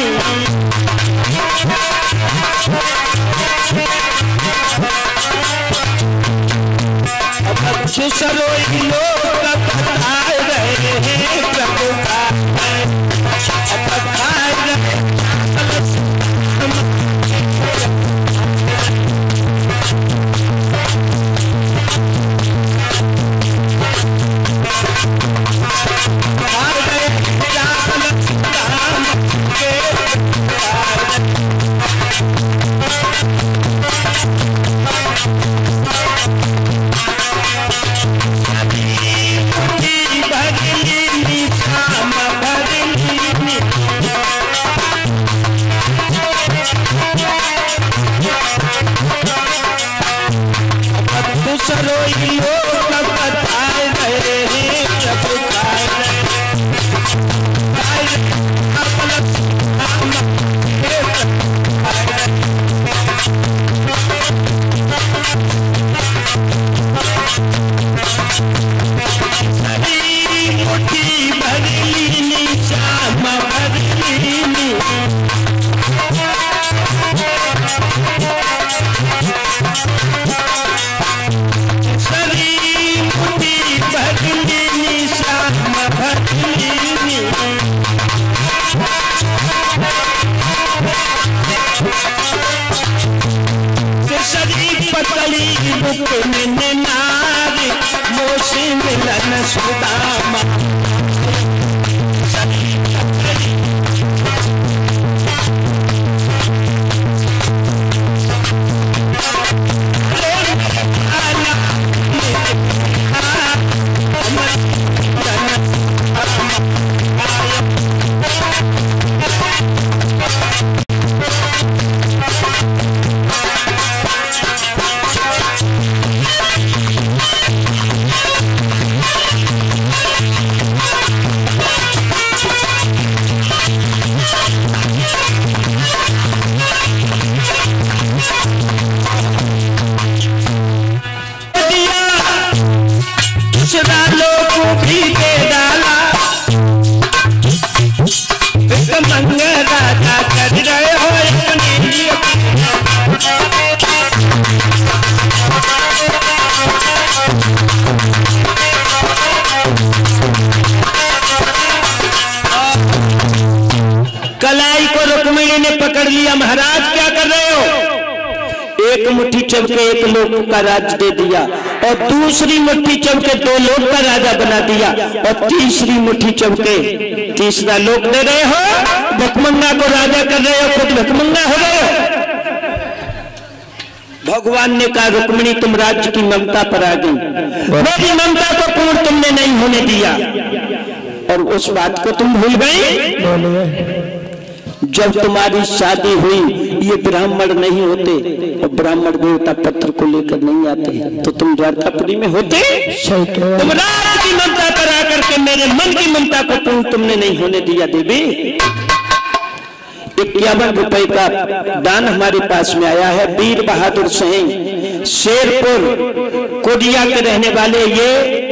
Speaker 1: सरोई लोग बता रहे हैं प्रभु का सरोई लोग बता रहे हैं प्रभु मुट्ठी भगली श्याम भगली पतली बुक में नारी मोशी मिलन सुदामा कलाई को रुक्मिणी ने पकड़ लिया। महाराज क्या कर रहे हो? एक मुट्ठी चबके एक लोक का राज दे दिया और दूसरी मुट्ठी चबके दो लोक का राजा बना दिया और तीसरी मुट्ठी चबके तीसरा लोक दे रहे हो। भकमंगा को राजा कर रहे हो, खुद भकमंगा हो रहे हो। भगवान ने कहा रुक्मिणी तुम राज्य की ममता पर आ गई, मेरी ममता को पूर्ण तुमने नहीं होने दिया और उस बात को तुम भूल गई। जब तुम्हारी शादी हुई ये ब्राह्मण नहीं होते और ब्राह्मण देवता पत्र को लेकर नहीं आते तो तुम द्वारकापुरी में होते। तुम रात की ममता पर आकर के मेरे मन की ममता को तुमने नहीं होने दिया देवी। 51 रुपए का दान हमारे पास में आया है। वीर बहादुर सिंह शेरपुर कोडिया के रहने वाले, ये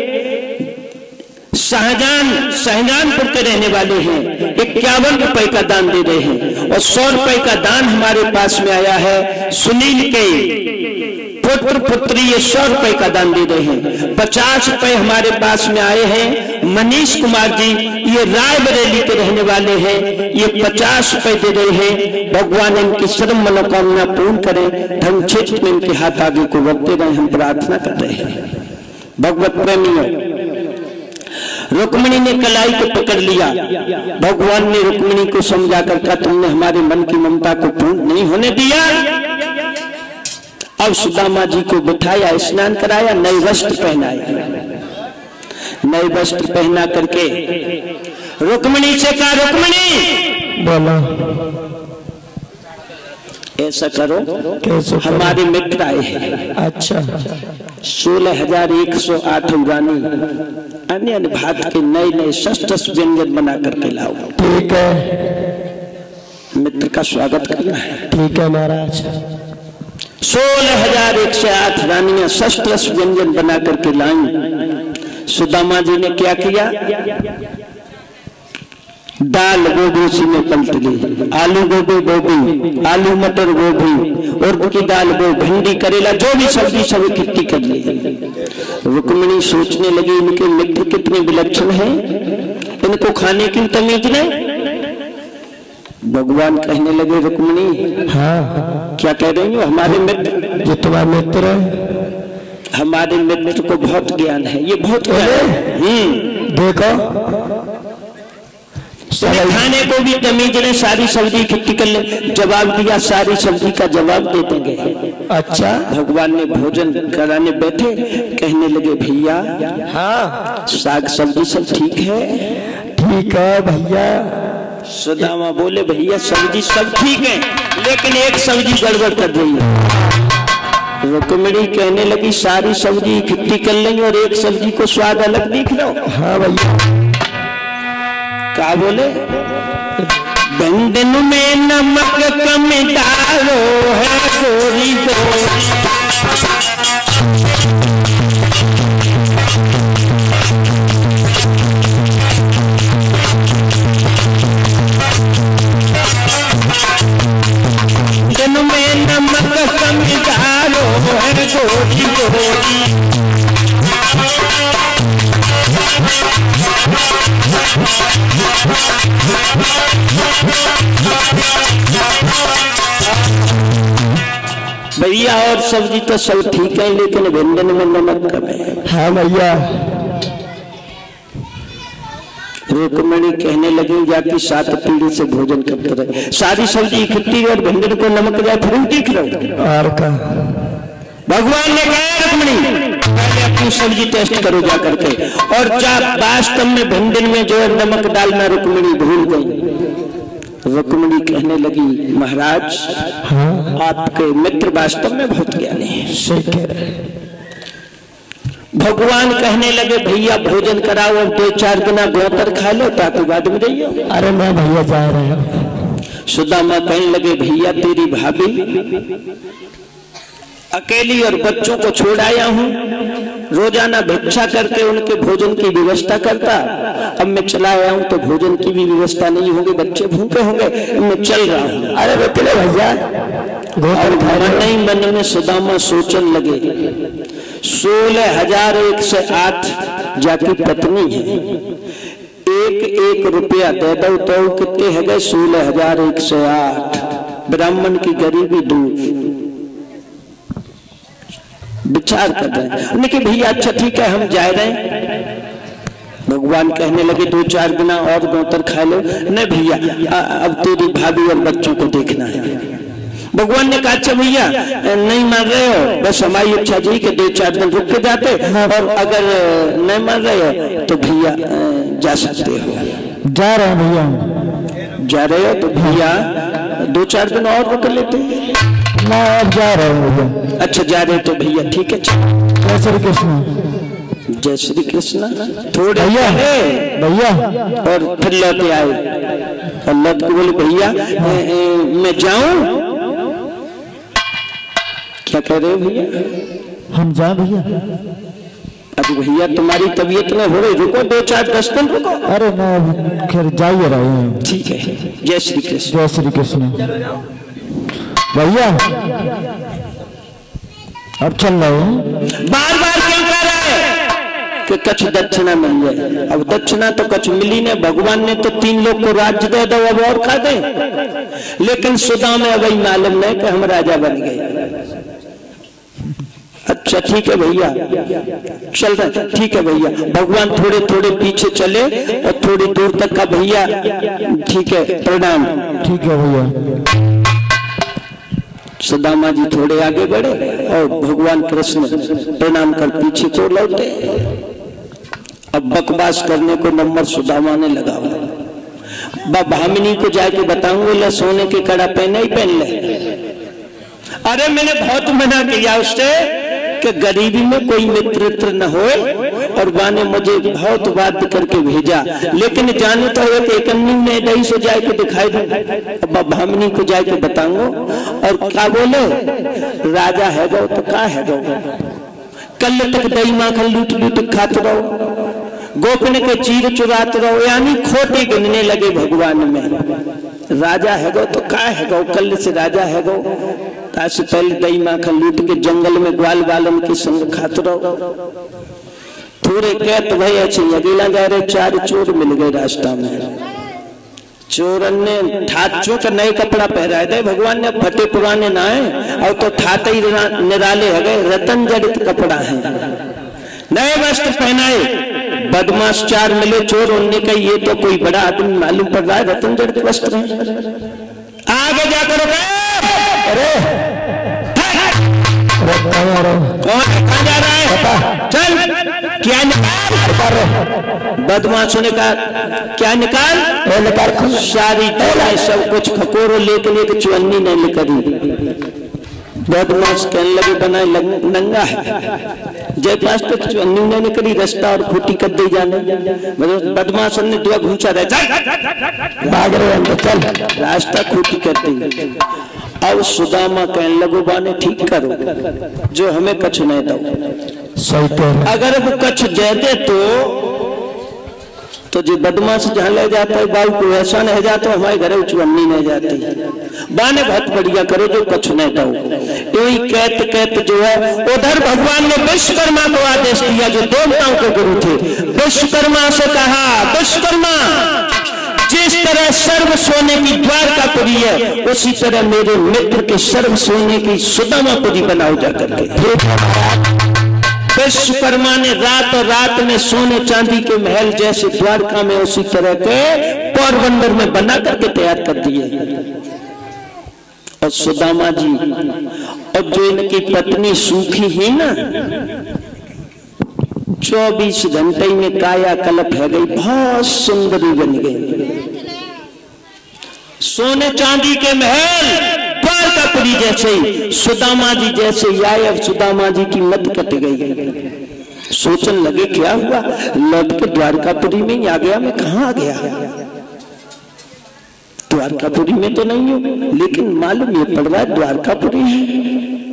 Speaker 1: शाहजहानपुर के रहने वाले हैं। 51 रुपए का दान दे रहे हैं और 100 रुपए का दान हमारे पास में आया है। सुनील के पुत्र पुत्री ये 100 रुपए का दान दे रहे हैं। 50 रुपए हमारे पास में आए हैं। मनीष कुमार जी ये रायबरेली के रहने वाले हैं, ये 50 रुपए दे रहे हैं। भगवान इनकी सर्व मनोकामना पूर्ण करें, धर्म क्षेत्र में इनके हाथ आगे को बढ़ते रहे, हम प्रार्थना कर रहे हैं। भगवत प्रेमियों, रुक्मिणी ने कलाई को पकड़ लिया। भगवान ने रुक्मिणी को समझा कर कहा तुमने हमारे मन की ममता को पूर्ण नहीं होने दिया। अब सुदामा जी को बिठाया, स्नान कराया, नए वस्त्र पहनाया। नए वस्त्र पहना करके रुक्मिणी से कहा रुक्मिणी
Speaker 2: बोला
Speaker 1: ऐसा करो, हमारे मित्र आए हैं।
Speaker 2: अच्छा
Speaker 1: 16,108 रानी अन्य अन्य भात के नए नए शस्त्र व्यंजन बना करके लाओ।
Speaker 2: ठीक है,
Speaker 1: मित्र का स्वागत करना है।
Speaker 2: ठीक है महाराज।
Speaker 1: 16,108 रानियां शस्त्र व्यंजन बना करके लाई। सुदामा जी ने क्या किया, दाल गोभी उसी में पलट ली, आलू गोभी, आलू मटर गोभी, उड़द की दाल वो भिंडी करेला जो भी सब्जी सब इकट्ठी कर ली। रुक्मिणी सोचने लगी इनके मित्र कितने विलक्षण हैं, इनको खाने की तमीज नहीं। भगवान कहने लगे रुक्मिणी
Speaker 2: हाँ
Speaker 1: क्या कह रही हो, हमारे मित्र
Speaker 2: जो तुम्हारे मित्र है,
Speaker 1: हमारे मित्र को बहुत ज्ञान है, ये बहुत ज्ञान है।
Speaker 2: देखो
Speaker 1: खाने को भी तमीज ने, सारी सब्जी इकट्ठी कर ले। जवाब दिया सारी सब्जी का जवाब दे देंगे।
Speaker 2: अच्छा
Speaker 1: भगवान ने भोजन कराने बैठे, कहने लगे भैया
Speaker 2: हाँ
Speaker 1: साग सब्जी सब ठीक है?
Speaker 2: ठीक है भैया।
Speaker 1: सुदामा बोले भैया सब्जी सब ठीक है लेकिन एक सब्जी गड़बड़ कर रही है। रुक्मिणी कहने लगी सारी सब्जी इकट्ठी कर लेंगे और एक सब्जी को स्वाद अलग दिख लो।
Speaker 2: हाँ भैया
Speaker 1: क्या बोले, व्यंजन में नमक कम डालो है गोरी गोरी, व्यंजन में नमक कम डालो है गोरी गोरी। भैया और सब्जी तो सब ठीक है लेकिन व्यंजन में नमक कम है।
Speaker 2: हाँ भैया।
Speaker 1: रुक्मिणी कहने लगी जाके 7 पीढ़ी से भोजन करते रहे, सारी सब्जी इकट्ठी और व्यंजन को नमक जाए फिर ठीक रहो।
Speaker 2: और का
Speaker 1: भगवान ने कहा रुक्मिणी पहले अपनी सब्जी टेस्ट करो जा करके, और वास्तव में व्यंजन में जो है नमक डालना रुक्मिणी भूल गई। रुक्मिणी कहने लगी महाराज
Speaker 2: हाँ
Speaker 1: आपके मित्र वास्तव में बहुत ज्ञानी है।
Speaker 2: सही कह रहे।
Speaker 1: भगवान कहने लगे भैया भोजन कराओ और 2-4 गुना गोतर खा लो ताकि बाद में रहियो।
Speaker 2: अरे मैं भैया जा रहे हो।
Speaker 1: सुदामा कहने लगे भैया तेरी भाभी अकेली और बच्चों को छोड़ आया हूँ, रोजाना भिक्षा करके उनके भोजन की व्यवस्था करता, अब मैं चला आया हूँ तो भोजन की भी व्यवस्था नहीं होगी, बच्चे भूखे होंगे, मैं चल रहा हूँ। अरे बेटे भैया नहीं, मन में सुदामा सोचने लगे 16,108 जाकी पत्नी है, एक रुपया दे दो तो कितने है गए 16,108। ब्राह्मण की गरीबी दूर। विचार कर रहे हैं उनके भैया अच्छा ठीक है हम जा रहे हैं। भगवान कहने लगे 2-4 गुना और गोतर खा लो। नहीं भैया अब तेरी भाभी और बच्चों को देखना है। भगवान ने कहा अच्छा भैया नहीं मान रहे हो, बस हमारी इच्छा जी कि 2-4 दिन रुक के जाते, और अगर नहीं मान रहे हो तो भैया जा सकते हो।
Speaker 2: जा रहे हैं भैया।
Speaker 1: जा रहे हो तो भैया 2-4 दिन और रुक लेते।
Speaker 2: मैं अब जा रहा हूँ भैया।
Speaker 1: अच्छा जा रहे तो भैया ठीक है।
Speaker 2: जय श्री कृष्ण।
Speaker 1: जय श्री कृष्ण। थोड़े
Speaker 2: भैया भैया
Speaker 1: और फिर लौटे आए और लौट के बोले भैया मैं जाऊं। क्या कह रहे हो भैया?
Speaker 2: हम जाए भैया?
Speaker 1: अभी भैया तुम्हारी तबीयत में हो रही, रुको 2-4-10 दिन रुको।
Speaker 2: अरे मैं खैर जा ही रहा हूँ।
Speaker 1: ठीक है। जय श्री कृष्ण।
Speaker 2: जय श्री कृष्ण। भैया अब चल रहा हूँ।
Speaker 1: बार बार क्यों कह रहा है कि कछ दक्षिणा मिल जाए? अब दक्षिणा तो कछ मिली ने, भगवान ने तो 3 लोग को राज्य दे दो अब और खा दे, लेकिन सुदा में अब मालूम नहीं कि हम राजा बन गए। अच्छा ठीक है भैया चल रहे। ठीक है भैया। भगवान थोड़े थोड़े पीछे चले और थोड़ी दूर तक का भैया ठीक है प्रणाम।
Speaker 2: ठीक है भैया।
Speaker 1: सुदामा जी थोड़े आगे बढ़े और भगवान कृष्ण प्रणाम कर पीछे को लौटे। अब बकवास करने को नंबर सुदामा ने लगा। भामिनी को जाके बताऊंगे ले सोने के कड़ा पहने ही पहन ले। अरे मैंने बहुत मना किया उससे कि गरीबी में कोई मित्र न हो, और बाने मुझे बहुत बात करके भेजा, लेकिन जाने तो एक एकन्नी में दही से जाके दिखाई दे। अब भामिनी को जाके बताऊंगा। और क्या बोले राजा है गो तो क्या है गो, कल तक दही माखन लूट लूट खाते रहो, गोपन के चीर चुराते रहो, यानी खोटे गिनने लगे भगवान में। राजा है गो तो क्या है गो, कल से राजा है गो, ताकि पहले दही माखन लूट के जंगल में ग्वाल बालन के संग खाते रहो। थोड़े कहते भाई अच्छे अकेला जा रहे, 4 चोर मिल गए रास्ता में। चोरन ने ठाचों का नए कपड़ा पहराए थे, भगवान ने फटे पुराने ना है और तो ठाते ही निराले है गए, रतन जड़ित कपड़ा है, नए वस्त्र पहनाए। बदमाश 4 मिले चोर, उनने कहा ये तो कोई बड़ा आदमी मालूम पड़ रहा है, रतन जड़ित वस्त्र है। आगे जाकर अरे कौन कहाँ जा रहा है? चल क्या निकाल? बदमाशों ने कहा क्या निकाल? सारी चोरें सब कुछ खकोरो लेके लेके चुन्नी नहीं निकली। बदमाश कहने लगे बना नंगा है, जय पास तो चुन्नी नहीं निकली, रास्ता और खूटी कर दे जाने। बदमाश ने दुआ घूचा रहे, भाग रहे चल, रास्ता खूटी कर दी। अब सुदामा कहने लगो बाने ठीक करो, जो हमें कछ नहीं दो। अगर वो कछ दे दे तो जो बदमाश जहाँ ले जाता है बाबू को ऐसा नहीं जाता, हमारे घर चुन्नी नहीं जाती। बाने बहुत बढ़िया करो जो कछ नहीं दो। यही कहते कहते जो है उधर भगवान ने विश्वकर्मा को आदेश दिया, जो देवताओं के गुरु थे। विश्वकर्मा से कहा विश्वकर्मा जिस तरह सर्व सोने की द्वारकापुरी है, उसी तरह मेरे मित्र के सर्व सोने की सुदामापुरी बनाओ जाकर के। विश्वकर्मा ने रात में सोने चांदी के महल जैसे द्वारका में उसी तरह के पोरबंदर में बना करके तैयार कर दिए। और सुदामा जी और जो इनकी पत्नी सूखी ही ना, 24 घंटे में काया कल्प है गई, बहुत सुंदरी बन गई। सोने चांदी के महल द्वारकापुरी जैसे ही सुदामा जी जैसे आए। अब सुदामा जी की मत कट गई, सोचने लगे क्या हुआ, लौट के द्वारकापुरी में ही आ गया, मैं कहाँ आ गया? द्वारकापुरी में तो नहीं हूं, लेकिन मालूम ये पड़ रहा है द्वारकापुरी है।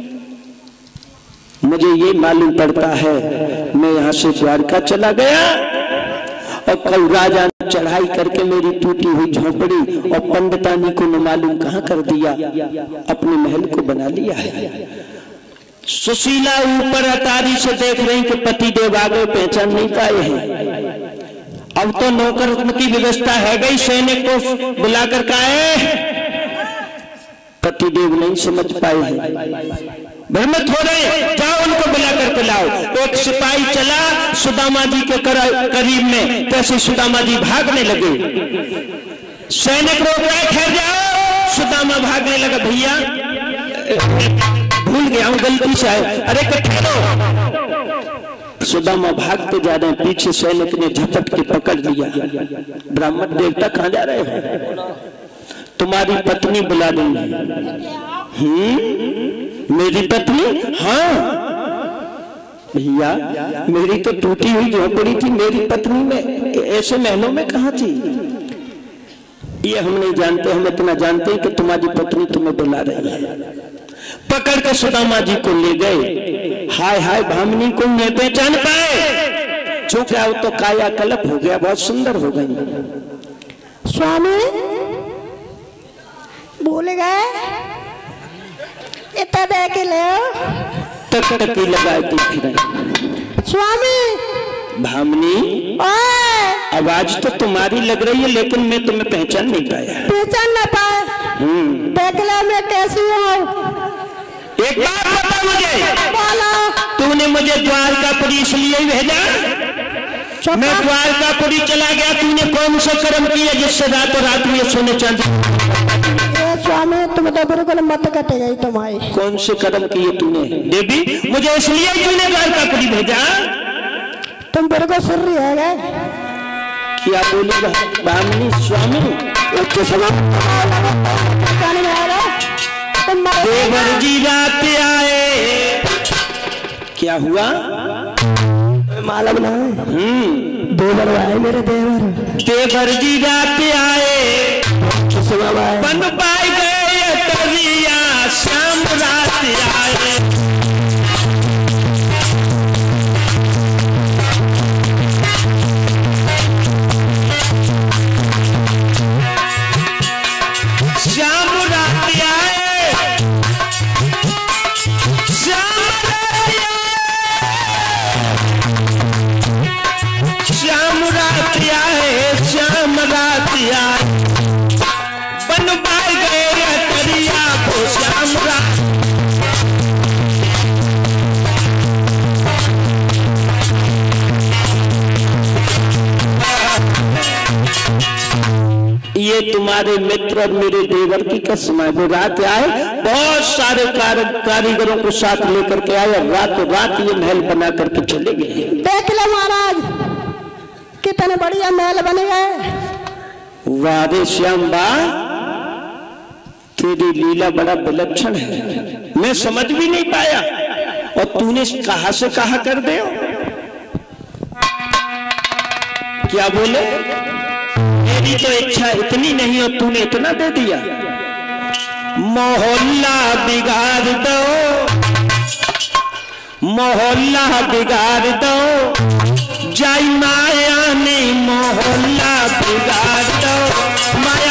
Speaker 1: मुझे ये मालूम पड़ता है मैं यहाँ से द्वारका चला गया और कल राजा ने चढ़ाई करके मेरी टूटी हुई झोपड़ी और पंडितानी को न मालूम कहाँ कर दिया, अपने महल को बना लिया है। सुशीला ऊपर अटारी से देख रही कि पतिदेव आगे पहचान नहीं पाए हैं। अब तो नौकर की व्यवस्था है गई, सैनिक को बुलाकर कहा पतिदेव नहीं समझ पाए हैं, भ्रमित हो रहे, जाओ उनको बुला करके लाओ। एक सिपाही चला सुदामा जी के करीब में, कैसे सुदामा जी भागने लगे, सैनिक रोक रहे, ठहर जाओ। सुदामा भागने लगा, भैया भूल गया हूं गलती से, अरे ठहरो। सुदामा भागते जा रहे हैं, पीछे सैनिक ने झपट के पकड़ लिया। ब्राह्मण देवता कहाँ जा रहे हैं? तुम्हारी पत्नी बुला लूंगी। मेरी पत्नी? हाँ भैया, मेरी तो टूटी हुई झोपड़ी थी, मेरी पत्नी में ऐसे महलों में कहाँ थी? ये हम नहीं जानते, हम इतना जानते हैं कि तुम्हारी पत्नी तुम्हें बुला रही है। पकड़ के सुदामा जी को ले गए। हाय हाय, भामिनी को नहीं पहचान पाए, जो क्या वो तो काया कल्प हो गया, बहुत सुंदर हो गई।
Speaker 4: स्वामी भूल गए, इतना दे के ले
Speaker 1: टकटकी लगाए तू फिर।
Speaker 4: स्वामी
Speaker 1: भामिनी, आवाज तो तुम्हारी लग रही है, लेकिन मैं तुम्हें पहचान नहीं पाया।
Speaker 4: पहचान ना पाए? देख ले मैं कैसी हूँ।
Speaker 1: एक बात बता मुझे,
Speaker 4: बोलो।
Speaker 1: तूने मुझे द्वारकापुरी इसलिए भेजा? मैं द्वारकापुरी चला गया, तूने कौन सा कर्म किया जिससे रातों रात में सोने चांदी?
Speaker 4: स्वामी तुम तो बिल्कुल मत कटे गई तुम्हारी। कौन
Speaker 1: से कर्म किए तूने देवी? मुझे इसलिए तूने द्वारकापुरी भेजा?
Speaker 4: तुम बिल्कुल सुन रही है
Speaker 1: क्या बोली भामिनी? स्वामी देवर जी रात आए, क्या हुआ?
Speaker 4: मालूम ना? देवर आए मेरे देवर।
Speaker 1: देवर जी रात आए, बन पाए गए तरिया, शाम रात आए। शाम रात आए, शाम रात आए, शाम रात आए, शाम रात आए, बन पाए गए तरिया को श्याम रात। ये तुम्हारे मित्र और मेरे देवर की कसम है। वो रात आए, बहुत सारे कारीगरों को साथ लेकर के आए और रातों रात ये महल बना करके चले गए।
Speaker 4: देख लो महाराज, कितने बढ़िया महल बन गए।
Speaker 1: वारे श्याम बा, तेरी लीला बड़ा विलक्षण है, मैं समझ भी नहीं पाया, और तूने कहा से कहा कर दे। क्या बोले? मेरी तो इच्छा इतनी नहीं और तूने इतना दे दिया। मोहल्ला बिगाड़ दो, मोहल्ला बिगाड़ दो, जाई माया ने मोहल्ला बिगाड़ दो। माया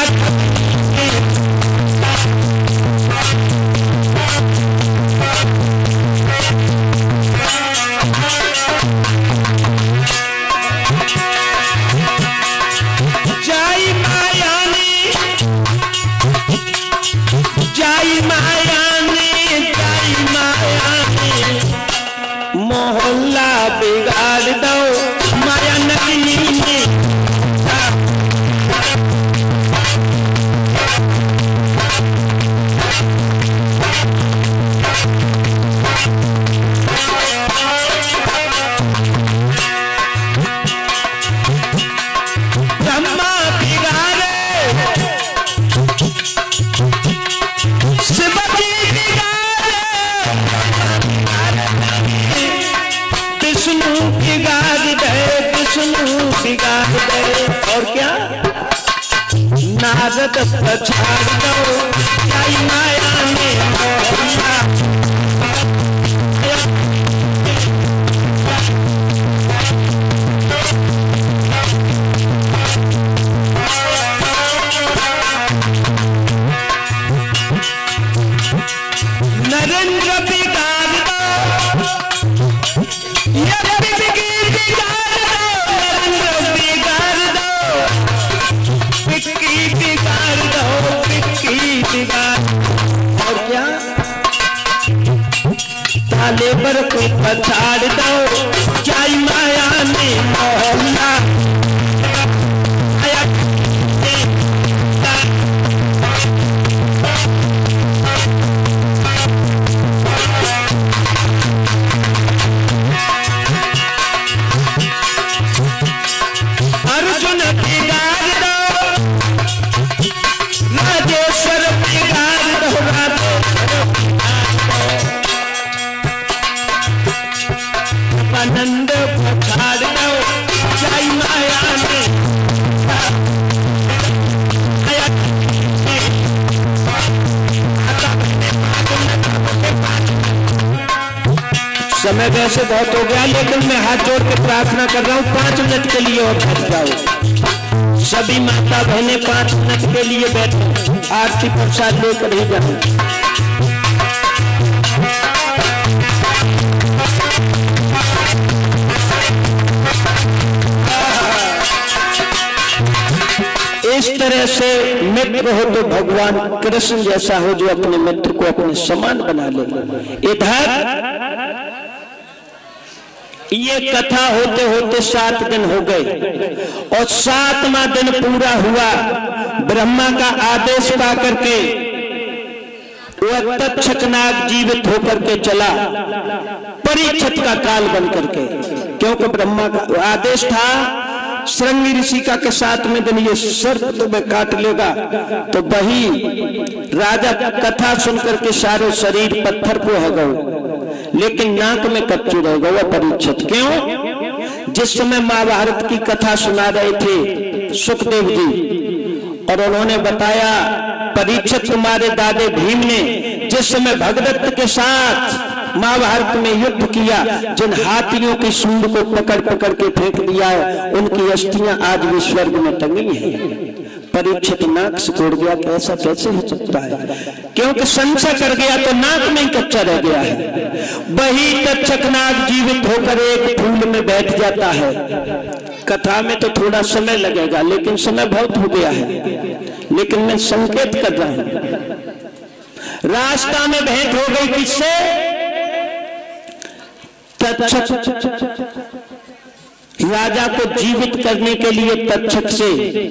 Speaker 1: मोहल्ला बिगाड़ दो, माया नगनी ने। ब्रह्मा बिगाड़े, शिव जी बिगाड़े, विष्णु बिगाड़ दे, विष्णु बिगाड़ दे, और क्या? नारद पछाड़ दो, जाई माया ने मोहल्ला। नरेंद्र बिगाड़ दो, और क्या? ताले पर को पछाड़ दो, जाई माया ने मोहल्ला। अर्जुन बिगाड़ दो, राजे समय वैसे बहुत हो गया, लेकिन मैं हाथ जोड़ के प्रार्थना कर रहा हूँ 5 मिनट के लिए और बैठ जाओ। सभी माता बहनें 5 मिनट के लिए बैठो, आरती प्रसाद लेकर ही जाओ। इस तरह से मित्र हो तो भगवान कृष्ण जैसा हो, जो अपने मित्र को अपने समान बना ले। इधर ये कथा होते होते 7 दिन हो गए और 7वां दिन पूरा हुआ। ब्रह्मा का आदेश पा करके वह तक्षक नाग जीवित होकर के चला, परीक्षित का काल बन करके, क्योंकि ब्रह्मा का आदेश था श्रृंगी ऋषि का के 7वें दिन ये सर्प तुम्हें काट लेगा। तो वही राजा कथा सुनकर के सारे शरीर पत्थर को हो गए, लेकिन नाक में कच्चू रह गया परीक्षित। क्यों? जिस समय महाभारत की कथा सुना रहे थे सुखदेव जी, और उन्होंने बताया परीक्षित तुम्हारे दादे भीम ने जिस समय भगदत्त के साथ महाभारत में युद्ध किया, जिन हाथियों की सूंड को पकड़ पकड़ के फेंक दिया है, उनकी अस्थियां आज भी स्वर्ग में टंगी हैं। परीक्षित नाक से तोड़ गया, कैसा कैसे हो सकता है? क्योंकि संशय कर गया तो नाक में ही कच्चा रह गया है। वही तक्षक नाग जीवित होकर एक फूल में बैठ जाता है। कथा में तो थोड़ा समय लगेगा, लेकिन समय बहुत हो गया है, लेकिन मैं संकेत कर रहा हूं। रास्ता में भेंट हो गई किससे? तक्षक राजा को जीवित करने के लिए तक्षक से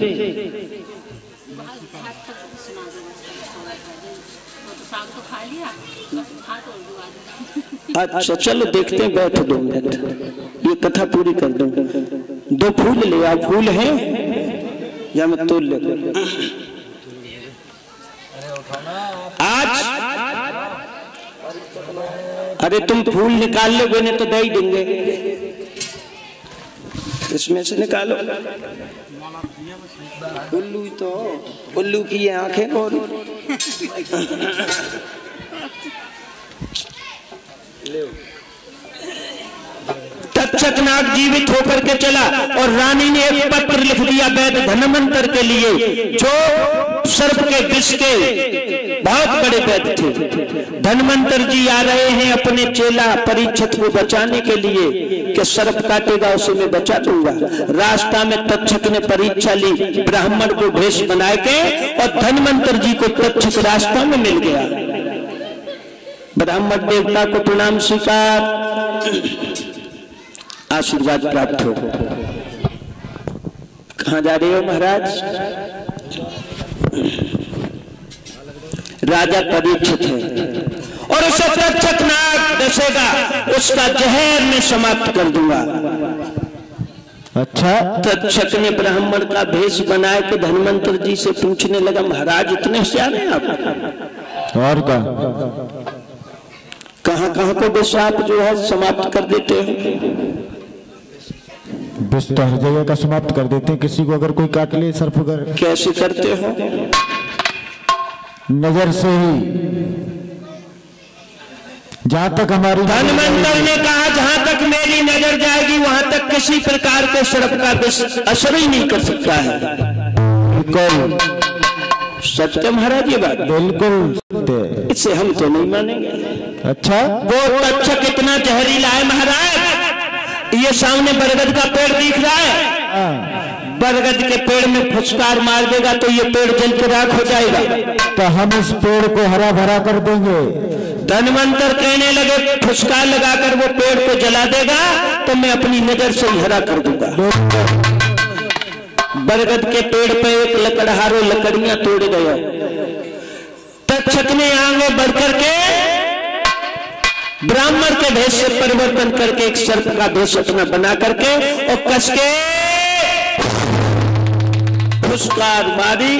Speaker 1: अच्छा चलो देखते हैं, बैठो 2 मिनट, ये कथा पूरी कर दो। 2 फूल ले आओ, फूल है या मैं तोड़ ले? आज अरे तुम फूल निकाल लोगे नहीं तो दे ही देंगे, इसमें से निकालो। उल्लू तो उल्लू की आंखें और तक्षक नाग जीवित होकर के चला और रानी ने एक पत्र लिख दिया वैद्य धनवंतर के लिए, जो सर्प के विष के बहुत बड़े वैद्य थे। धनवंतर जी आ रहे हैं अपने चेला परीक्षित को बचाने के लिए कि सर्प काटेगा उसे मैं बचा दूंगा। रास्ता में तक्षक ने परीक्षा ली, ब्राह्मण को भेष बना के, और धनवंतर जी को तक्षक रास्ता में मिल गया। ब्राह्मण देवता को प्रणाम स्वीकार, आशीर्वाद प्राप्त हो। कहां जा रहे हो महाराज? राजा परीक्षित है और उसे तक्षक नाग डसेगा, उसका जहर में समाप्त कर दूंगा।
Speaker 2: अच्छा,
Speaker 1: तक्षक ने ब्राह्मण का भेष बनाया कि धनवंतर जी से पूछने लगा, महाराज इतने होशियार हैं आप?
Speaker 2: और का
Speaker 1: कहां कहां को विष आप जो है समाप्त कर देते हो?
Speaker 2: विष तो हर जगह का समाप्त कर देते हैं। किसी को अगर कोई काट ले सर्प अगर,
Speaker 1: कैसे करते हो?
Speaker 2: नजर से ही। जहां तक हमारी
Speaker 1: धनवंतर ने कहा जहां तक मेरी नजर जाएगी वहां तक किसी प्रकार के सर्प का विष असर ही नहीं कर सकता है।
Speaker 2: बिल्कुल
Speaker 1: सत्य महाराज ये बात,
Speaker 2: बिल्कुल
Speaker 1: इसे हम तो नहीं मानेंगे।
Speaker 2: अच्छा,
Speaker 1: वो तक्षक इतना जहरीला है महाराज, ये सामने बरगद का पेड़ दिख रहा है, बरगद के पेड़ में फुसकार मार देगा तो ये पेड़ जल के राख हो जाएगा।
Speaker 2: तो हम इस पेड़ को हरा भरा कर देंगे।
Speaker 1: धनवंतर कहने लगे फुसकार लगाकर वो पेड़ को जला देगा तो मैं अपनी नजर से ही हरा कर दूंगा। बरगद के पेड़ पे एक लकड़हारों लकड़ियां तोड़ गया। तक्षक ने आगे बढ़कर के ब्राह्मण के भेष से परिवर्तन करके एक सर्प का भेष अपना बना करके और कस के फुसकार मारी,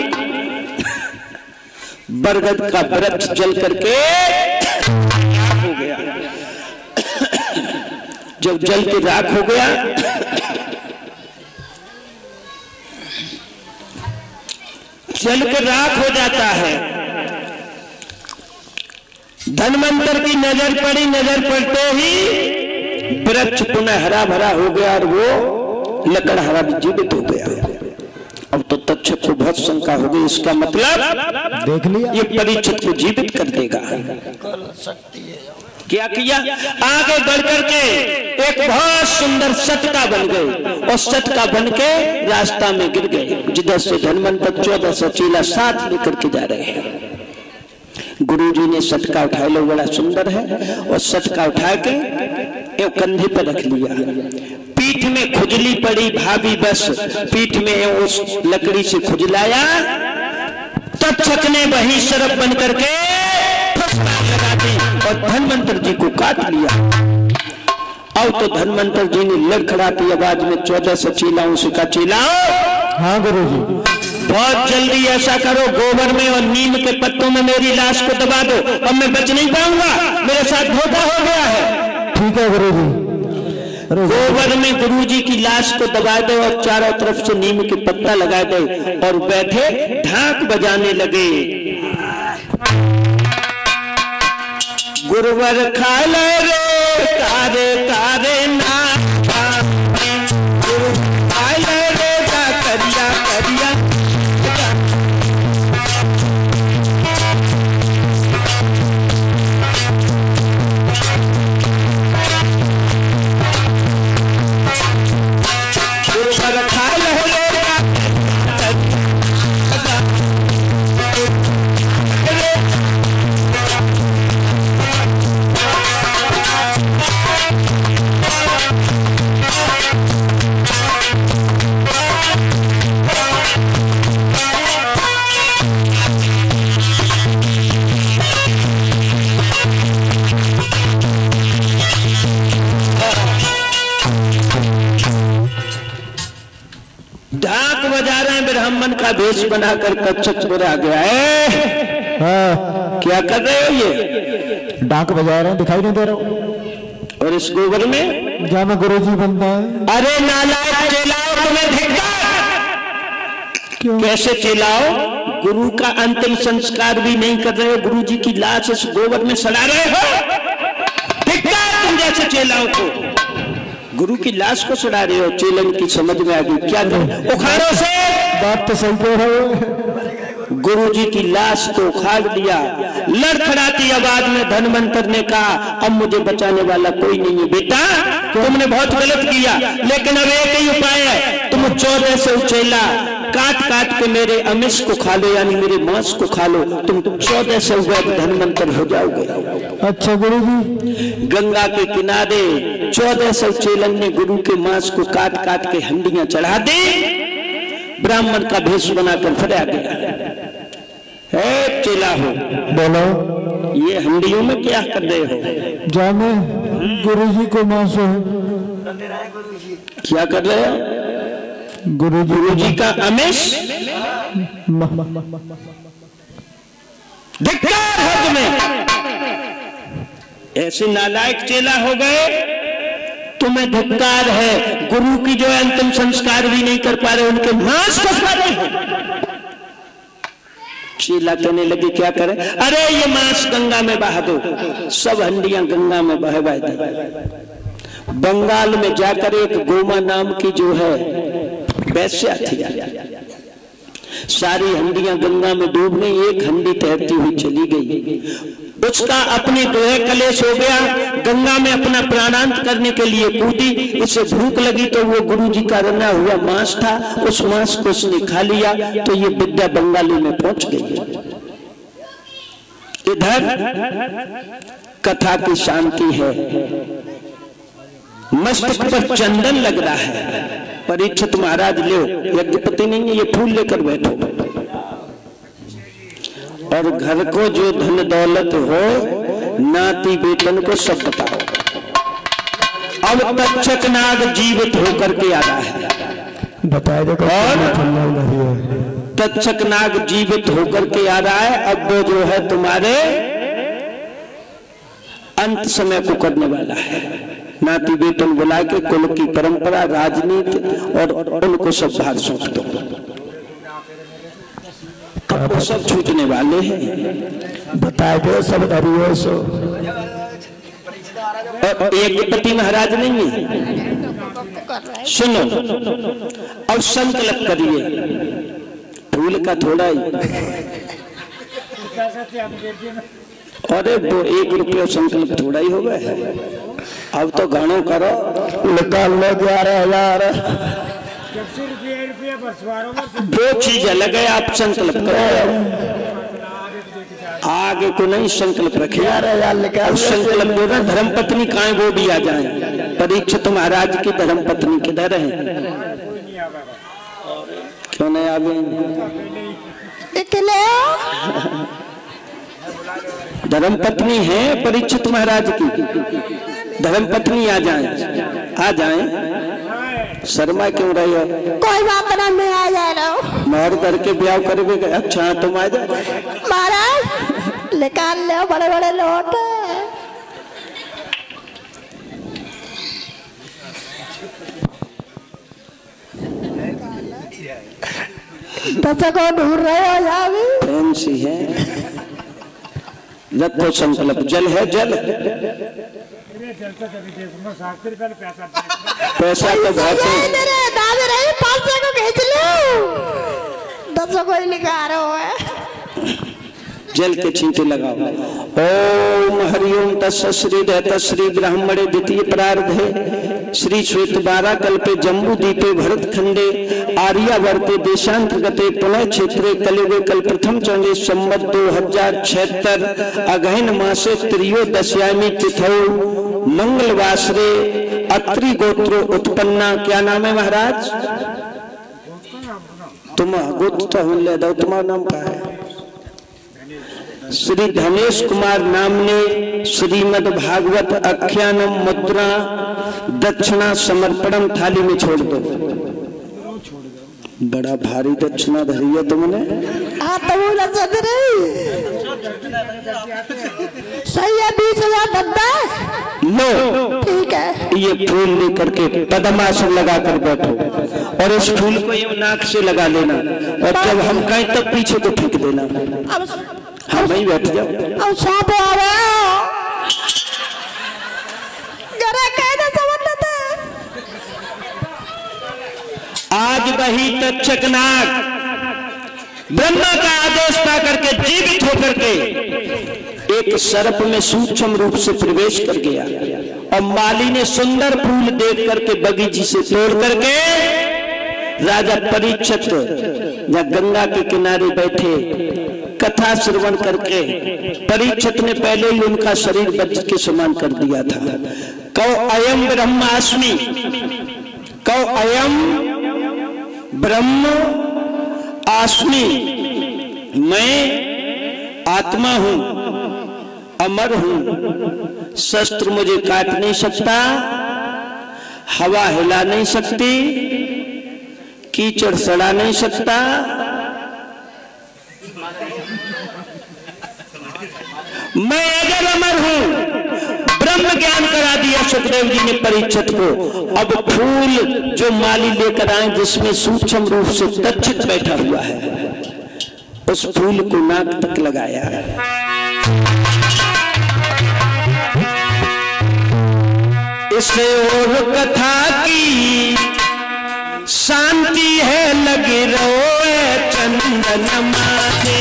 Speaker 1: बरगद का वृक्ष जल करके हो गया। जब जल के राख हो गया जल के राख हो जाता है। धनवंतर की नजर पड़ी, नजर पड़ते ही वृक्ष पुनः हरा भरा हो गया और वो लकड़हारा भी जीवित हो गया। अब तो तक्षक को बहुत शंका हो गई, इसका मतलब
Speaker 2: देख लिया
Speaker 1: ये परीक्षित को जीवित कर देगा। क्या किया, आगे बढ़ करके एक बहुत सुंदर सटका बन गए और सटका बन के रास्ता में गिर गए, जिधर से धनवंतर 14 सचीला साथ लेकर के जा रहे हैं। गुरुजी ने सटका उठाया, लो बड़ा सुंदर है, और सटका उठा के एक कंधे पर रख लिया। पीठ में खुजली पड़ी भाभी, बस पीठ में उस लकड़ी से खुजलाया। तक्षक ने वही शरफ बन करके लगा दी और धनवंतर जी को काट लिया। अब तो धनवंतर जी ने लड़खड़ाती आवाज में 14 सचीलाओं से कहा, चिल्लाओ।
Speaker 2: हाँ गुरुजी।
Speaker 1: बहुत जल्दी ऐसा करो, गोबर में और नीम के पत्तों में मेरी लाश को दबा दो, अब मैं बच नहीं पाऊंगा, मेरे साथ धोखा हो गया है।
Speaker 2: ठीक है गुरुजी।
Speaker 1: गोबर में गुरुजी की लाश को दबा दे और चारों तरफ से नीम के पत्ता लगा दे और बैठे ढाक बजाने लगे। गुरुवर खाल रे कारे कारे ना, गुरु खाल रे का करिया करिया। गुरुवर खाल रे ढाक बजा रहे हैं, ब्राह्मण का भेष बनाकर तक्षक पर आ गया है।
Speaker 2: हाँ।
Speaker 1: क्या कर रहे हो ये?
Speaker 2: डाक बजा रहे हैं, दिखाई नहीं दे रहा हूँ।
Speaker 1: और इस गोबर में
Speaker 2: क्या मैं गुरुजी बनता है?
Speaker 1: अरे नालायक चेलाओ, तुम्हें धिक्कार।
Speaker 2: क्यों?
Speaker 1: कैसे चेलाओ, गुरु का अंतिम संस्कार भी नहीं कर रहे हो, गुरुजी की लाश इस गोबर में सड़ा रहे हो। धिक्कार तुम जैसे चेलाओं को, गुरु की लाश को सड़ा रहे हो। चेलन की समझ में आ गई, क्या करें, उखाड़ो से।
Speaker 2: बात तो सही कह रहे हो।
Speaker 1: गुरुजी की लाश को उखाड़ दिया। लड़खड़ाती आवाज में धनवंतर ने कहा, अब मुझे बचाने वाला कोई नहीं है बेटा, तुमने बहुत गलत किया, लेकिन अब एक ही उपाय है, तुम 14 से उचेला काट काट के मेरे अमिष को खा लो, यानी मेरे मांस को खा लो, तुम 14 से धनवंतर हो जाओगे।
Speaker 2: अच्छा गुरुजी।
Speaker 1: गंगा के किनारे 14 सौ चेलन ने गुरु के मांस को काट काट के हंडियां चढ़ा दी। ब्राह्मण का भेष बनाकर फिर आ गया। है चेला हो,
Speaker 2: बोलो
Speaker 1: ये हंडियों में क्या कर रहे हो?
Speaker 2: जाने गुरुजी को मांस है।
Speaker 1: क्या कर रहे हो? गुरुजी का अमिष। धिक्कार है तुम्हें, ऐसे नालायक चेला हो गए, तुम्हें धिक्कार है। गुरु की जो अंतिम संस्कार भी नहीं कर पा रहे, उनके मांस को खा रहे हो। चेला कहने लगे क्या करें? अरे ये मांस गंगा में बहा दो। सब हंडियां गंगा में बहवा दी। बंगाल में जाकर एक गोमा नाम की जो है वैश्या थी, सारी हंडियां गंगा में डूब गई, एक हंडी तैरती हुई चली गई। उसका अपने ग्रह कलेश हो गया, गंगा में अपना प्राणांत करने के लिए कूदी। इसे भूख लगी तो वो गुरुजी का रना हुआ मांस था, उस मांस को उसने खा लिया, तो ये विद्या बंगाली में पहुंच गई। इधर कथा की शांति है, मस्तक पर चंदन लग रहा है। परीक्षित महाराज लो, यज्ञपति नहीं है, ये फूल लेकर बैठो और घर को जो धन दौलत हो, नाती बेटन को सब बताओ। अब तक्षक नाग जीवित होकर के आ रहा है,
Speaker 2: बताए दो।
Speaker 1: और तक्षक नाग जीवित होकर के आ रहा है। अब वो जो है तुम्हारे अंत समय को करने वाला है। नाती बेटन बुला के कुल की परंपरा, राजनीति और उनको सब भार सौंप दो। अब वो सब छूटने वाले हैं।
Speaker 2: बताए दो सब।
Speaker 1: एक पति महाराज नहीं है। सुनो और संकल्प करिए, फूल का थोड़ा ही, अरे वो 1 रुपया संकल्प थोड़ा ही होगा। अब तो घणो करो, निकाल लो 11,000। 2 चीज अलग है, आप संकल्प करो, आगे को नहीं संकल्प रखे। अब संकल्प दो ना, धर्म पत्नी कहाँ वो भी आ जाए। परीक्षित महाराज की धर्म पत्नी किधर है? क्यों नहीं आ गए? धर्म पत्नी है परीक्षित महाराज की, धर्म पत्नी आ जाए। शर्मा क्यों रही हो?
Speaker 4: कोई बात ना, मैं आ जा रहा हूँ।
Speaker 1: मार करके ब्याह करोगे? अच्छा तुम आ जाओ।
Speaker 4: महाराज निकाल ले बड़े बड़े लोट। तो को ढूंढ रहे हो यहाँ भी?
Speaker 1: फैंसी है। रखो संकल्प, जल है जल। पैसा तो बहुत है।
Speaker 4: दादे रही 500 को खींच लो, 10 को ही निकाल रहा है।
Speaker 1: जल के छींटे लगाओ। ओम हरिओम तस्श्री ब्राह्मणे द्वितीय प्रारब्धे श्री श्वेतबारा कल्पे जम्बू दीपे भरत खंडे आर्यावर्ते देशांतर्गते पुनः क्षेत्रे कलियुगे कल प्रथम चंद्रे संवत 2076 अगहन मासे त्रयोदश्यामी तिथौ मंगलवासरे अत्रि गोत्रो उत्पन्ना। क्या नाम है महाराज? तुम गोत्र ले दो, तुम्हारा नाम क्या है? श्री धनेश कुमार नामने श्रीमद् भागवत आख्यानम मुद्रा दक्षिणा समर्पणम थाली में छोड़ दो। बड़ा भारी दक्षिणा धरी है तुमने।
Speaker 4: सही है, 20,000 डब्बा
Speaker 1: लो।
Speaker 4: ठीक है,
Speaker 1: ये फूल लेकर के पद्मासन लगा कर बैठो और इस फूल को ये नाक से लगा लेना और जब हम कहें तब पीछे को फेंक देना। हाँ भाई बैठ जाओ।
Speaker 4: अब सांप आ रहा है, जरा कहना समझ लेते।
Speaker 1: आज वही तक्षकनाग ब्रह्मा का आदेश पा करके जीवित होकर के एक सर्प में सूक्ष्म रूप से प्रवेश कर गया और माली ने सुंदर फूल देख करके बगीची से तोड़ करके राजा परीक्षित या गंगा के किनारे बैठे कथा श्रवण करके परीक्षित ने पहले ही उनका शरीर वज्र के समान कर दिया था। कौ अयम ब्रह्मास्मि, कौ अयम ब्रह्म आस्मि, मैं आत्मा हूं, अमर हूं, शस्त्र मुझे काट नहीं सकता, हवा हिला नहीं सकती, कीचड़ सड़ा नहीं सकता, मैं अजर अमर हूं। ब्रह्म ज्ञान करा दिया सुखदेव जी ने परीक्षित को। अब फूल जो माली लेकर आए जिसमें सूक्ष्म रूप से तक्षक बैठा हुआ है, उस फूल को नाक तक लगाया। इसे और कथा की शांति है लगी रोए चंदन माथे।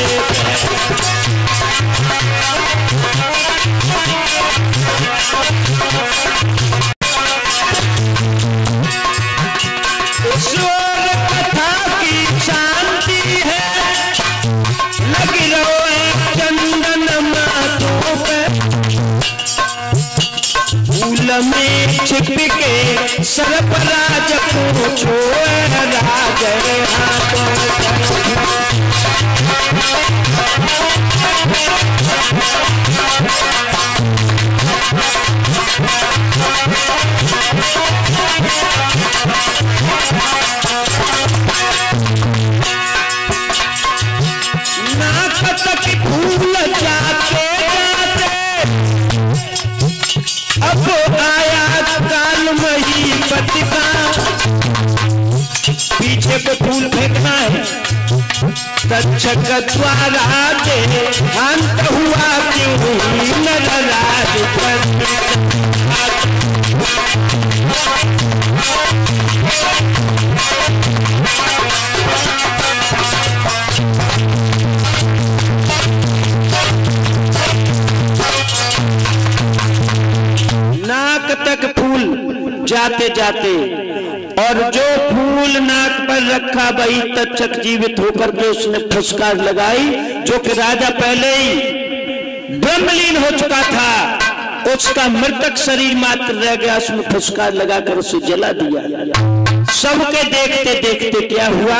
Speaker 1: ईश्वर कथा की शांति है लगी रोए चंदन माथों पे। फूल में छिप के सर्पराज को छोए राज नाक तक फूल जाते जाते अब आया कालमही पतिका। पीछे को फूल फेंकना है, तक्षक द्वारा दे अंत हुआ क्यों नरराज पर। तक फूल जाते जाते, और जो फूल नाक पर रखा वही तक्षक जीवित होकर के उसने फुसकार लगाई, जो कि राजा पहले ही ब्रह्मलीन हो चुका था, उसका मृतक शरीर मात्र रह गया, उसमें फुसकार लगाकर उसे जला दिया। सबके देखते देखते क्या हुआ,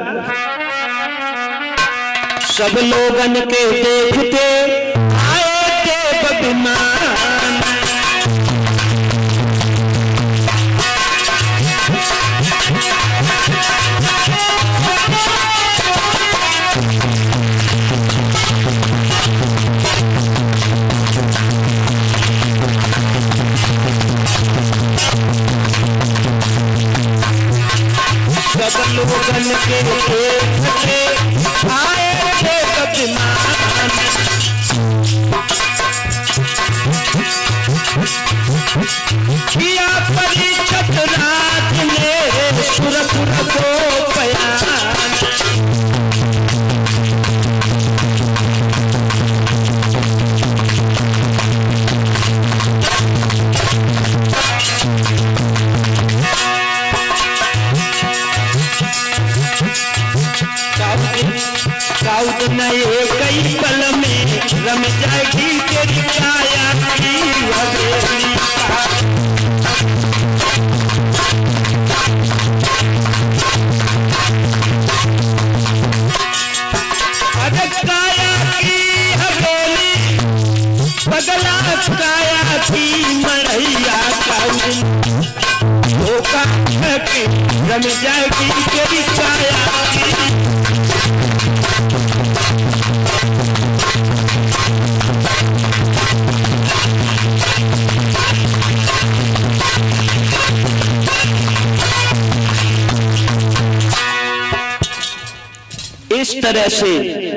Speaker 1: सब लोगन के देखते आए देवाभिमान, सब लोगन के देखते आए देवाभिमान, किया परीक्षित राज ने सुरपुर को बयान, दाऊद नए कई पल में रम जाएगी तेरी काया की हवेली, अरे काया की हवेली बगला काया की मरैया, धोखा के रम जाएगी तेरी काया की, इस तरह से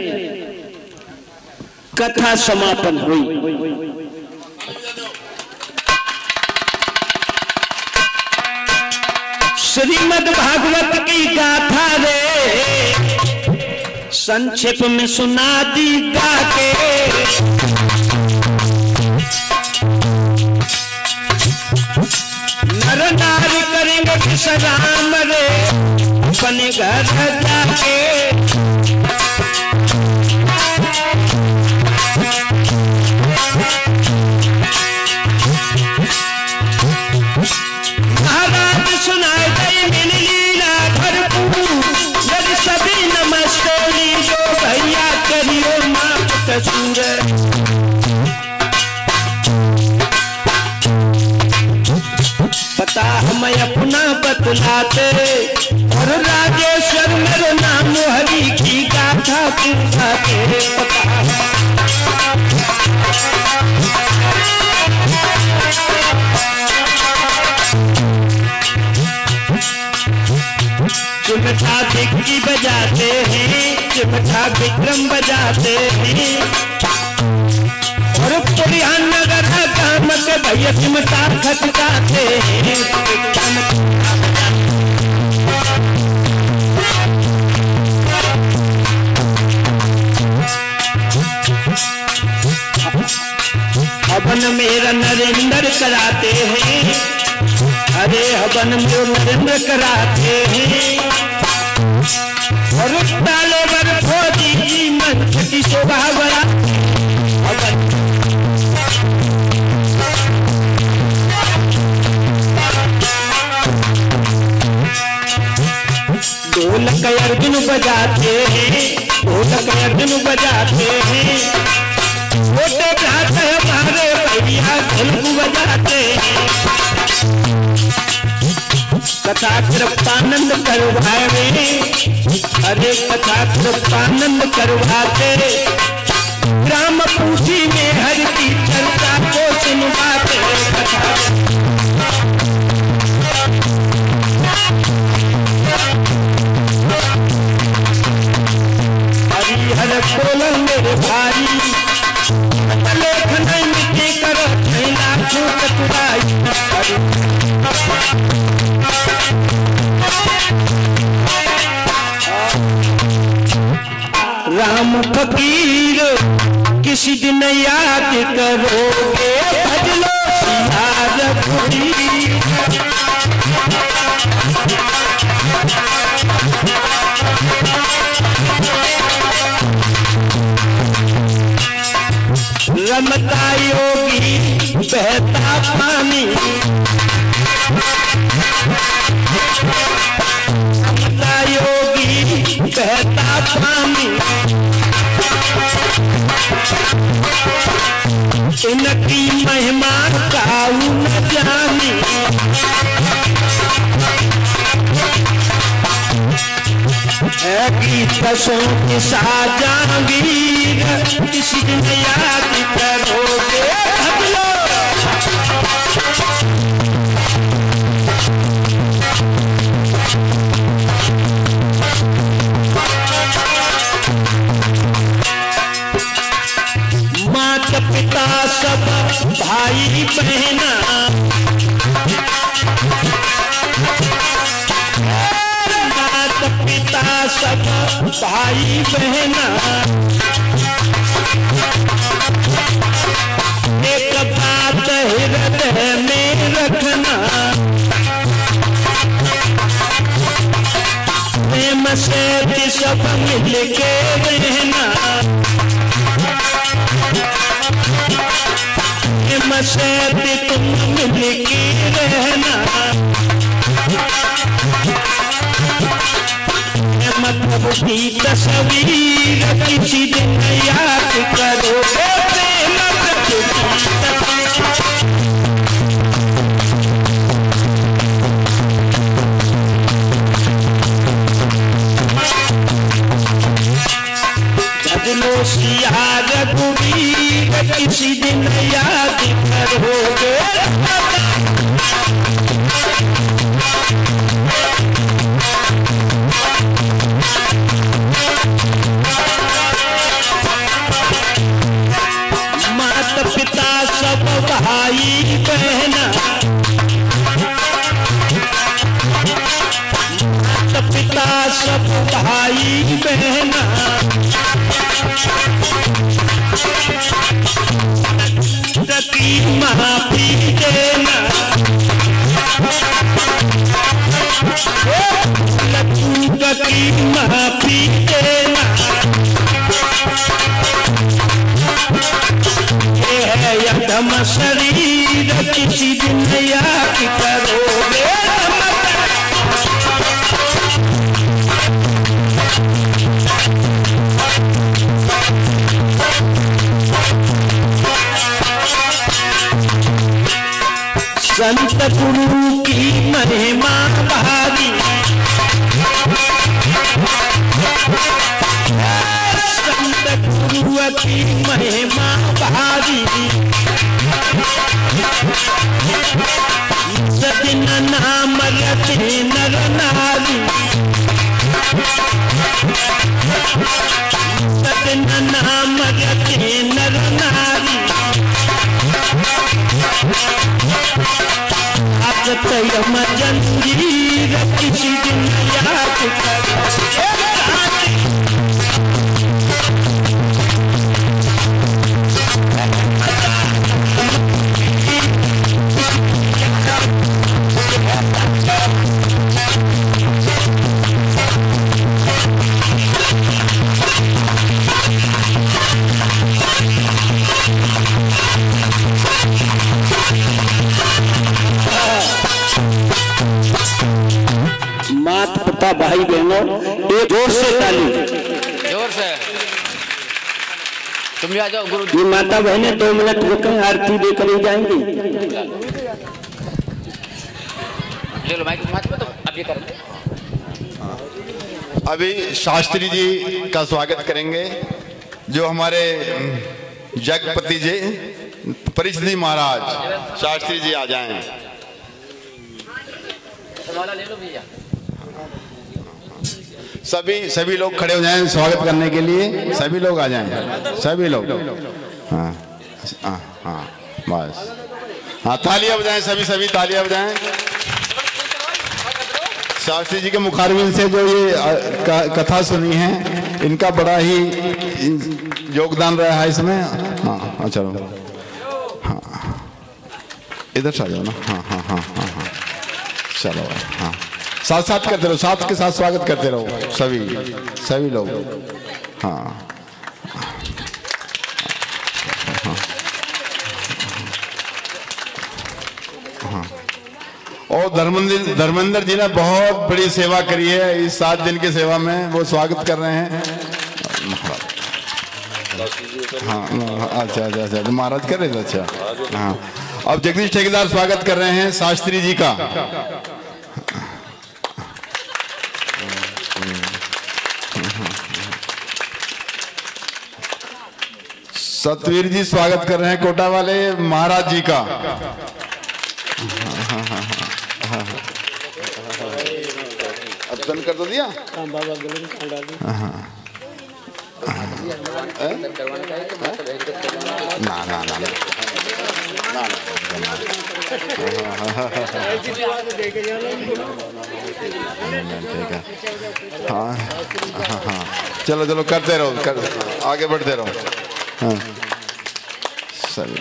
Speaker 1: कथा समापन हुई। श्रीमद् भागवत की गाथा रे संक्षेप में सुना दी गा के, नर नारी करेंगे विश्राम रे अपने घर जाके, महाराज सुनाए गई मिली लीला भरपूर, यदि सभी नमस्ते लीजो भैया करियो माफ कसूर, पता हम अपना बतलाते, और राजेश्वर मेरे नाम हरि की गाथा पूछाते, पता चिमटा भिक्की बजाते हैं, चिमटा विक्रम बजाते हैं, और पुरिया नगर काम के भैया चिमटा खटकाते हैं, हवन मेरा नरेंद्र कराते हैं, अरे हवन में नरेंद्र कराते हैं, और डाले बर फौजी जी मंच की शोभा बड़ा हवन, ढोलक अर्जुन बजाते हैं, ढोलक अर्जुन बजाते हैं, छोटे घाट हमारे भैया ढोलक बजाते हैं, कथा कृपानंद करवाए, अरे कथा कृपानंद करवाते, ग्राम पूजी में हर की चर्चा को सुनवाते, कथा हरिहर बोलो मेरे भाई, लेखन मिट्टी करो लाखों कतुराई, राम फकीर किसी दिन याद करोगे, भज लो सिया रघुवीर। समता योगी बहता पानी, समता योगी बहता पानी, इनकी महिमा काऊ न जानी। गीतों की साजंगीर किसी दिन याद करोगे भगलो। माता पिता सब भाई बहना, माता पिता सब भाई बहना, एक बात हृदय में रखना, प्रेम से सब मिल के रहना, प्रेम से तुम मिल के रहना। मतलब की तस्वीर किसी दिन याद करोगे, भजलो सिया रघुवीर किसी दिन याद करोगे। माता पिता सब भाई बहना, माता पिता सब भाई बहना, की माफी देना, की माफी देना। ये है यदम शरीर किसी दिन याद करोगे। संत गुरु की महिमा भारी, संत गुरु की महिमा भारी, सदिन नाम रते नर नारी, सदिन नाम रते नर नारी। यम जंजीर किसी दिन याद करोगे। माता पिता भाई बहनों, एक जोर से ताली,
Speaker 5: जोर से। तुम भी आ जाओ गुरु।
Speaker 1: ये माता बहनें 2 मिनट रुकें, आरती देकर ही जाएंगी।
Speaker 5: चलो माइक मत तो अब ये करेंगे।
Speaker 3: अभी शास्त्री जी का स्वागत करेंगे, जो हमारे जगपति जी परिषदी महाराज शास्त्री जी आ जाएं।
Speaker 5: ले लो भैया।
Speaker 3: सभी लोग खड़े हो जाएं स्वागत करने के लिए, सभी लोग आ जाएं, सभी लोग। हाँ हाँ हाँ बस, हाँ तालियां बजाएं, सभी तालियां बजाएं। शास्त्री जी के मुखारबिन से जो ये कथा सुनी है, इनका बड़ा ही योगदान रहा है इसमें। हाँ चलो, हाँ इधर से आ जाओ ना। हाँ हाँ हाँ हाँ हाँ चलो, हाँ साथ करते रहो, साथ के साथ स्वागत करते रहो सभी लोग। हाँ हाँ हाँ। और धर्मेंद्र जी ने बहुत बड़ी सेवा करी है इस 7 दिन की सेवा में, वो स्वागत कर रहे हैं। हाँ अच्छा अच्छा अच्छा, महाराज कर रहे थे, अच्छा हाँ। अब जगदीश ठेकेदार स्वागत कर रहे हैं शास्त्री जी का। सतवीर जी स्वागत कर रहे हैं कोटा वाले महाराज जी का। अब बंद कर दो दिया। ना ना ना हाँ हाँ, चलो चलो करते रहो, आगे बढ़ते रहो। हाँ चलो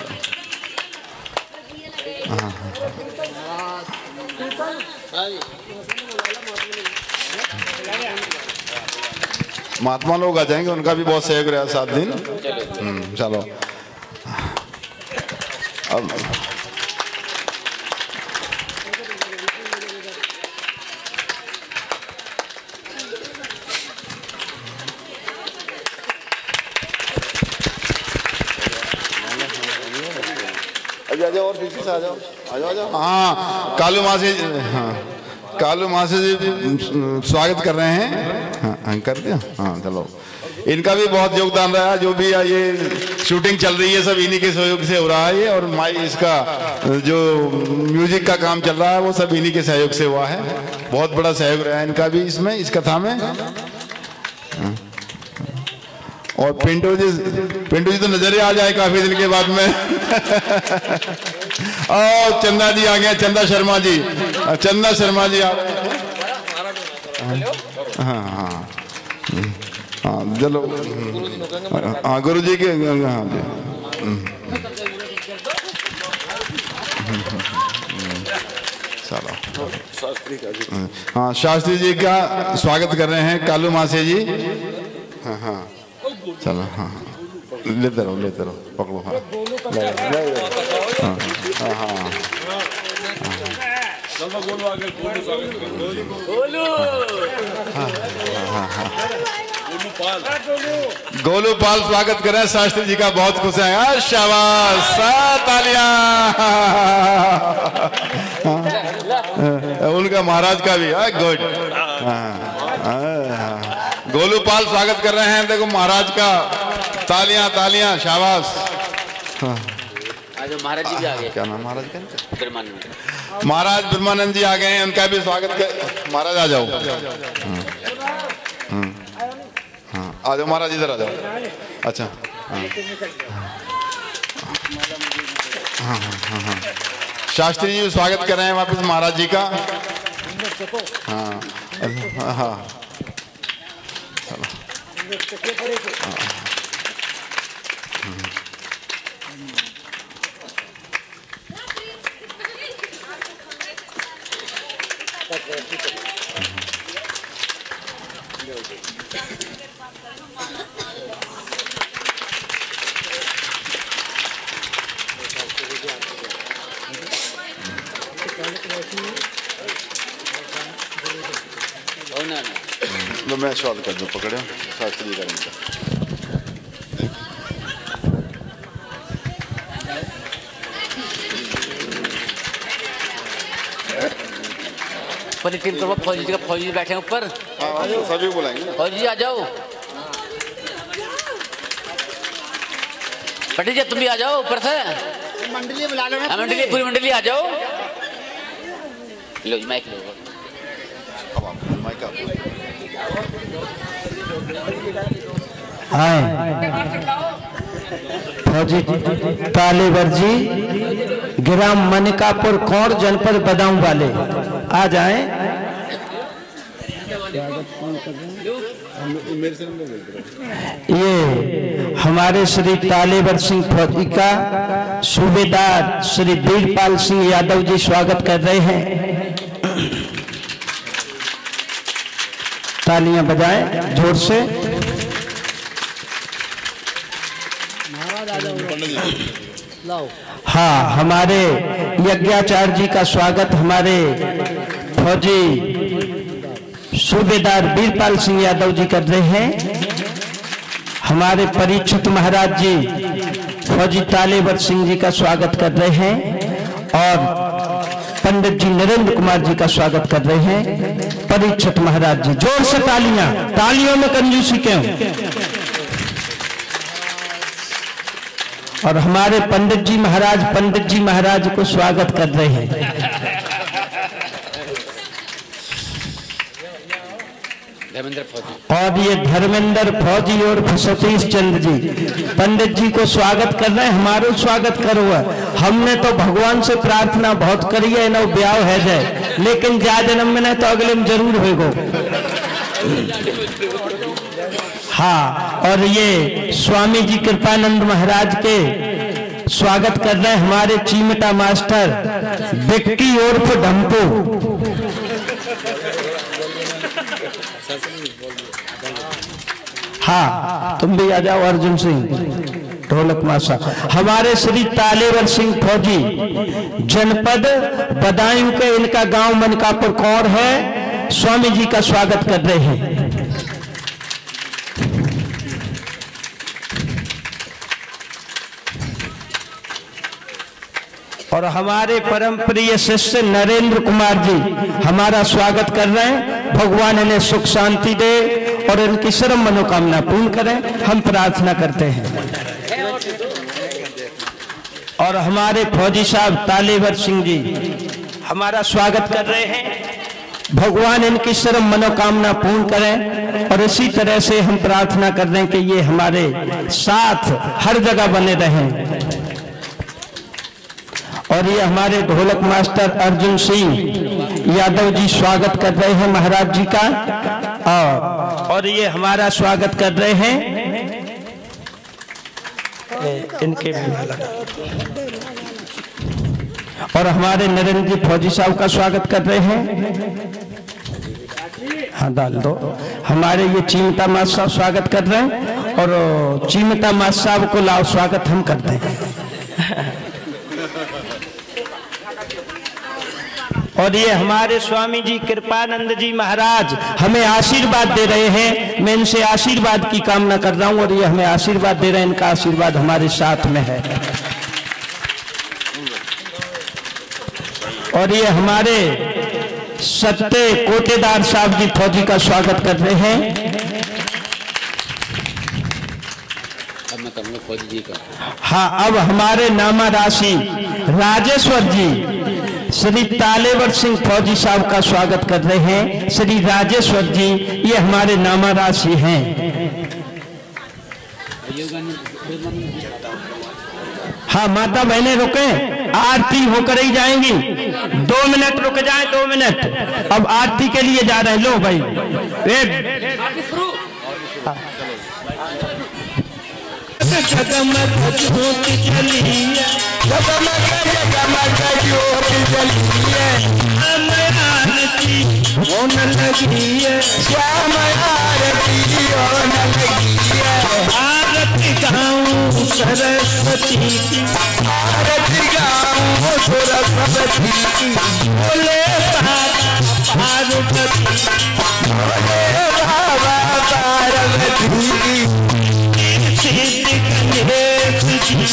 Speaker 3: हाँ महात्मा लोग आ जाएंगे, उनका भी बहुत सहयोग रहा 7 दिन। चलो अब आ जाओ और पीछे से आ जाओ, आ जाओ। हाँ कालू माँ से, हाँ कालू माँ से स्वागत कर रहे हैं। हाँ कर दिया, हाँ चलो। इनका भी बहुत योगदान रहा, जो भी ये शूटिंग चल रही है सब इन्हीं के सहयोग से हो रहा है, और माई इसका जो म्यूजिक का काम चल रहा है वो सब इन्हीं के सहयोग से हुआ है। बहुत बड़ा सहयोग रहा है इनका भी इसमें, इस कथा में। और पिंटू जी तो नजर आ जाए काफी दिन के बाद में। और चंदा जी आ गए, चंदा शर्मा जी, चंदा शर्मा जी आ रहे हैं। हाँ हाँ हाँ चलो, हाँ गुरु जी के, हाँ जी चलो। हाँ शास्त्री जी का स्वागत कर रहे हैं कालू मासे जी। हाँ हाँ चलो, हाँ लेते रहो पकड़ो। हाँ हाँ हाँ गोलू पाल स्वागत कर रहे हैं शास्त्री जी का, बहुत खुश हैं। शाबाश, तालियां। उनका महाराज का भी गुड। गोलू पाल स्वागत कर रहे हैं, देखो महाराज का, तालियां तालियां, शाबाश।
Speaker 5: महाराज जी भी आ गए।
Speaker 3: क्या नाम महाराज का?
Speaker 5: ब्रह्मानंद।
Speaker 3: महाराज ब्रह्मानंद जी आ गए हैं, उनका भी स्वागत कर। महाराज आ जाओ। हाँ आ जाओ महाराज, इधर आ जाओ। अच्छा हाँ हाँ हाँ, शास्त्री जी स्वागत कर रहे हैं वापस महाराज जी का। हाँ हाँ तो मैं सवाल कर दूं, पकड़े शास्त्री जी करेंगे।
Speaker 5: पूरी टीम तो फौजी जी का, फौजी जी बैठे हैं ऊपर।
Speaker 3: हाँ सभी बुलाएंगे।
Speaker 5: फौजी जी आ जाओ, पटेल जी तुम भी आ जाओ ऊपर से।
Speaker 4: मंडली बुला लो ना,
Speaker 5: मंडली, पूरी मंडली आ जाओ। लो माइक लो।
Speaker 1: आए फौजी तालेवर जी, ग्राम मनकापुर, कौर, जनपद बदाऊं वाले आ जाएं। ये हमारे श्री तालेवर सिंह फौजी का सूबेदार श्री वीरपाल सिंह यादव जी स्वागत कर रहे हैं। तालियां बजाएं जोर से। हाँ, हमारे यज्ञाचार्य जी का स्वागत हमारे फौजी सूबेदार वीरपाल सिंह यादव जी कर रहे हैं। हमारे परीक्षित महाराज जी फौजी तालेवर सिंह जी का स्वागत कर रहे हैं और पंडित जी नरेंद्र कुमार जी का स्वागत कर रहे हैं। परीक्षित महाराज जी, जोर से तालियां, तालियों में कंजूसी क्यों। और हमारे पंडित जी महाराज को स्वागत कर रहे हैं। और ये धर्मेंद्र फौजी और सतीश चंद्र जी पंडित जी को स्वागत कर रहे हैं। हमारो स्वागत करो। हमने तो भगवान से प्रार्थना बहुत करी है ना ब्याह है जाए, लेकिन जा जन्म में नहीं तो अगले में जरूर होगा। हाँ, और ये स्वामी जी कृपानंद महाराज के स्वागत कर रहे हैं हमारे चीमटा मास्टर बिक्की उर्फ ढम्पू। हाँ, तुम भी आ जाओ अर्जुन सिंह ढोलक मासा। हमारे श्री तालेवर सिंह फौजी जनपद बदायूं के, इनका गांव मनकापुर कौर है, स्वामी जी का स्वागत कर रहे हैं। और हमारे परम प्रिय शिष्य नरेंद्र कुमार जी हमारा स्वागत कर रहे हैं। भगवान इन्हें सुख शांति दे और इनकी सर्व मनोकामना पूर्ण करें, हम प्रार्थना करते हैं। और हमारे फौजी साहब तालेवर सिंह जी हमारा स्वागत कर रहे हैं। भगवान इनकी सर्व मनोकामना पूर्ण करें और इसी तरह से हम प्रार्थना कर रहे हैं कि ये हमारे साथ हर जगह बने रहें। और ये हमारे ढोलक मास्टर अर्जुन सिंह यादव जी स्वागत कर रहे हैं महाराज जी का, और ये हमारा स्वागत कर रहे हैं। इनके भी और हमारे नरेंद्र जी फौजी साहब का स्वागत कर रहे हैं। हाँ, डाल दो। हमारे ये चीमटा मास साहब स्वागत कर रहे हैं और चीमटा मास साहब को लाओ, स्वागत हम करते हैं। और ये हमारे स्वामी जी कृपानंद जी महाराज हमें आशीर्वाद दे रहे हैं। मैं इनसे आशीर्वाद की कामना कर रहा हूं और ये हमें आशीर्वाद दे रहे हैं। इनका आशीर्वाद हमारे साथ में है। और ये हमारे सत्ते कोटेदार साहब जी फौजी का स्वागत कर रहे हैं। हाँ, अब हमारे नामा राशि राजेश्वर जी श्री तालेवर सिंह फौजी साहब का स्वागत कर रहे हैं। श्री राजेश्वर जी ये हमारे नामा राशि हैं। हाँ, माता बहनें रुके, आरती होकर ही जाएंगी। 2 मिनट रुक जाए, 2 मिनट। अब आरती के लिए जा रहे हैं। लो भाई, जगमग ज्योति जली है, जगमग जगमग ज्योति जली है, श्याम आरती होने लगी है, श्याम आरती होने लगी है। आरती गाऊं सरस्वती की, आरती गाऊं सरस्वती की, बोले बाबा पार्वती, बोले बाबा पार्वती की। गणेश जी,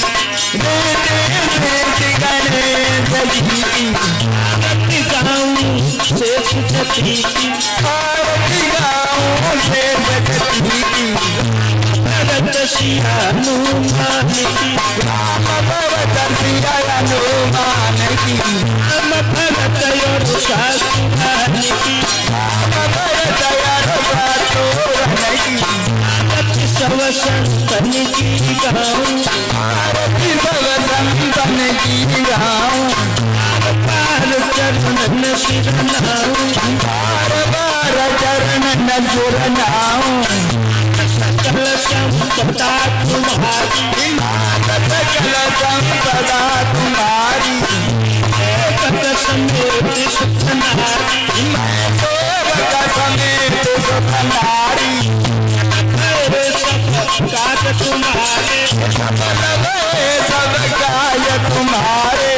Speaker 1: आरती गाऊं शेषपति की, आरती गाऊं शेषपति की। भरत सिया हनुमान की, राम भरत सिया हनुमान की, राम भरत और शत्रुघ्न की, राम भरत और शत्रुघ्न की। सब संतन की गाऊं, आरती सब संतन की गाऊं, बार चरण सिरनाऊं, बार चरण सिरनाऊं। सकल संपदा तुम्हारी, सकल संपदा तुम्हारी, एक समेत सुख नारी, एक समेत सुख नारी। काट तुम्हारी वाले
Speaker 3: सब गाय तुम्हारे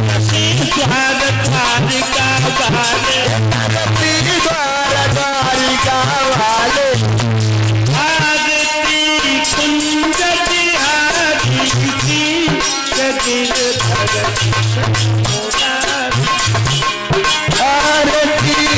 Speaker 1: द्वारका वाले
Speaker 3: द्वारका वाले
Speaker 1: आरती कुंज बिहारी की जगीर भगत
Speaker 3: आरती